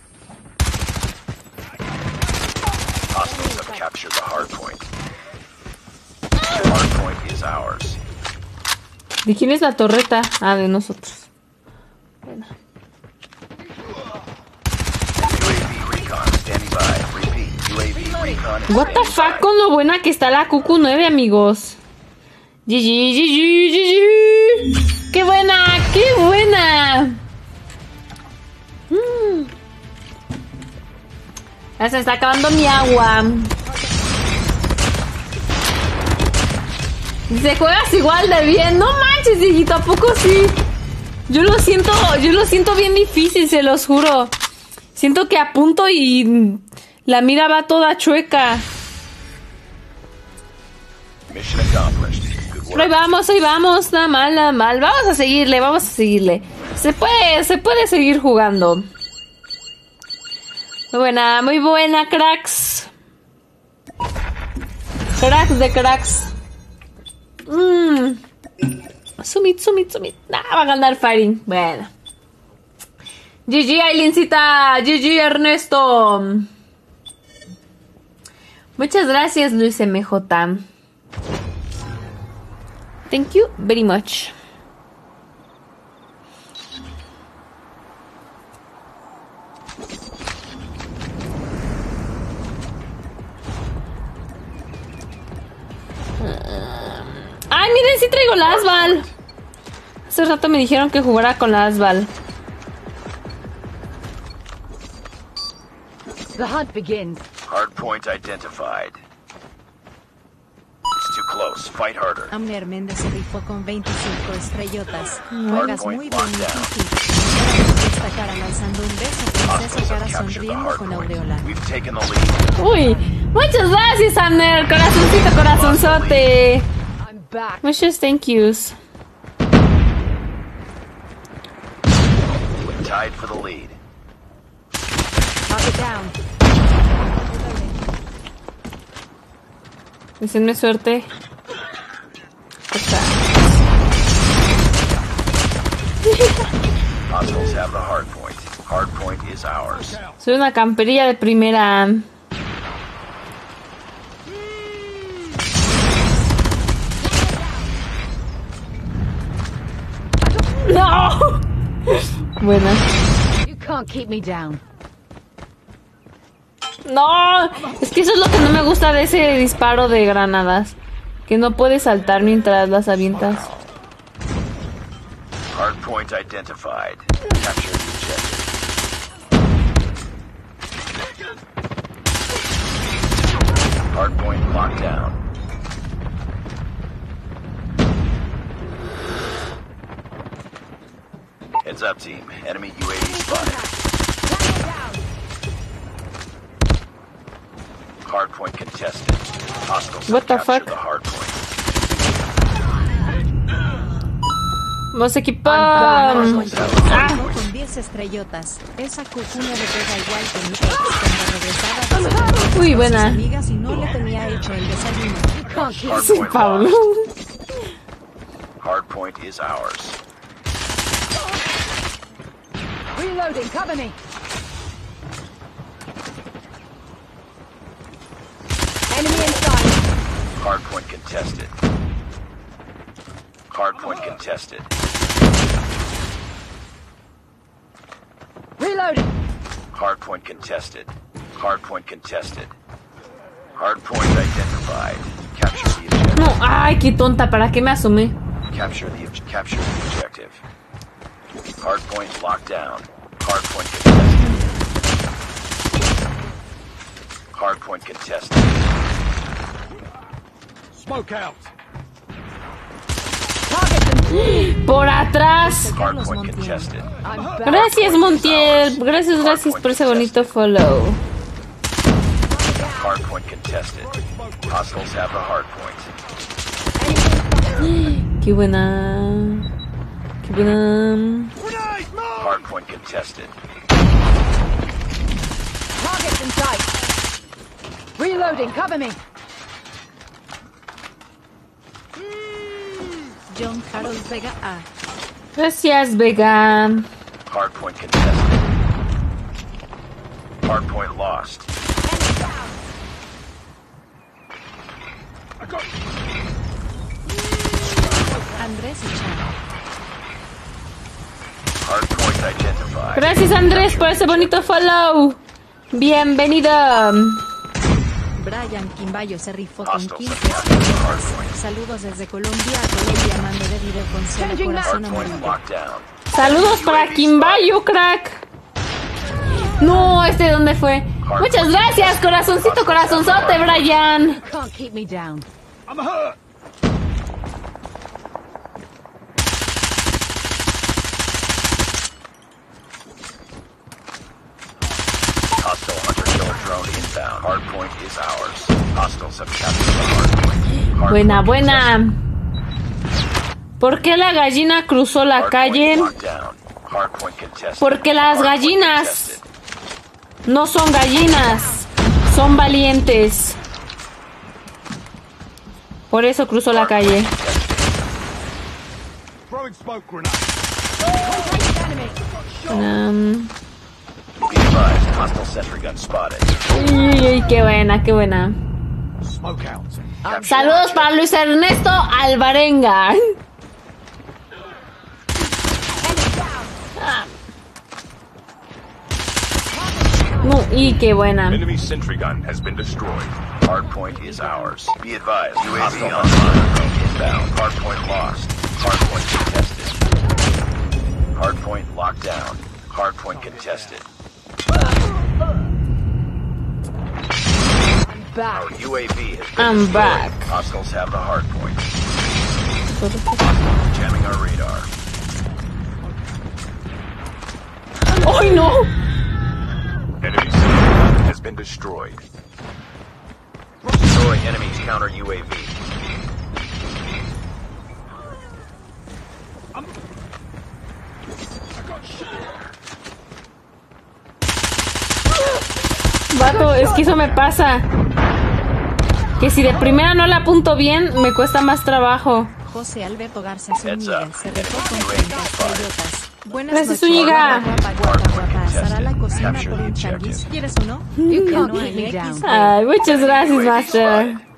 Hostiles have captured the hard point. The hard point is ours. ¿De quién es la torreta? Ah, de nosotros. Bueno. UAV recon standing by. Repeat. UAV recon is What the standing fuck by. con lo buena que está la QQ9, amigos. GG. ¡Qué buena! Ya se está acabando mi agua. Dice, juegas igual de bien. No manches, hijito, ¿a poco sí? Yo lo siento bien difícil, se los juro. Siento que apunto y la mira va toda chueca. Mission accomplished. Good work. Ahí vamos, nada mal. Vamos a seguirle. Se puede seguir jugando. Muy buena, cracks. Cracks de cracks. Sumit. Va a ganar Fighting. Bueno. GG, Ailincita. GG, Ernesto. Muchas gracias, Luis MJ. Thank you very much. Ay, miren, sí traigo la Asval. Hace rato me dijeron que jugara con la Asval. The hunt begins. Hard point identified. It's too close. Fight harder. Amner Méndez se rifó con 25 estrellotas. Hard Juegas point muy bien, locked down. Nikki. Esta cara lanzando un beso, princesa Hostiles cara have captured the sonriendo hard con point. aureola. We've taken the lead. Uy, muchas gracias, Amner. Corazonzote. I'm back. Muchos thank yous. We're tied for the lead. Knock it down. Desenme suerte. Hostiles have the hard point. Hard point is ours. Soy una camperilla de primera. ¡No! Buena. You can't keep me down. No, es que eso es lo que no me gusta de ese disparo de granadas. Que no puedes saltar mientras las avientas. Hard point identified. Capture the objective. Hard point locked down. Heads up, team. Enemy UAV spotted. Hard point contested. Hostiles What the have captured fuck? the hard point. Vamos equipo. Ah. Ah, Con 10 estrellotas. Esa cucuna le pega igual que mi ex cuando regresaba de su Uy, con buena. sus amigas y no le tenía hecho el desayuno. Hard sí, point Pablo. lost. Hard point is ours. Reloading, cover me. Enemy inside. Hard point contested. Hard point contested. Reloading. Hardpoint contested. Hardpoint contested. Hardpoint identified. Capture the objective. No, ay, qué tonta, ¿para qué me asomé? Capture the objective. Hardpoint locked down. Hardpoint contested. Hardpoint contested. Smoke out. Por atrás. Carlos Hardpoint Montiel. contested. I'm back. Gracias, Montiel. Gracias por ese bonito follow. Hardpoint contested. Hostiles have the hardpoint. Qué buena. Qué buena. Grenade, move! Hardpoint contested. Targets in sight. Reloading. Cover me. John Harold Vega A. Gracias, Vega. Hardpoint contested. Hardpoint lost. I got Andrés Chan. Hardpoint identified. Gracias, Andrés, por ese bonito follow. Bienvenido. Brian Quimbayo se rifó con Hostiles 15 have captured the estrellas. hardpoint. Saludos desde Colombia a Colombia, mando de video con celo Changing corazón Hardpoint amarillo. locked down. Saludos para Kimbayo, crack. No, ¿dónde fue? Muchas gracias, corazoncito, corazonzote, Brian. Can't keep me down. I'm hurt. Hostile hunter-killer drone inbound. Hardpoint is ours. Hostiles have captured the hardpoint. Hardpoint Buena, contested. buena. ¿Por qué la gallina cruzó la Hardpoint calle? locked down. Hardpoint contested. Porque las Hardpoint gallinas contested. no son gallinas, son valientes. Por eso cruzó la calle. Throwing smoke grenade. Be advised, hostile sentry gun spotted. Uy, qué buena, qué buena. Smoke out. Capture Saludos the para Luis Ernesto Alvarenga. No, y qué buena. Enemy sentry gun has been destroyed. Hardpoint is ours. Be advised, UAV online. Inbound. Hardpoint lost. Hardpoint contested. Hardpoint locked down. Hardpoint contested. Back. Our UAV has been I'm destroyed. back. Hostiles have the hardpoint. Jamming our radar. ¡Ay, no! Enemy sentry gun has been destroyed. Destroy enemy's counter UAV. I got shot. Vato, es que eso me pasa. Que si de primera no la apunto bien, me cuesta más trabajo. José Alberto Garza Heads Zúñiga up. se rifó con 30 estrellotas. Buenas Gracias, noches. Zúñiga. Guapa, guapa, guapa. ¿Sará la cocina por un changuis? ¿Quieres uno? You Ya can't no keep me hay down. X. Ay, muchas gracias, UAV Master. spotted.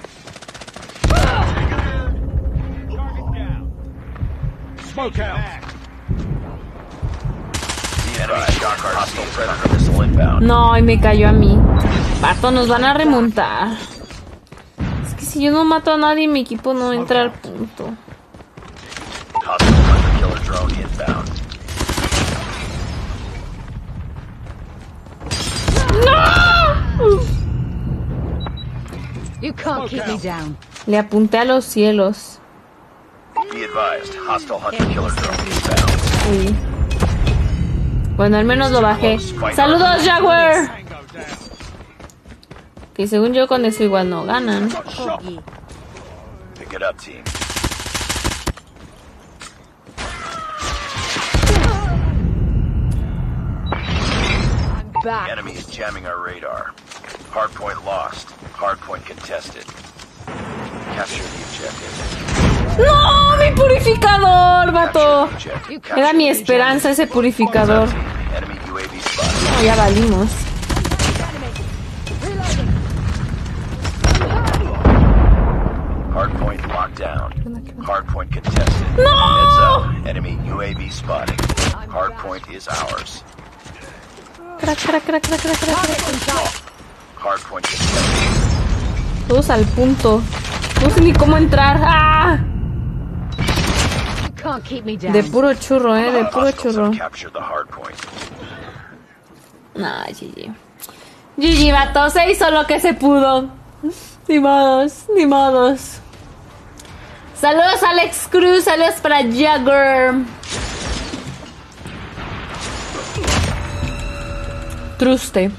Smoke out. The enemy shock hostile predator missile inbound. No, y me cayó a mí. Vato, nos van a remontar. Es que si yo no mato a nadie, mi equipo no entra al punto. Hostile hunter-killer drone inbound. You can't keep me down. Le apunté a los cielos. Be advised, hostile hunter-killer drone inbound. Sí. Bueno, al menos lo bajé. ¡Saludos, Jaguar! Tango down. Que según yo con eso igual no ganan. Got shot. Foggy. Pick it up, team. I'm The back. enemy is jamming our radar. Hardpoint lost. Hardpoint contested. Capture the objective. ¡No! ¡Mi purificador, vato! Capture the objective. Era mi esperanza ese purificador. Enemy UAV spotted. No, ya valimos. Hardpoint locked down. Hardpoint contested. No! Heads up. Enemy UAV spotted. Hardpoint is ours. Crack, crack, crack, crack, crack, crack. Hardpoint contested. Todos al punto. No sé ni cómo entrar. ¡Ah! Can't keep me down. De puro churro, de puro Hostiles churro. have captured the hardpoint. Nah, GG. GG, vato. Se hizo lo que se pudo. Ni modos, ni modos. Saludos a Alex Cruz, saludos para Jagger. Truste.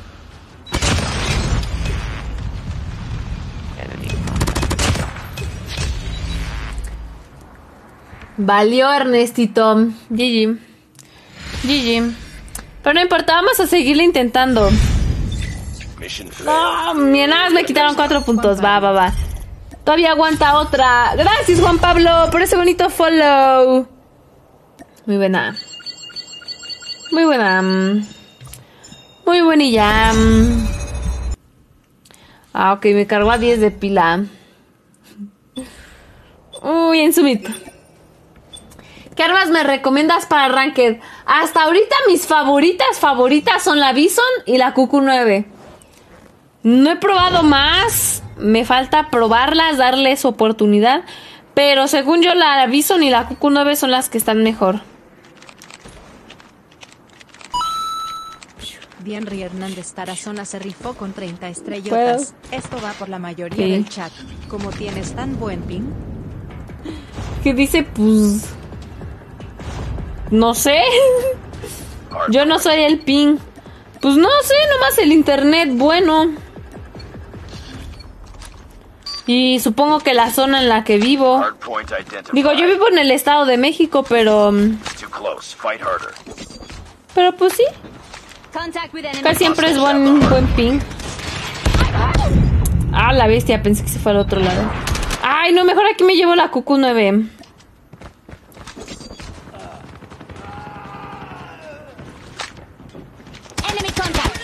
Valió, Ernestito. GG. GG. Pero no importa, vamos a seguirle intentando. Mission failed. No, nada más me quitaron 4 puntos. Va. Todavía aguanta otra. Gracias, Juan Pablo, por ese bonito follow. Muy buena. Muy buena. Muy buenilla. Ah, ok, me cargó a 10 de pila. Uy, en Summit. ¿Qué armas me recomiendas para Ranked? Hasta ahorita mis favoritas son la Bison y la QQ9. No he probado más. Me falta probarlas, darles oportunidad. Pero según yo, la Bison y la QQ9 son las que están mejor. Dienry Hernández Tarazona se rifó con 30 estrellotas. Esto va por la mayoría Sí. del chat. Como tienes tan buen ping, ¿Qué dice? Pues... no sé. Yo no soy el ping. Pues no sé, nomás el internet bueno. Y supongo que la zona en la que vivo. Hardpoint identified. Digo, yo vivo en el Estado de México, pero... Too close. Fight harder. pero pues sí. Contact with enemy. Casi siempre es buen ping. Ah, la bestia, pensé que se fue al otro lado. Ay, no, mejor aquí me llevo la QQ9. Enemy contact.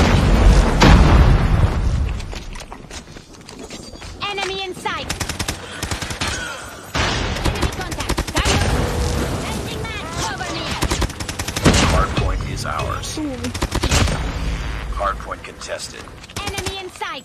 Enemy in sight. Enemy contact. Changing mag. Cover me. Hardpoint is ours. Hardpoint contested. Enemy in sight.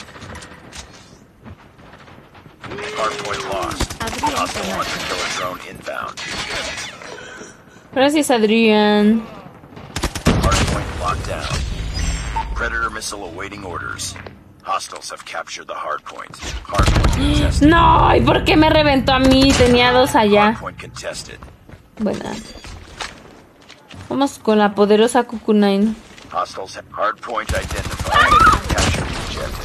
Hardpoint lost. Hostile hunter killer drone inbound. Gracias, Adrián. Hardpoint locked down. Predator missile awaiting orders. Hostiles have captured the hardpoint. Hardpoint contested. No, ¿y por qué me reventó a mí? Tenía 2 allá. Hardpoint contested. Buena. Vamos con la poderosa QQ9. Hostiles have hardpoint identified. Capture the objective.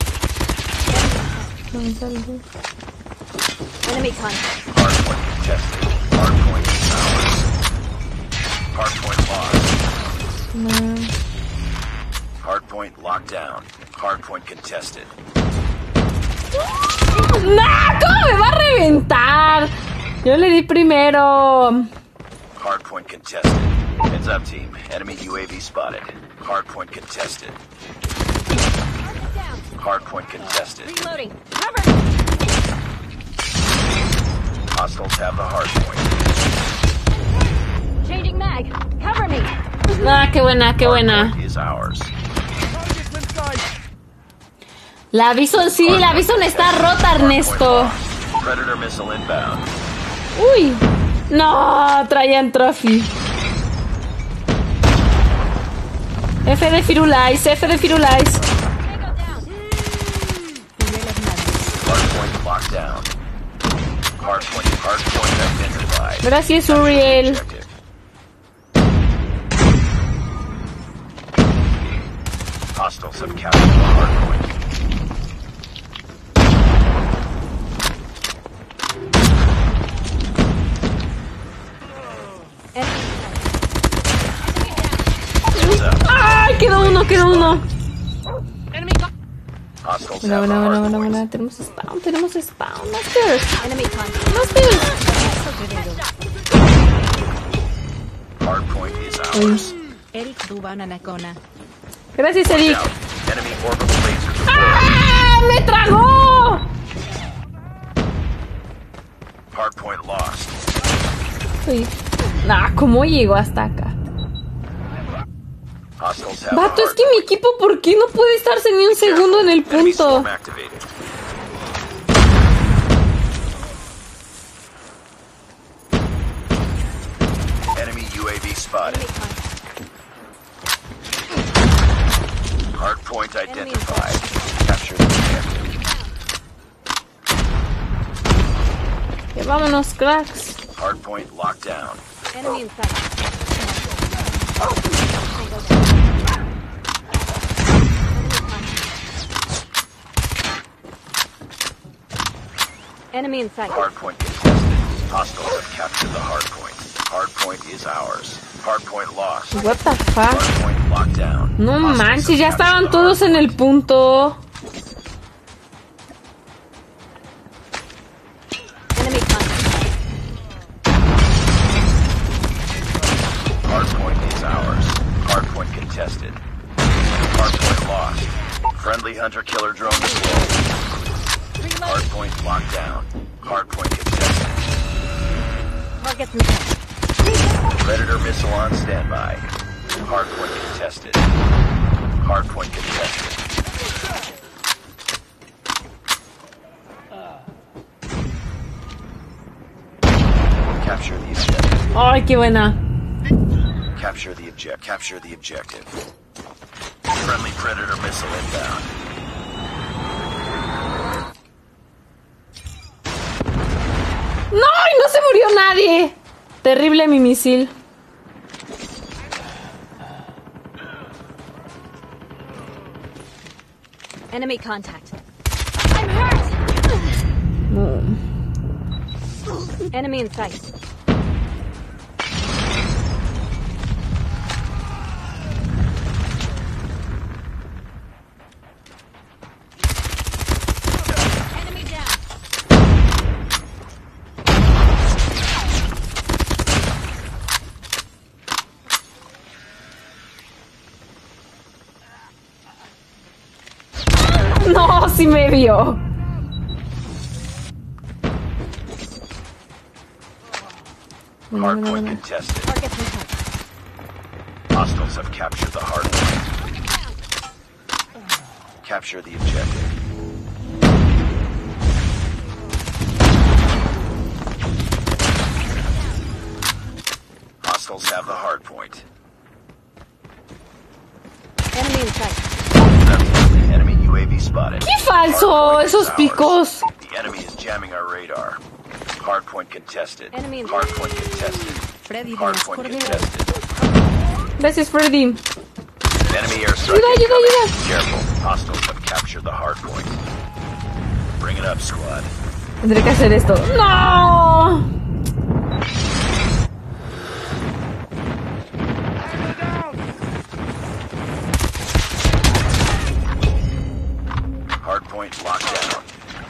Enemy contact. Hardpoint contested. Hardpoint is ours. Hardpoint lost. Hardpoint locked down. Hardpoint contested. ¡Nah! ¿Cómo me va a reventar? Yo le di primero. Hardpoint contested. Heads up, team. Enemy UAV spotted. Hardpoint contested. Hardpoint contested. Reloading. Cover. Hostiles have the hardpoint. Changing mag. Cover me. Ah, qué buena, qué buena. Hardpoint is ours. La Bison, sí, la Bison está rota, Ernesto. Predator missile inbound. Uy. No, traían trophy. F de Firulais, F de Firulais. Tango down. Uriel Hernández. Hardpoint locked down. Hardpoint identified. Gracias, Uriel. Objective. Hostiles have captured the hardpoint. Heads up. ¡Ay! Quedó uno, quedó uno. Hostiles Buena, have the buena, buena, buena, hardpoint. buena. Tenemos spawn, tenemos spawn. Masters, Enemy contact. masters. Hardpoint is ours. Eric Duban Anacona. Gracias, Eric. Out. Enemy orbital lasers deployed. ¡Ah! ¡Me tragó! Hardpoint lost. Uy. Nah, ¿cómo llegó hasta acá? Hostiles have Vato, the es que mi equipo, ¿por qué no puede estarse ni un segundo en el Enemy punto? swarm activated. Enemy UAV spotted. Hardpoint identified. Capture the objective. Ya vámonos, cracks. Hardpoint locked down. Enemy in sight. Enemy in sight. Hardpoint contested. Hostiles have captured the hardpoint. Hardpoint is ours. Hardpoint lost. What the fuck? Hardpoint locked down. No Hostiles manches, have ya captured estaban the todos en el punto. Enemy contact. Hardpoint is ours. Hardpoint contested. Hardpoint lost. Friendly hunter-killer drone deployed. Hardpoint locked down. Hardpoint contested. Targets in sight. Predator missile on standby. Hardpoint contested. Hardpoint contested. Capture the objective. Ay, qué buena. Capture the object. Capture the objective. Friendly Predator missile inbound. ¡No! ¡Y no se murió nadie! Terrible mi misil. Enemy contact. I'm hurt. No. Enemy in sight. Enemy down. No, sí me vio. Hardpoint contested. Targets in sight. Hostiles have captured the hardpoint. Capture the objective. Hostiles have the hardpoint. Enemy in sight. Enemy UAV spotted. ¡Qué falso! Hardpoint is Esos ours. picos. The enemy is jamming our radar. Hardpoint contested. Enemy in Hardpoint contested. Freddy de las Hardpoint corderas. contested. Gracias, Freddy. Enemy airstrike Ayuda, ayuda, incoming. ayuda. Careful. Hostiles have captured the hardpoint. Bring it up, squad. Tendré que hacer esto. ¡No! Hardpoint locked down.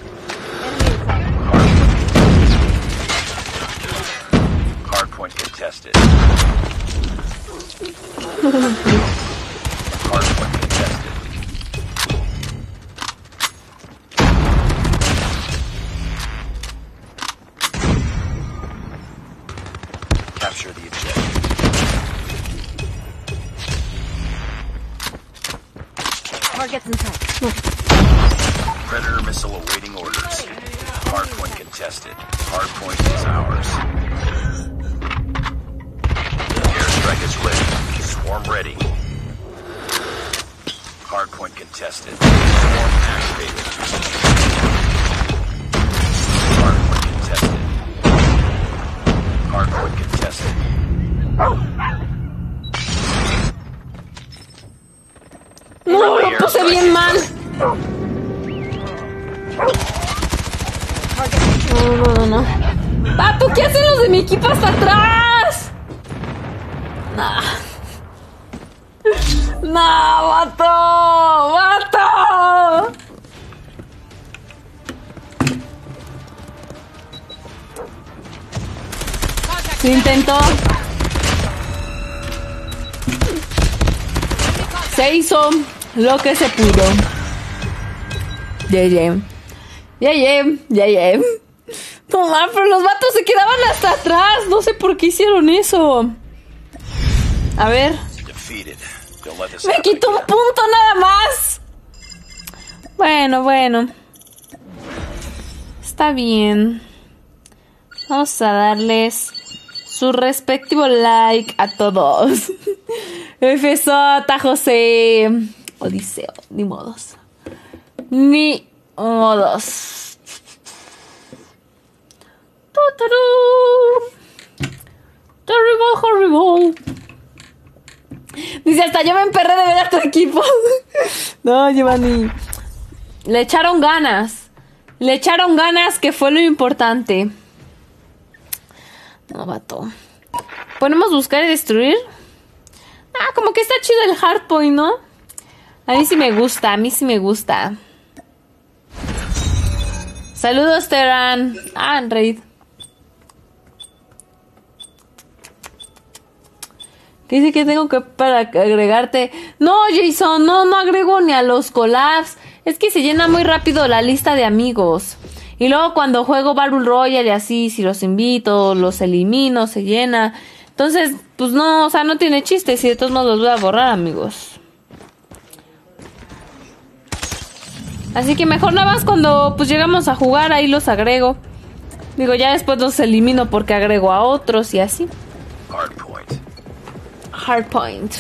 Enemy in sight. Hardpoint contested. Hardpoint contested. Capture the objective. Targets in sight. Predator missile awaiting orders. Hardpoint contested. Hardpoint is ours. Airstrike is ready. Swarm ready. Hardpoint contested. Swarm activated. Hardpoint contested. Hardpoint contested. No, lo puse bien mal. No. ¡Vato! ¿Qué hacen los de mi equipo hasta atrás? Nah. No, vato. ¡Vato! Se intentó. Se hizo lo que se pudo. Yeye. No, pero los vatos se quedaban hasta atrás. No sé por qué hicieron eso. A ver. Defeated. Don't let this Me happen quitó un again. punto nada más. Bueno. Está bien. Vamos a darles su respectivo like a todos. FSota, José. Odiseo, ni modos. Ni modos. Terrible. Dice, hasta yo me emperré de ver a tu equipo. No, Giovanni. Le echaron ganas. Que fue lo importante. No, vato. ¿Podemos buscar y destruir? Ah, como que está chido el hardpoint, ¿no? A mí sí me gusta. Saludos, Terran. Ah, en raid. ¿Qué dice que tengo que para agregarte? No, Jason, no agrego ni a los collabs. Es que se llena muy rápido la lista de amigos. Y luego cuando juego Battle Royale y así, si los invito, los elimino, se llena. Entonces, pues no, o sea, no tiene chiste. Si de todos modos los voy a borrar, amigos. Así que mejor nada más cuando pues llegamos a jugar, ahí los agrego. Digo, ya después los elimino porque agrego a otros y así. Hardpoint.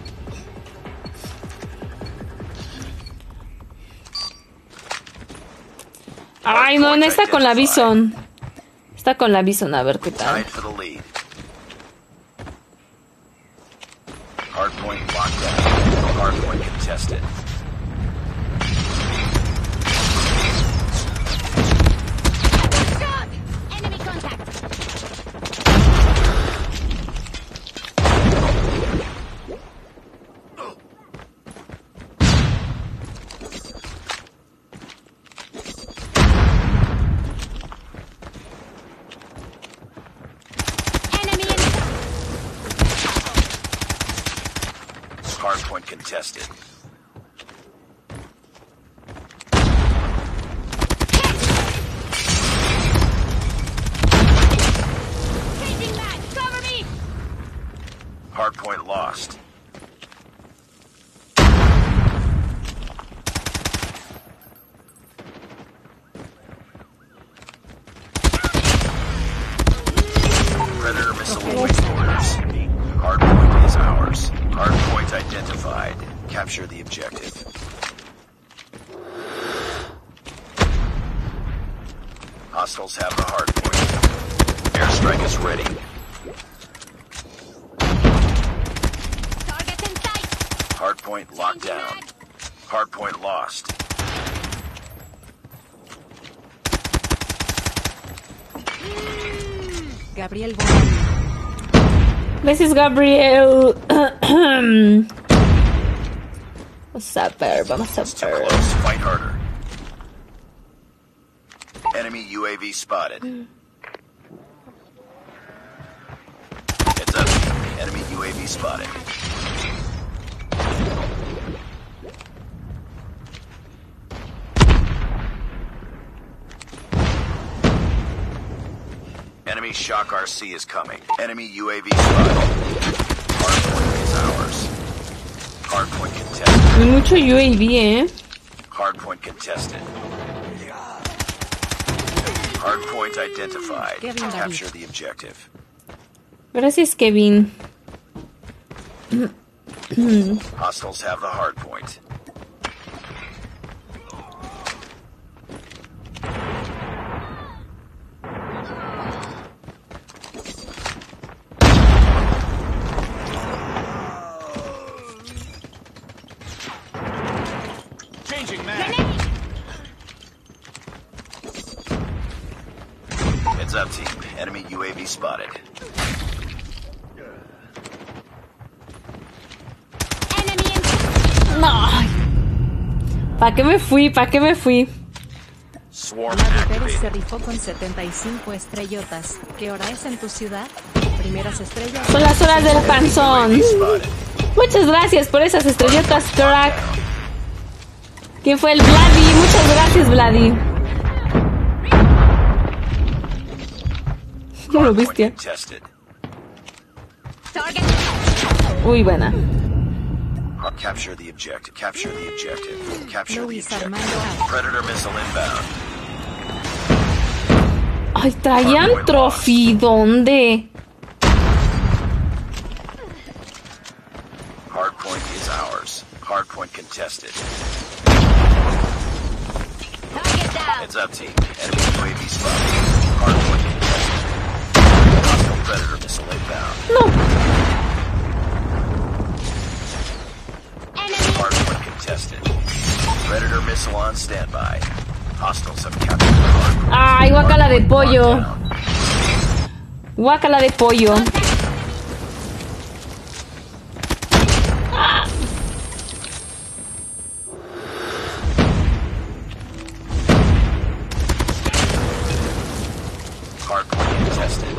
Ay, no, está con la Bison. Está con la Bison, a ver qué tal. Tied for the lead. Hardpoint locked down. Hardpoint contested. Shot! Enemy contact. Enemy in Hardpoint contested. changing mag. Cover me. Hardpoint lost. Predator missile awaits orders. Hardpoint is ours. Hardpoint identified. Capture the objective. Hostiles have the hardpoint. Airstrike is ready. Target in sight. Hardpoint locked down. Hardpoint lost. Gabriel Bonani. Gracias, Gabriel. Vamos a ver. Too close. Fight harder. Enemy UAV spotted. Heads up. Enemy UAV spotted. Enemy Shock RC is coming. Enemy UAV spotted. Hardpoint is ours. Hardpoint contested. Mucho UAV, Hardpoint contested. Hardpoint identified. Kevin David. Capture the objective. Gracias, Kevin. Hostiles have the hardpoint. Changing mag. Heads up, team. Enemy UAV spotted. Enemy in No. ¿Para qué me fui? Swarm Mario Pérez se activated. rifó con 75 estrellotas. ¿Qué hora es en tu ciudad? Primeras estrellas. Son las horas del panzón. UAV spotted. Muchas gracias por esas estrellotas, crack. ¿Quién fue el Vladi? Muchas gracias, Vladi. ¿Cómo lo Hardpoint viste? contested. target. Uy, buena. Capture the objective. Capture the objective. Capture the Luis objective. Armando A. Predator missile inbound. Ay, traían trophy. ¿Dónde? Hardpoint is ours. Hardpoint contested. Target down. Heads up, team. Enemy UAV spotted. Hardpoint contested. Hostile Predator missile inbound. No. Enemy. Hardpoint contested. Predator missile on standby. Hostiles have captured the hardpoint. Ay, guácala de pollo. Lockdown. Guácala de pollo. Hardpoint contested.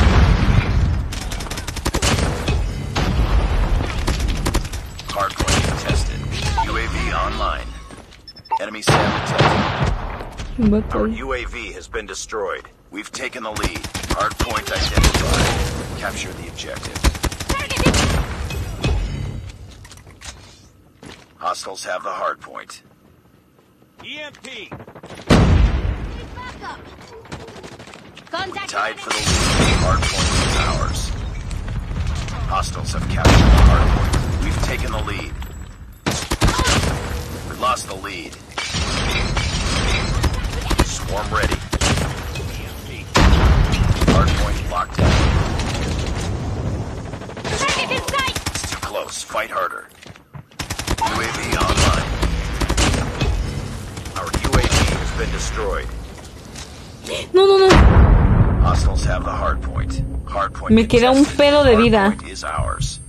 Hardpoint contested. UAV online. Enemy SAM detected. Our UAV has been destroyed. We've taken the lead. Hardpoint identified. Capture the objective. Hostiles have the hardpoint. EMP. Backup. Contact. Tied for the lead. Hardpoint is ours. Hostiles have captured the hardpoint. We've taken the lead. We lost the lead. Swarm ready. Hardpoint locked down. Target in sight. It's too close. Fight harder. UAV online. Our UAV has been destroyed. No, no, no. Hostiles have the hardpoint. Hardpoint Me queda un contested. pedo de vida. Hardpoint is ours.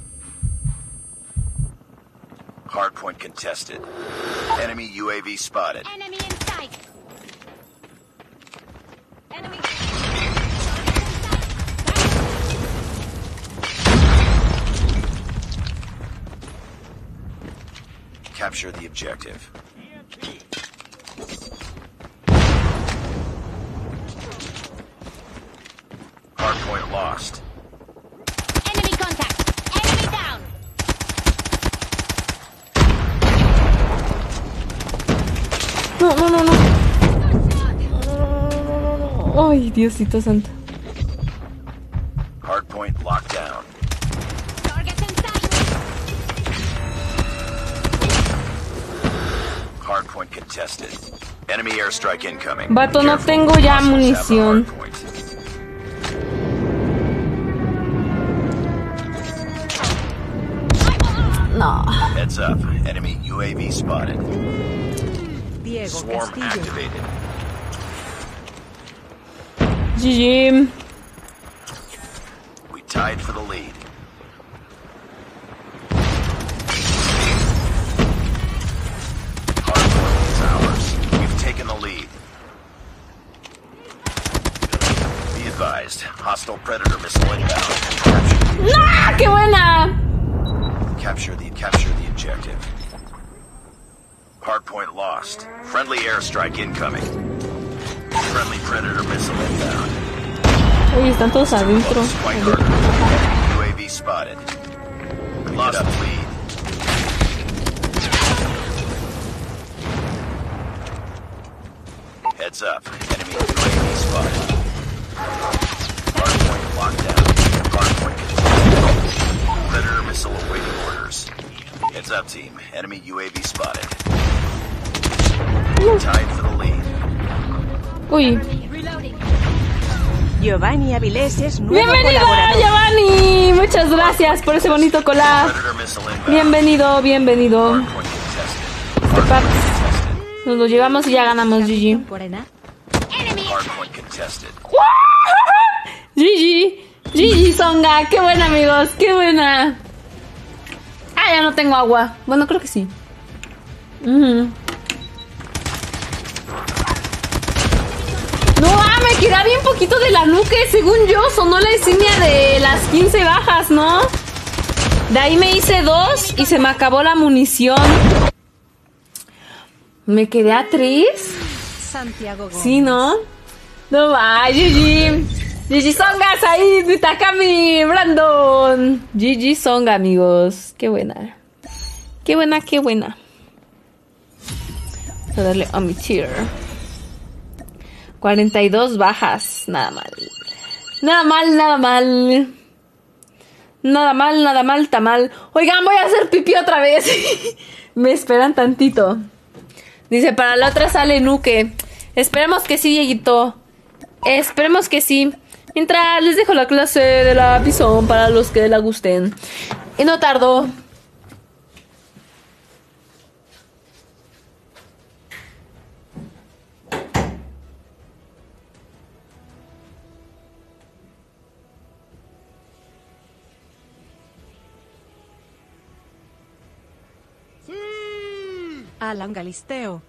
Hardpoint contested. Enemy UAV spotted. Enemy in sight. Enemy. Capture the objective. Hardpoint lost. Enemy contact. Enemy down. No, no, no, no. Ay, Diosito santo. Hardpoint locked down. Target in sight. Hardpoint contested. Enemy airstrike incoming. Vato, no Careful. tengo ya Hostiles have the munición. hardpoint. No. Heads up. Enemy UAV spotted. Diego Swarm Castillo. activated. GG. We tied for the lead. Hardpoint is ours. We've taken the lead. Be advised. Hostile Predator missile inbound. ¡No! ¡Qué buena! Capture the objective. Hardpoint lost. Friendly airstrike incoming. Friendly Predator missile inbound. Uy, están todos adentro. Close, fight harder. Enemy UAV spotted. We lost the lead. Heads up. Enemy UAV spotted. Hardpoint locked down. Hardpoint contested. Predator missile awaiting orders. Heads up, team. Enemy UAV spotted. Tied for the lead. Uy. Reloading. Giovanni Avilés es nuevo ¡Bienvenido, colaborador. Giovanni! Muchas gracias por ese bonito collab. Predator missile inbound. Bienvenido, bienvenido. Hardpoint contested. Este pack Contested. nos lo llevamos y ya ganamos, GG. Corena. Enemy. Hardpoint contested. GG. GG, Songa. Qué buena, amigos. Qué buena. Ah, ya no tengo agua. Bueno, creo que sí. Ujú. No, me queda bien poquito de la nuque. Según yo, sonó la insignia de las 15 bajas, ¿no? De ahí me hice 2 y se me acabó la munición. Me quedé a 3. Santiago Gómez. Sí, ¿no? No va, GG. GG Songa, Said, Takami, Brandon. GG Songa, amigos. Qué buena. Qué buena, qué buena. Voy a darle a mi tier. 42 bajas. Nada mal. Nada mal, nada mal. Nada mal, nada mal, está mal. Oigan, voy a hacer pipí otra vez. Me esperan tantito. Dice, para la otra sale Nuke. Esperemos que sí, Dieguito. Esperemos que sí. Mientras les dejo la clase de la Bison para los que la gusten. Y no tardo. Alan Galisteo.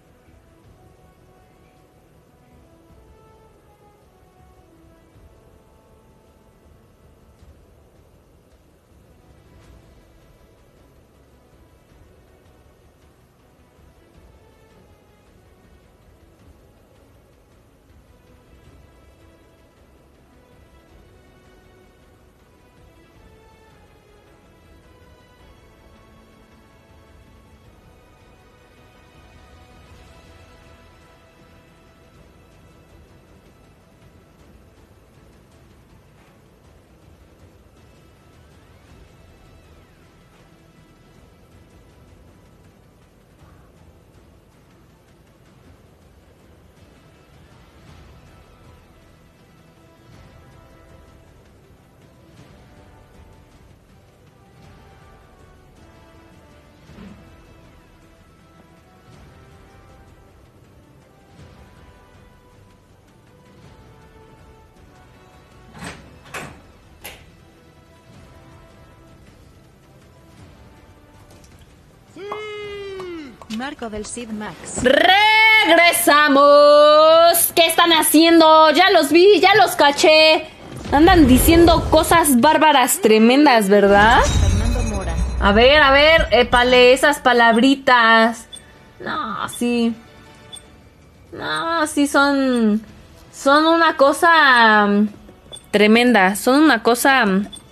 Marco del Sid Max. ¡Regresamos! ¿Qué están haciendo? Ya los vi, ya los caché. Andan diciendo cosas bárbaras tremendas, ¿verdad? Fernando Mora. A ver, épale, esas palabritas. No, sí. No, sí son una cosa tremenda. Son una cosa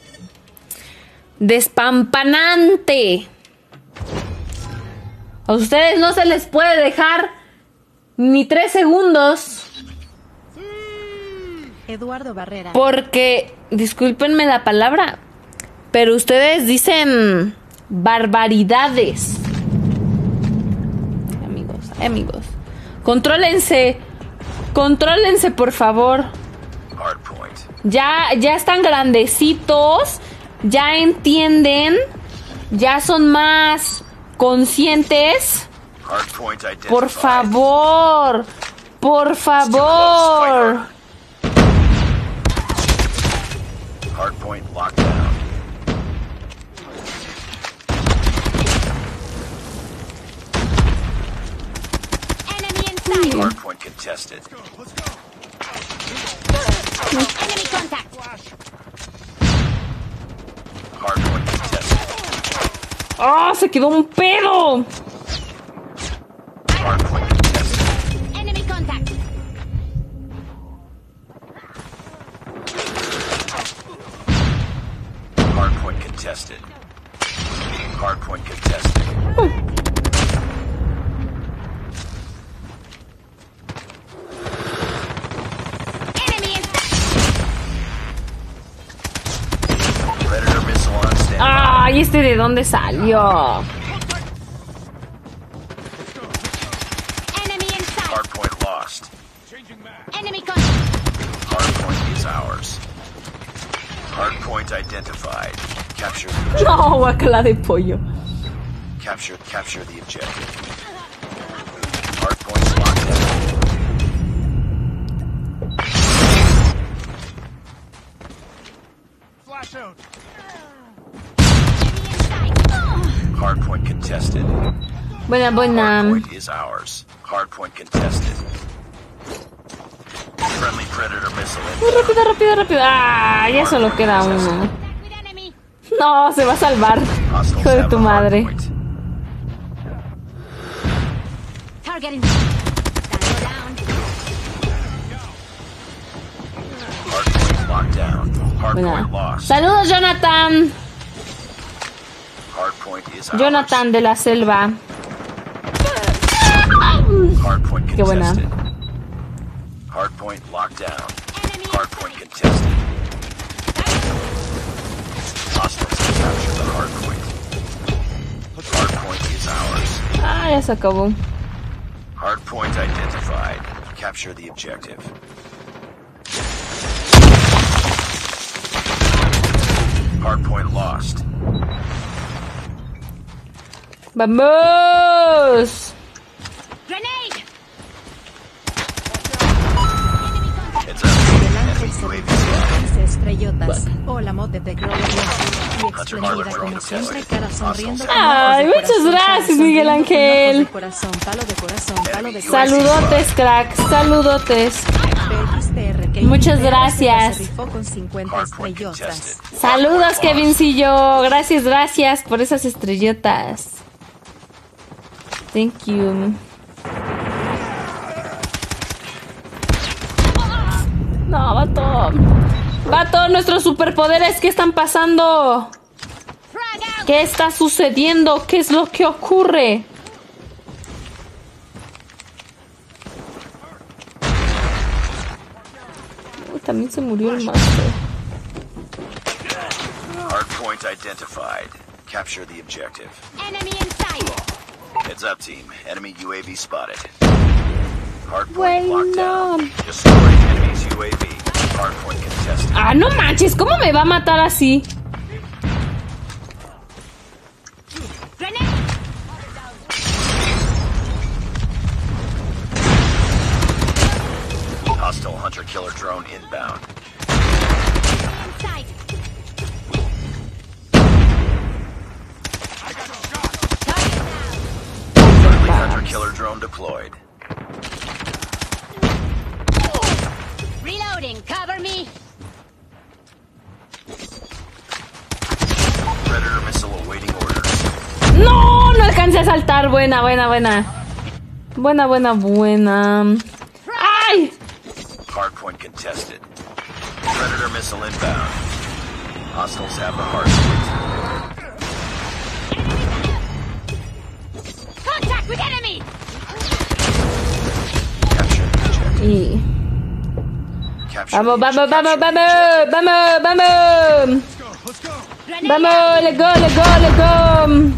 despampanante. A ustedes no se les puede dejar ni 3 segundos. Eduardo Barrera. Porque, discúlpenme la palabra, pero ustedes dicen barbaridades. Amigos. Contrólense, por favor. Ya están grandecitos, ya entienden, ya son más conscientes. Por favor. Hardpoint locked down. Enemy inside. Hardpoint contested. Enemy contact. Hardpoint contested. ¡Ah! ¡Se quedó un pedo! Hardpoint contested. Enemy contact. Hardpoint contested. Hardpoint contested. Enemy inside. Predator missile on standby. ¡Ay! ¿Este de dónde salió? Enemy inside. Hardpoint lost. Enemy contact. Hardpoint is ours. Hardpoint identified. Capture the No, guacala de pollo. capture the objective. Hardpoint's locked down. Flash out. Enemy inside. Hardpoint contested. Buena. Hardpoint is ours. Hardpoint contested. Friendly Predator missile Rápido. ¡Ah! Ya solo queda uno. Contact with enemy. No, se va a salvar. Hostiles Hijo de have tu the madre. hardpoint. Target in. Tango down. Hardpoint locked down. Hardpoint Buena. lost. Saludos, Jonathan. Hardpoint is ours. Jonathan de la Selva. Hardpoint Qué buena. contested. Hardpoint locked down. Hardpoint contested. Hostiles have captured the hardpoint. Hardpoint is ours. Ah, ya se acabó. Hardpoint identified. Capture the objective. Hardpoint lost. ¡Vamos! Grenade! It's up. Miguel Ángel Enemy se UAV rifó spotted. 15 estrellotas. Hola, mod de tecnología. Y extendida como siempre, cara sonriendo. con Ay, ojos de muchas corazón, cara gracias, Miguel sonriendo con Ángel. ojos de corazón, palo de corazón, palo de Saludotes, crack. Saludotes. BXTR, que Muchas se gracias. rifó con 50 Hardpoint estrellotas. contested. Saludos, Hardpoint Kevincillo. Gracias, gracias por esas estrellotas. Thank you. No, vato. Vato, nuestros superpoderes, ¿qué están pasando? Frag out! ¿Qué está sucediendo? ¿Qué es lo que ocurre? Uy, también se murió el maestro. Hardpoint identified. Capture the objective. Enemy in sight! Heads up, team. Enemy UAV spotted. Hardpoint Bueno. locked down. Destroying enemy's UAV. Hardpoint contested. Ah, no manches, ¿cómo me va a matar así? Grenade! Hostile hunter-killer drone inbound. In sight! Friendly hunter-killer drone deployed. Reloading! Cover me! Predator missile awaiting orders. No, no alcancé a saltar. Buena, buena, buena. Buena, buena, buena. ¡Ay! Hardpoint contested. Predator missile inbound. Hostiles have the hardpoint. Contact with enemy! Capture the objective. Y... Capture Vamos, the vamos, objective. vamos, vamos, vamos, vamos. Grenade! Vamos, let's go, let's go, let's go.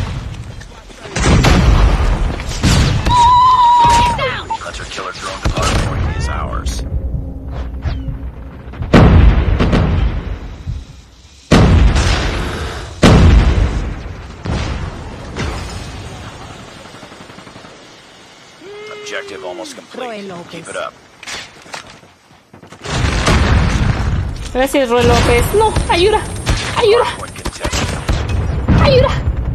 Down! Hunter-killer drone hardpoint is ours. Objective almost complete. Roy López. Keep it up. Gracias, Roy López. No, ayuda, ayuda, Hardpoint contested. ayuda.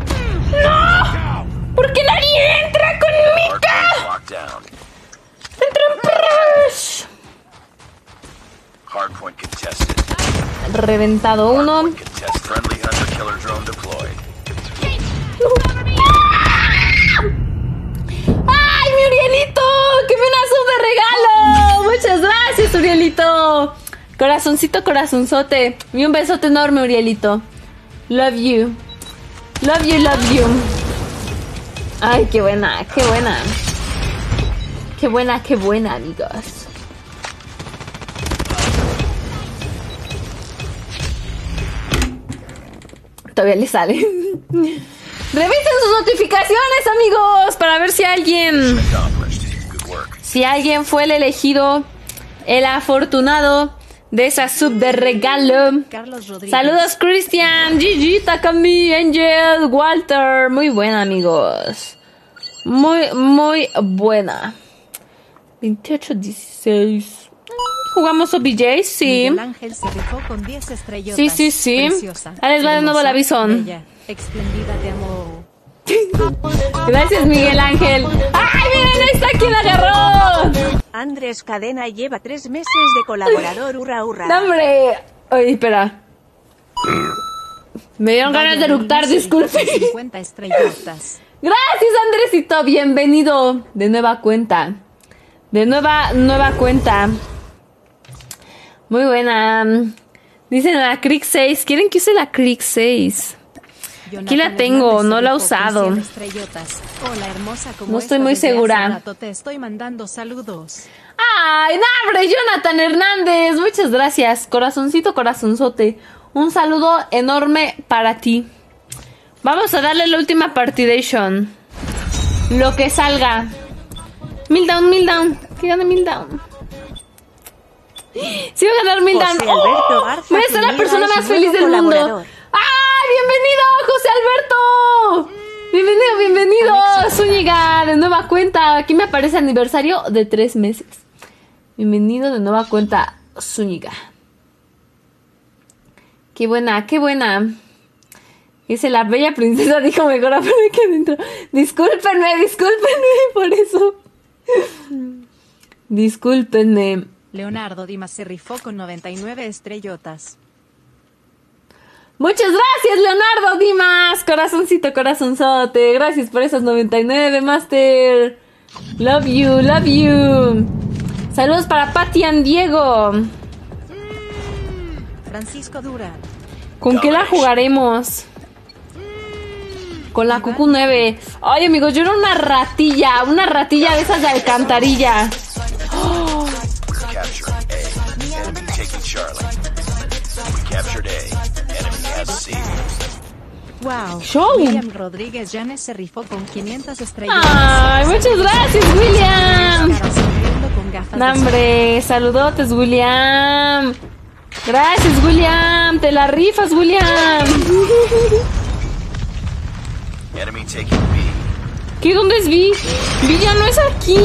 No, ¿por qué nadie entra conmigo? Hardpoint locked down. Entran perros. Hardpoint contested. Reventado uno. Hardpoint contested. Friendly hunter-killer drone deployed. Cover me! ¡Ay, mi Urielito! ¡Qué pedazo de regalo! Muchas gracias, Urielito. Corazoncito, corazonzote. Y un besote enorme, Urielito. Love you. Love you, love you. Ay, qué buena, qué buena. Qué buena, qué buena, amigos. Todavía le sale. Revisen sus notificaciones, amigos, para ver si alguien Accomplished. Good work. fue el elegido, el afortunado de esa sub de regalo. Carlos Rodríguez. Saludos, Cristian, Gigi, Takami, Angel, Walter. Muy buena, amigos. Muy, muy buena. 28-16. ¿Jugamos OBJ? Sí. Miguel Ángel se rifó con 10 estrellotas. Sí, sí, sí. Preciosa, Ahí les va de nuevo hermosa, la Bison. bella, esplendida, te amo. Gracias, Miguel Ángel. ¡Ay, miren! Ahí está quien agarró. Andrés Cadena lleva 3 meses de colaborador. Hurra, hurra. No, hombre. Ay, espera. Me dieron ganas de eructar, Vaya, disculpe. 50 estrellotas. Gracias, Andresito. Bienvenido de nueva cuenta. De nueva cuenta. Muy buena. Dicen la Crick 6. ¿Quieren que use la Crick 6? Aquí la tengo, no la he usado. Hola, hermosa, como No estoy estás? muy Desde hace segura. rato te estoy mandando saludos. ¡Ay, nombre! Jonathan Hernández, muchas gracias. Corazoncito, corazonzote. Un saludo enorme para ti. Vamos a darle la última partidation. Lo que salga. Mildown. Que gane Mildown. Sí va a ganar Mildown. José Alberto Garza Voy a ser la Pineda persona es más nuevo feliz del mundo. colaborador. ¡Ay, bienvenido, José Alberto! Bienvenido, Zúñiga, de nueva cuenta. Aquí me aparece aniversario de 3 meses. Bienvenido de nueva cuenta, Zúñiga. Qué buena. Dice la bella princesa, dijo mejor afuera que adentro. Discúlpenme por eso. Discúlpenme. Leonardo Dimas se rifó con 99 estrellotas. Muchas gracias, Leonardo Dimas. Corazoncito, corazonzote. Gracias por esos 99, Master. Love you. Saludos para Pati and Diego. Francisco Durán. ¿Con qué la jugaremos? Con la Cucu 9. Ay, amigos, yo era una ratilla de esas de alcantarilla. We're capturing A. Enemy taking Charlie. We captured A. Enemy has C. Wow. Show. William Rodríguez Llanes se rifó con 500 estrellotas. Ay, muchas gracias, William. Cara sonriendo con gafas de Nombre, saludotes, William. Gracias, William. Te la rifas, William. Enemy taking B. ¿Qué? ¿Dónde es Vi? Vi ya no es aquí.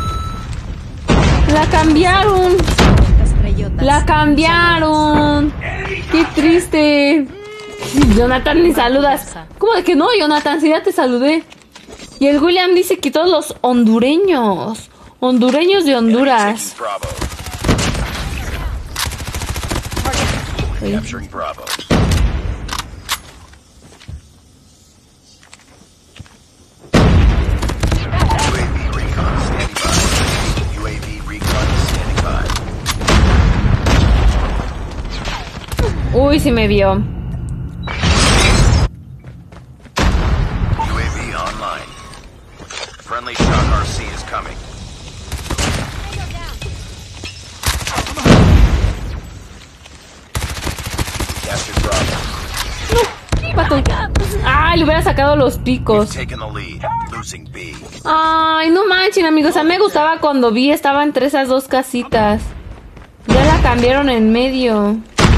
La cambiaron. 50 estrellotas. La cambiaron. Qué triste. Jonathan, ni saludas. ¿Cómo de que no, Jonathan? Si ya te saludé. Y el William dice que todos los hondureños de Honduras. Bravo. Capturing Bravo. UAV recon standing by. UAV recon standing by. Uy, sí me vio. UAV online. Friendly Shock RC is coming. Captured Bravo. Ay, le hubiera sacado los picos. Taking the lead. Losing B. Ay, no manchen, amigos. A mí me gustaba cuando Vi estaba entre esas dos casitas. Ya la cambiaron en medio.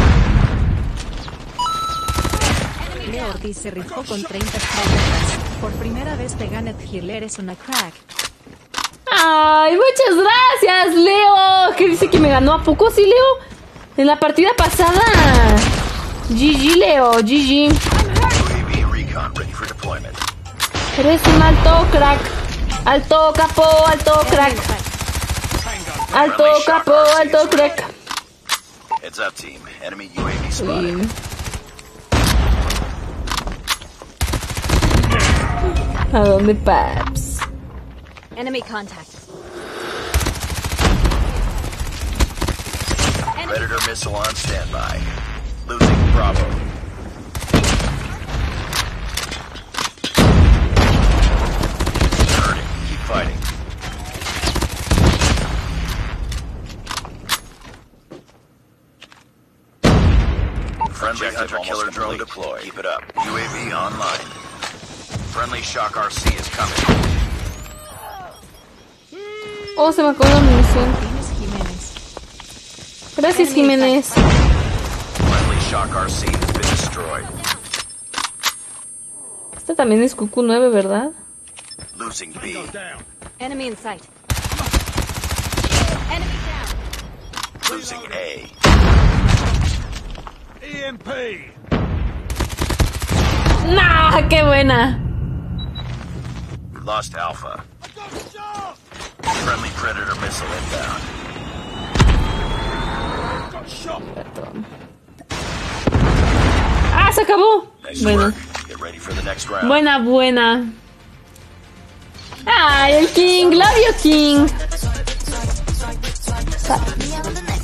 Leo Ortiz se rifó con 30 estrellotas. Por primera vez te gana Gil, eres una crack. Ay, muchas gracias, Leo. ¿Qué dice que me ganó? ¿A poco sí, Leo? En la partida pasada. GG, Leo, GG. UAV recon ready for deployment. Eres un alto crack. Alto capo, alto crack. Alto capo, alto crack. Heads up, team. Enemy UAV spotted. ¿A dónde, paps? Enemy contact. Predator missile on standby. Losing Bravo. Hurting. Keep fighting. Friendly hunter killer drone deployed. Keep it up. UAV online. Friendly Shock RC is coming. Oh, se me acabó la munición. Tienes Jiménez. Gracias, Jiménez. Friendly Shock RC has been destroyed. Esta también es Cucu 9, ¿verdad? Losing B. Enemy in sight. Enemy down. Losing A. EMP. ¡Nah! ¡Qué buena! We lost Alpha. Friendly Predator missile inbound. ¡Ah, se acabó! Nice Bueno. work. Get ready for the next round. Buena. ¡Ay, el King! ¡Love you, King!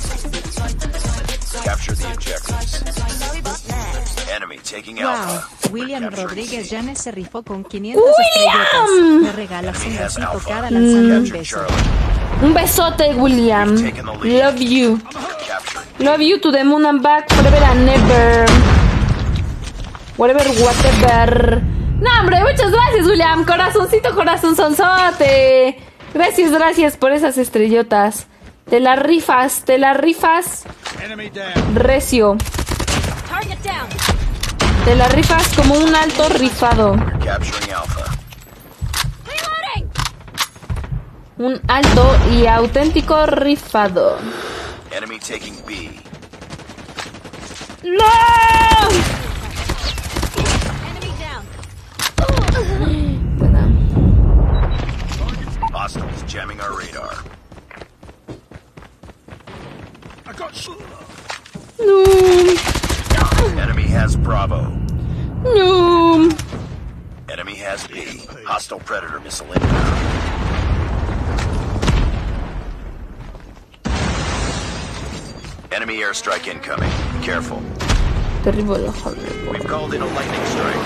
Capture the objectives. Enemy taking Wow. Alpha. William Rodríguez Llanes se rifó con 500 ¡William! estrellotas. Me regalas un besito cada lanzando un beso. Un besote, William. Love you. Love you to the moon and back forever and never. Whatever, whatever. No, hombre, muchas gracias, William. Corazoncito, corazonzote. Gracias, gracias por esas estrellotas. Te las rifas, Enemy down. recio. Target down. Te las rifas como un alto rifado. Capturing Alpha. Reloading. Un alto y auténtico rifado. Enemy taking B. ¡No! Enemy down. Buena. Hostiles jamming our radar. I got shot. No. Enemy has Bravo. No. Enemy has B. Hostile Predator missile inbound. Enemy airstrike incoming. Careful. Terrible. We've called in a lightning strike.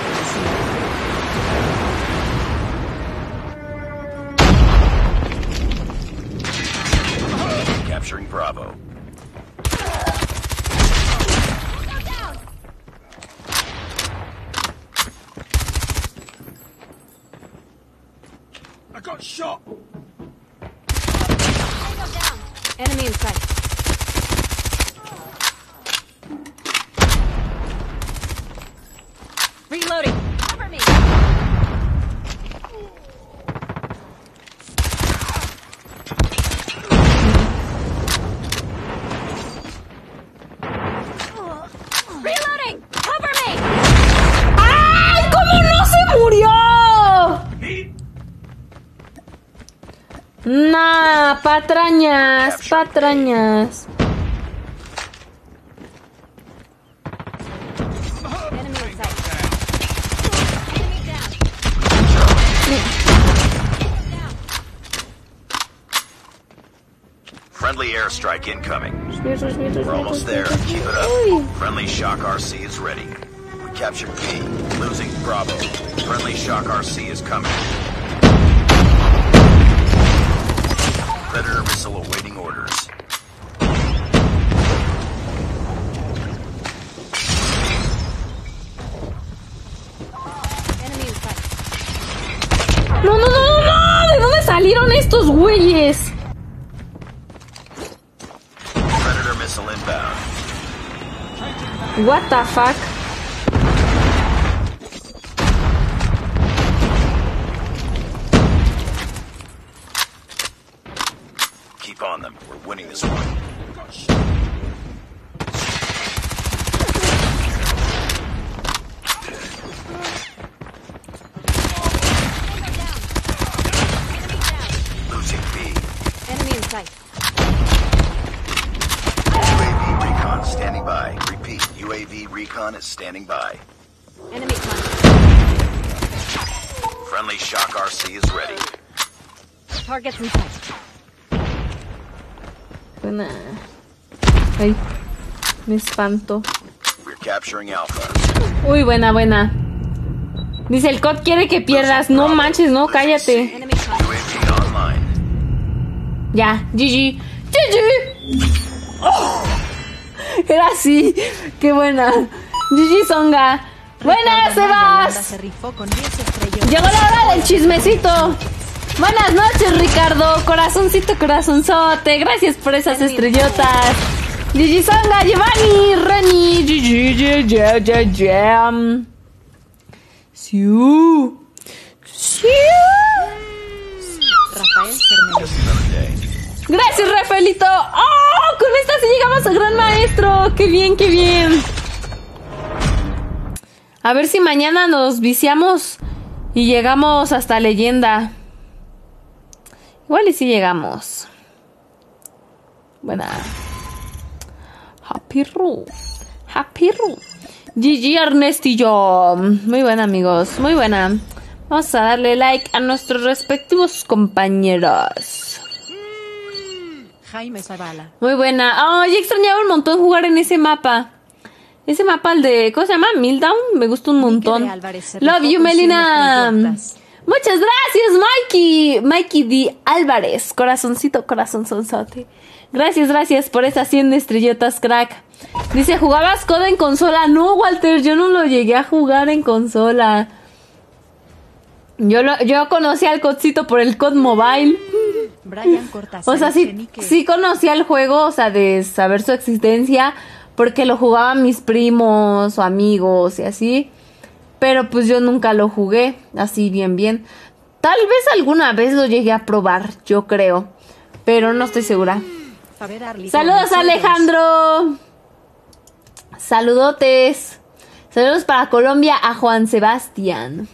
Capturing Bravo. I got shot. Enemy in sight. Reloading. Cover me. Reloading. Cover me. ¡Ay! ¿Cómo no se murió? Nah, patrañas, patrañas. Enemy in sight. Enemy down. Friendly airstrike incoming. We're almost there. Keep it up. Friendly Shock RC is ready. We captured B. Losing Bravo. Friendly Shock RC is coming. Predator missile awaiting orders. Enemy in sight. No, no, no, no, no. ¿De dónde salieron estos güeyes? Predator missile inbound. What the fuck? Keep on them. We're winning this one. Losing B. Enemy in sight. UAV recon standing by. Repeat. UAV recon is standing by. Enemy contact. Friendly Shock RC is ready. Targets in sight. Buena. Ay, me espanto. We're capturing Alpha. Uy, buena, buena. Dice, el COD quiere que pierdas. No manches, no, cállate. Enemy contact. UAV online. Ya, GG. GG. Oh, era así. Qué buena. GG, Songa. Buenas, Ricardo Mario Sebas. se rifó con 10 estrellas. Llegó la hora del chismecito. Buenas noches, Ricardo. Corazoncito, corazonzote. Gracias por esas estrellotas. Gigi Songa, Giovanni, Reni, Gigi, Jam. Siu. Siu. Rafael Fernández. Another day. Gracias, Rafaelito. ¡Oh! Con esta sí llegamos a Gran Maestro. ¡Qué bien, qué bien! A ver si mañana nos viciamos y llegamos hasta Leyenda. Igual y si llegamos. Buena. Happy Ru. Happy Ru. GG Ernestillo. Muy buena, amigos. Muy buena. Vamos a darle like a nuestros respectivos compañeros. Jaime Zavala. Muy buena. Ay, extrañaba un montón jugar en ese mapa. Ese mapa, el de... ¿Cómo se llama? Mildown. Me gusta un montón. Mike de Álvarez se Love rifó you, con 100 Melina. estrellotas. Muchas gracias, Mikey. Mikey D. Álvarez. Corazoncito, corazonzote. Gracias por esas 100 estrellotas, crack. Dice, ¿jugabas COD en consola? No, Walter, yo no lo llegué a jugar en consola. Yo conocí al CODcito por el COD Mobile. Brian Cortázar. O sea, sí, Echenique. sí conocía el juego, o sea, de saber su existencia, porque lo jugaban mis primos o amigos y así. Pero pues yo nunca lo jugué, así bien. Tal vez alguna vez lo llegué a probar, yo creo. Pero no estoy segura. Faber Arli Saludos, Gómez, Alejandro. Saludotes. Saludos para Colombia a Juan Sebastián.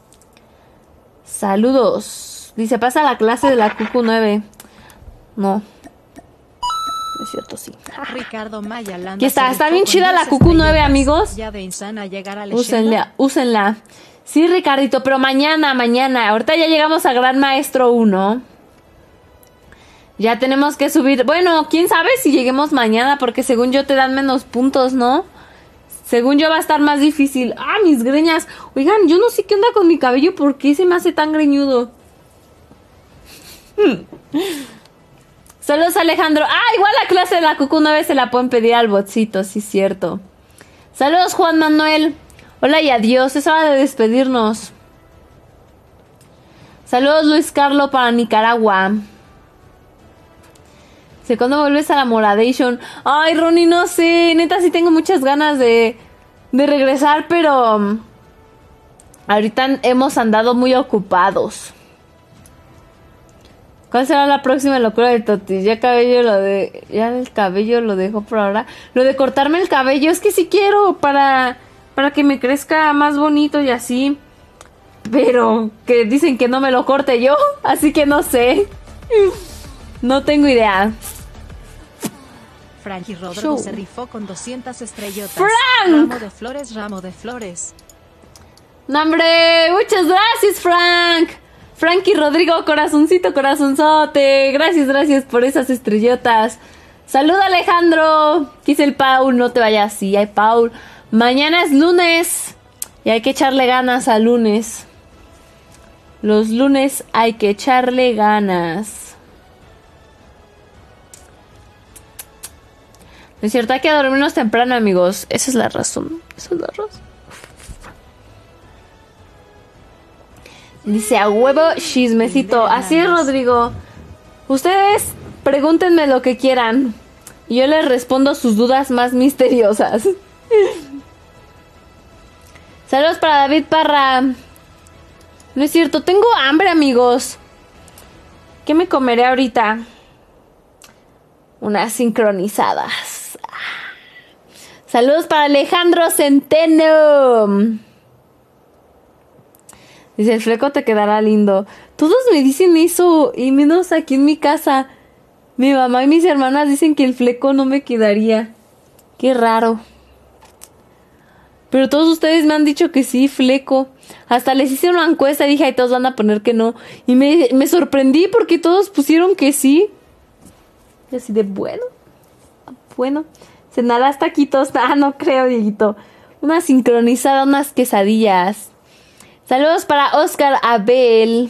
Saludos. Dice, pasa la clase de la QQ9. No. Es cierto, sí. Ricardo Maya Landa Aquí está se rifó bien con chida 10 la QQ9, estrellotas. amigos. Ya de insana llegar a leyenda. Úsenla. Sí, Ricardito, pero mañana. Ahorita ya llegamos a Gran Maestro 1. Ya tenemos que subir. Bueno, quién sabe si lleguemos mañana, porque según yo te dan menos puntos, ¿no? Según yo va a estar más difícil. ¡Ah, mis greñas! Oigan, yo no sé qué onda con mi cabello, ¿por qué se me hace tan greñudo? Saludos, Alejandro. Ah, igual la clase de la QQ9 se la pueden pedir al botcito, sí, cierto. Saludos, Juan Manuel. Hola y adiós, es hora de despedirnos. Saludos, Luis Carlos, para Nicaragua. Dice, ¿cuándo vuelves a la Moradation? Ay, Ronnie, no sé. Neta, sí tengo muchas ganas de regresar, pero ahorita hemos andado muy ocupados. ¿Cuál será la próxima locura de Totis? Ya el cabello lo dejo por ahora. Lo de cortarme el cabello es que sí quiero para que me crezca más bonito y así. Pero que dicen que no me lo corte yo, así que no sé. No tengo idea. Frankie Rodrigo Show. se rifó con 200 estrellotas. ¡Frank! Ramo de flores. No, hombre, muchas gracias, Frank. Frankie Rodrigo, corazoncito, corazonzote. Gracias por esas estrellotas. Saluda, Alejandro. Dice el Paul, no te vayas así. Ay, Paul. Mañana es lunes y hay que echarle ganas al lunes. Los lunes hay que echarle ganas. No es cierto, hay que dormirnos temprano, amigos. Esa es la razón. Dice, a huevo chismecito. Así es, Rodrigo. Ustedes pregúntenme lo que quieran y yo les respondo sus dudas más misteriosas. Saludos para David Parra. No es cierto, tengo hambre, amigos. ¿Qué me comeré ahorita? Unas sincronizadas. Saludos para Alejandro Centeno. Dice, el fleco te quedará lindo. Todos me dicen eso, y menos aquí en mi casa. Mi mamá y mis hermanas dicen que el fleco no me quedaría. Qué raro. Pero todos ustedes me han dicho que sí, fleco. Hasta les hice una encuesta y dije, ay, todos van a poner que no. Y me sorprendí porque todos pusieron que sí. Y así de, bueno. Cenar las taquitos. Ah, no creo, Dieguito. Una sincronizada, unas quesadillas. Saludos para Oscar Abel.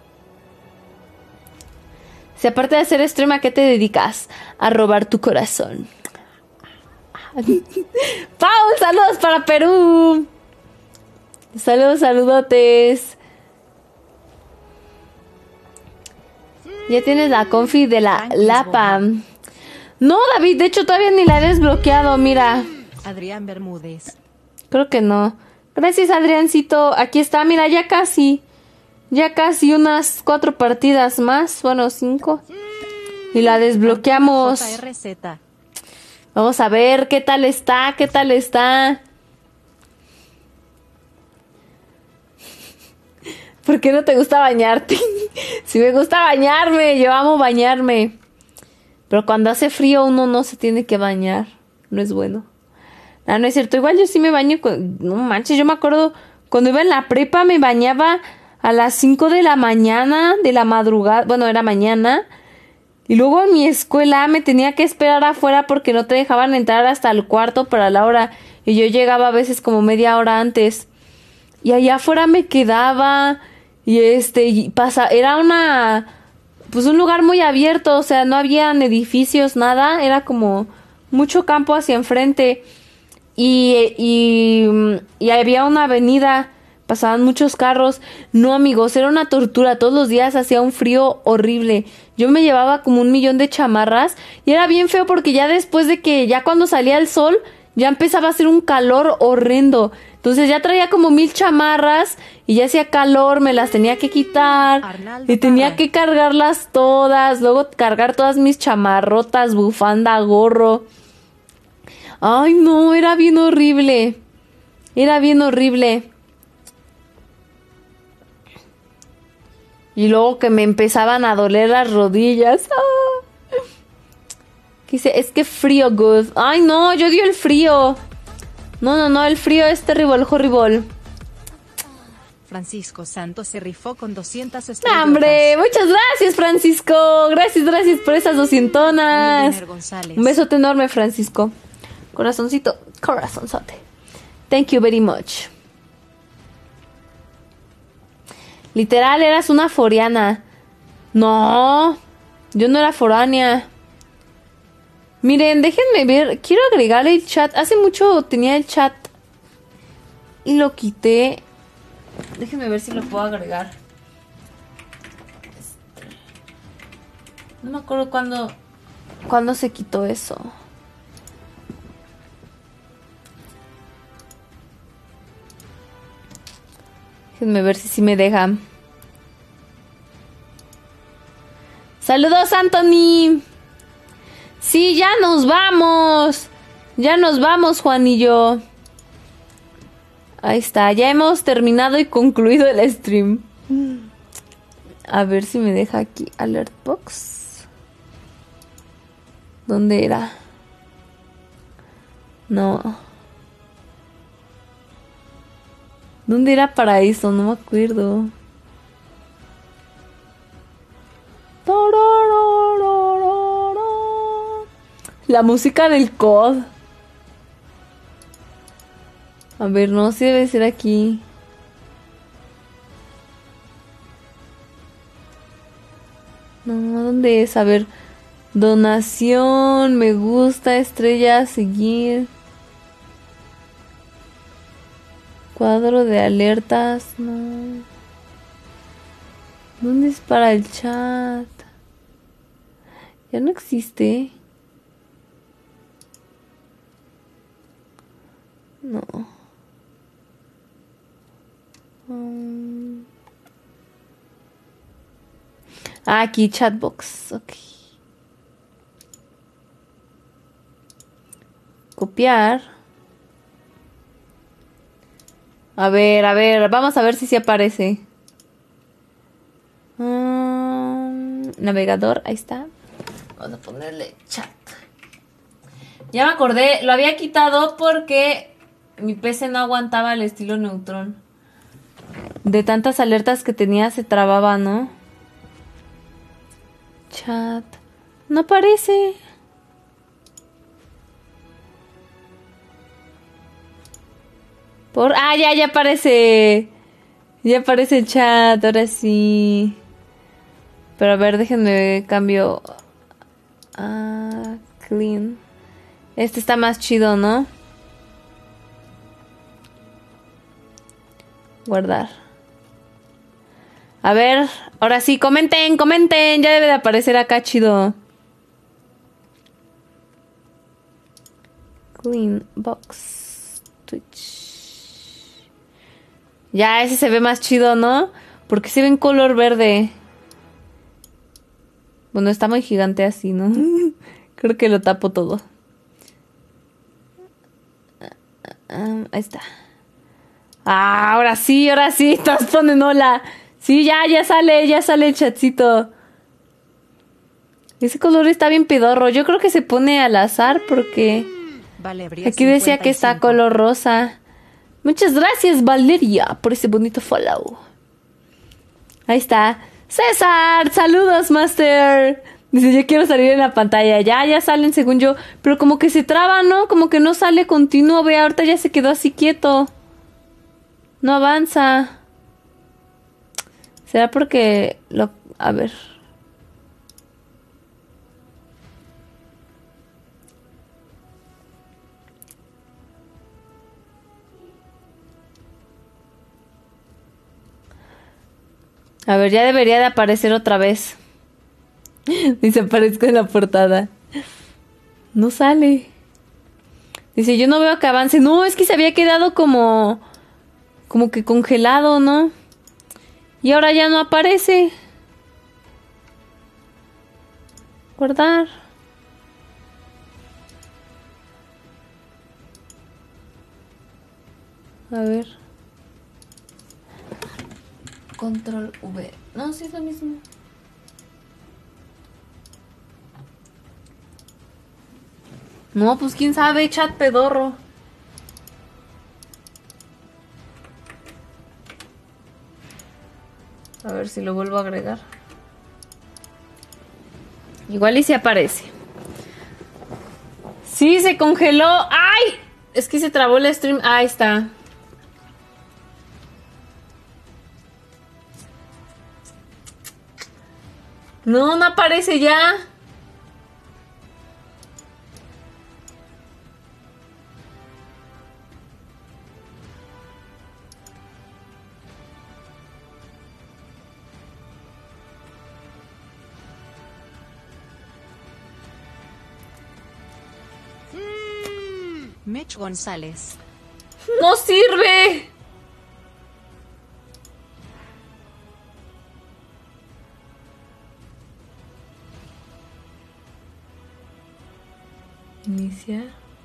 Si aparte de hacer stream, ¿a qué te dedicas? A robar tu corazón. Paul, saludos para Perú. Saludotes. Ya tienes la confi de la Lapa. No, David, de hecho todavía ni la he desbloqueado, mira. Adrián Bermúdez. Creo que no. Gracias, Adriancito. Aquí está, mira, ya casi unas 4 partidas más. Bueno, 5. Y la desbloqueamos. JRZ. Vamos a ver qué tal está. ¿Por qué no te gusta bañarte? Si me gusta bañarme, yo amo bañarme. Pero cuando hace frío uno no se tiene que bañar. No es bueno. Ah, no es cierto. Igual yo sí me baño. No manches, yo me acuerdo cuando iba en la prepa me bañaba a las 5 de la mañana, de la madrugada. Bueno, era mañana. Y luego en mi escuela me tenía que esperar afuera porque no te dejaban entrar hasta el cuarto para la hora. y yo llegaba a veces como media hora antes. Y allá afuera me quedaba y era pues un lugar muy abierto, o sea, no habían edificios, nada, era como mucho campo hacia enfrente y había una avenida, pasaban muchos carros. No, amigos, era una tortura, todos los días hacía un frío horrible. Yo me llevaba como 1,000,000 de chamarras y era bien feo porque ya después de que ya cuando salía el sol ya empezaba a hacer un calor horrendo. Entonces ya traía como 1,000 chamarras y ya hacía calor, me las tenía que quitar Arnaldo y tenía Parra. que cargarlas todas, luego cargar todas mis chamarrotas, bufanda, gorro. Ay, no, era bien horrible. Era bien horrible. Y luego que me empezaban a doler las rodillas. ¡Ah! Dice, es que frío, good. Ay, no, yo odio el frío. No, el frío es terrible, horrible. Francisco Santos se rifó con 200 estrellas. ¡Hombre! Muchas gracias, Francisco. Gracias por esas 200. Mildener González. Un besote enorme, Francisco. Corazoncito, corazonzote. Thank you very much. Literal, eras una foránea. No, yo no era foránea. Miren, déjenme ver. Quiero agregar el chat. Hace mucho tenía el chat y lo quité. Déjenme ver si lo puedo agregar. No me acuerdo cuándo se quitó eso. Déjenme ver si me dejan. Saludos, Anthony. Sí, ya nos vamos. Ya nos vamos, Juan y yo. Ahí está, ya hemos terminado y concluido el stream. A ver si me deja aquí Alert Box. ¿Dónde era? No. ¿Dónde era para eso? No me acuerdo. La música del COD. A ver, no, sí debe ser aquí. No, ¿dónde es? A ver. Donación, me gusta, estrella, seguir. Cuadro de alertas, no. ¿Dónde es para el chat? Ya no existe. No. Aquí, chatbox. Ok. Copiar. A ver, vamos a ver si aparece. Navegador, ahí está. Vamos a ponerle chat. Ya me acordé, lo había quitado porque mi PC no aguantaba el estilo Neutrón. De tantas alertas que tenía se trababa, ¿no? Chat. No aparece. Ya aparece. Ya aparece el chat, ahora sí. Pero a ver, déjenme cambio. Clean. Este está más chido, ¿no? Guardar. A ver, ahora sí, comenten. Ya debe de aparecer acá chido. Clean box. Twitch. Ya, ese se ve más chido, ¿no? Porque se ve en color verde. Bueno, está muy gigante así, ¿no? Creo que lo tapo todo. Ahí está. Ahora sí, todos ponen hola. Sí, ya sale el chatcito. Ese color está bien pedorro. Yo creo que se pone al azar porque Valeria aquí decía que está 55. color rosa. Muchas gracias, Valeria, por ese bonito follow. Ahí está. César, saludos, Master. Dice, yo quiero salir en la pantalla. Ya salen según yo. Pero como que se traba, ¿no? Como que no sale continuo. Ve, ahorita ya se quedó así quieto. No avanza. ¿Será porque lo... A ver. A ver, ya debería de aparecer otra vez. Dice, aparezco en la portada. No sale. Dice, yo no veo que avance. No, es que se había quedado como que congelado, ¿no? Y ahora ya no aparece. Guardar. A ver. Control V. No, sí es lo mismo. No, pues quién sabe, chat pedorro. A ver si lo vuelvo a agregar. Igual y se aparece. Sí, se congeló. ¡Ay! Es que se trabó el stream. Ahí está. No, no aparece ya. Mitch González. ¡No sirve! Iniciar.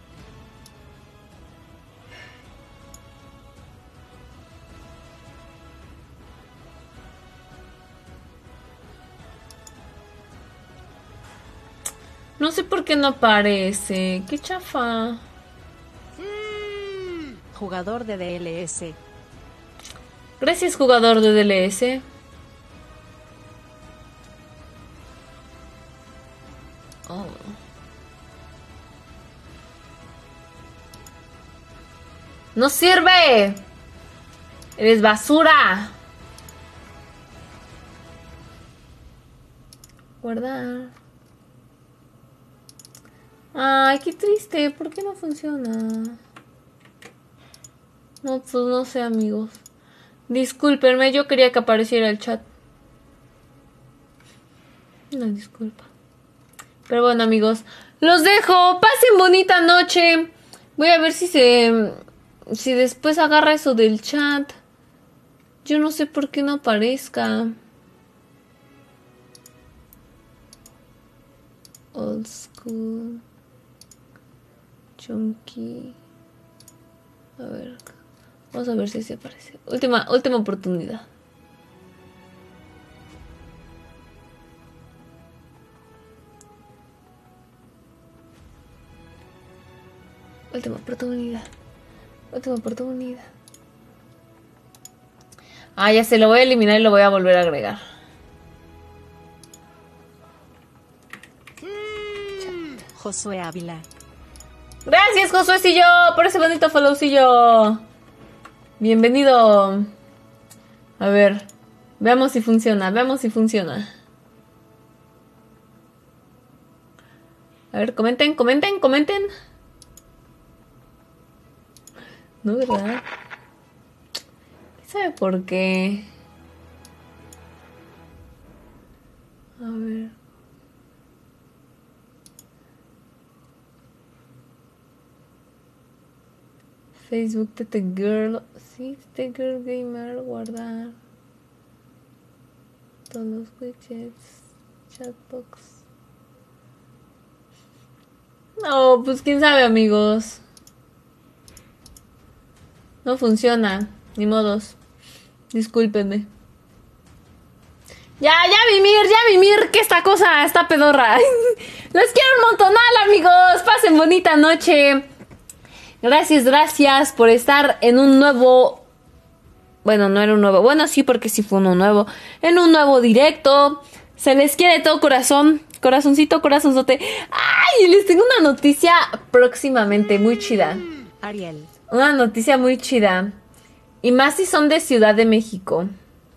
No sé por qué no aparece. Qué chafa. Jugador de DLS. Gracias, jugador de DLS. Oh. ¡No sirve! ¡Eres basura! Guardar. Ay, qué triste. ¿Por qué no funciona? No, pues no sé, amigos. Discúlpenme, yo quería que apareciera el chat. No, disculpa. Pero bueno, amigos, los dejo. Pasen bonita noche. Voy a ver si después agarra eso del chat. Yo no sé por qué no aparezca. Old school. Chunky. A ver. Vamos a ver si se aparece. Última oportunidad. Última oportunidad. Última oportunidad. Ah, ya se lo voy a eliminar y lo voy a volver a agregar. Josué Ávila. Gracias, Josuecillo, por ese bonito followcillo. Bienvenido. A ver, veamos si funciona, veamos si funciona. A ver, comenten. No, ¿verdad? ¿Quién sabe por qué? A ver. Facebook de The Girl. Sí, The Girl Gamer. Guardar. Todos los widgets. Chatbox. No, pues quién sabe, amigos. No funciona. Ni modos. Discúlpenme. Ya, Mimir, que esta cosa está pedorra. Los quiero un montonal, amigos. Pasen bonita noche. Gracias por estar en un nuevo... Bueno, no era un nuevo... Bueno, sí, porque sí fue uno nuevo. En un nuevo directo. Se les quiere de todo corazón. Corazoncito, corazonzote. ¡Ay! Les tengo una noticia próximamente muy chida. Ariel. Una noticia muy chida. Y más si son de Ciudad de México.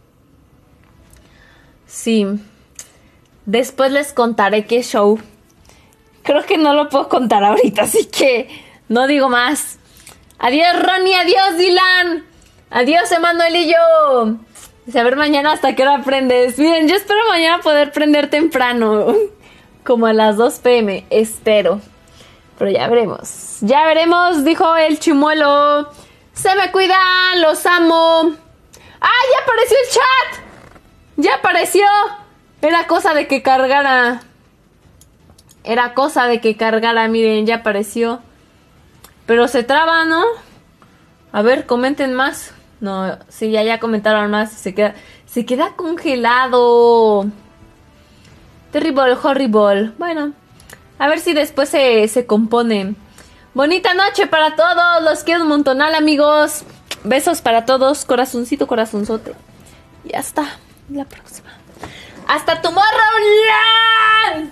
Sí. Después les contaré qué show. Creo que no lo puedo contar ahorita, así que no digo más. Adiós, Ronnie. Adiós, Dylan. Adiós, Emanuelillo. A ver mañana hasta qué hora aprendes. Miren, yo espero mañana poder prender temprano. Como a las 2 p.m. Espero. Pero ya veremos. Ya veremos, dijo el chimuelo. Se me cuidan, los amo. ¡Ah, ya apareció el chat! ¡Ya apareció! Era cosa de que cargara. Era cosa de que cargara, miren, ya apareció. Pero se traba, ¿no? A ver, comenten más. No, sí, ya comentaron más. Se queda congelado. Terrible, horrible. Bueno, a ver si después se compone. Bonita noche para todos. Los quiero un montonal, amigos. Besos para todos. Corazoncito, corazonzote. Y hasta la próxima. ¡Hasta Tomorrowland!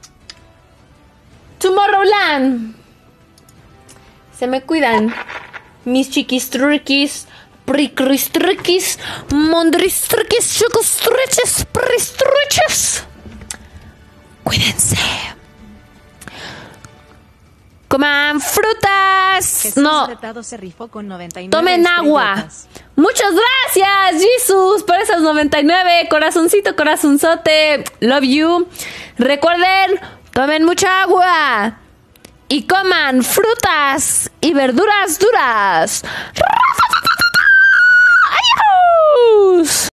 Tomorrowland. Se me cuidan. Mis chiquistruquis, pricristruquis, mondristruquis, chocostruches, pristruches. Cuídense. Coman frutas. Jesús No. Retado se rifó con 99 Tomen agua. estrellotas. Muchas gracias, Jesús, por esas 99. Corazoncito, corazonzote. Love you. Recuerden, tomen mucha agua. Y coman frutas y verduras duras. ¡Adiós!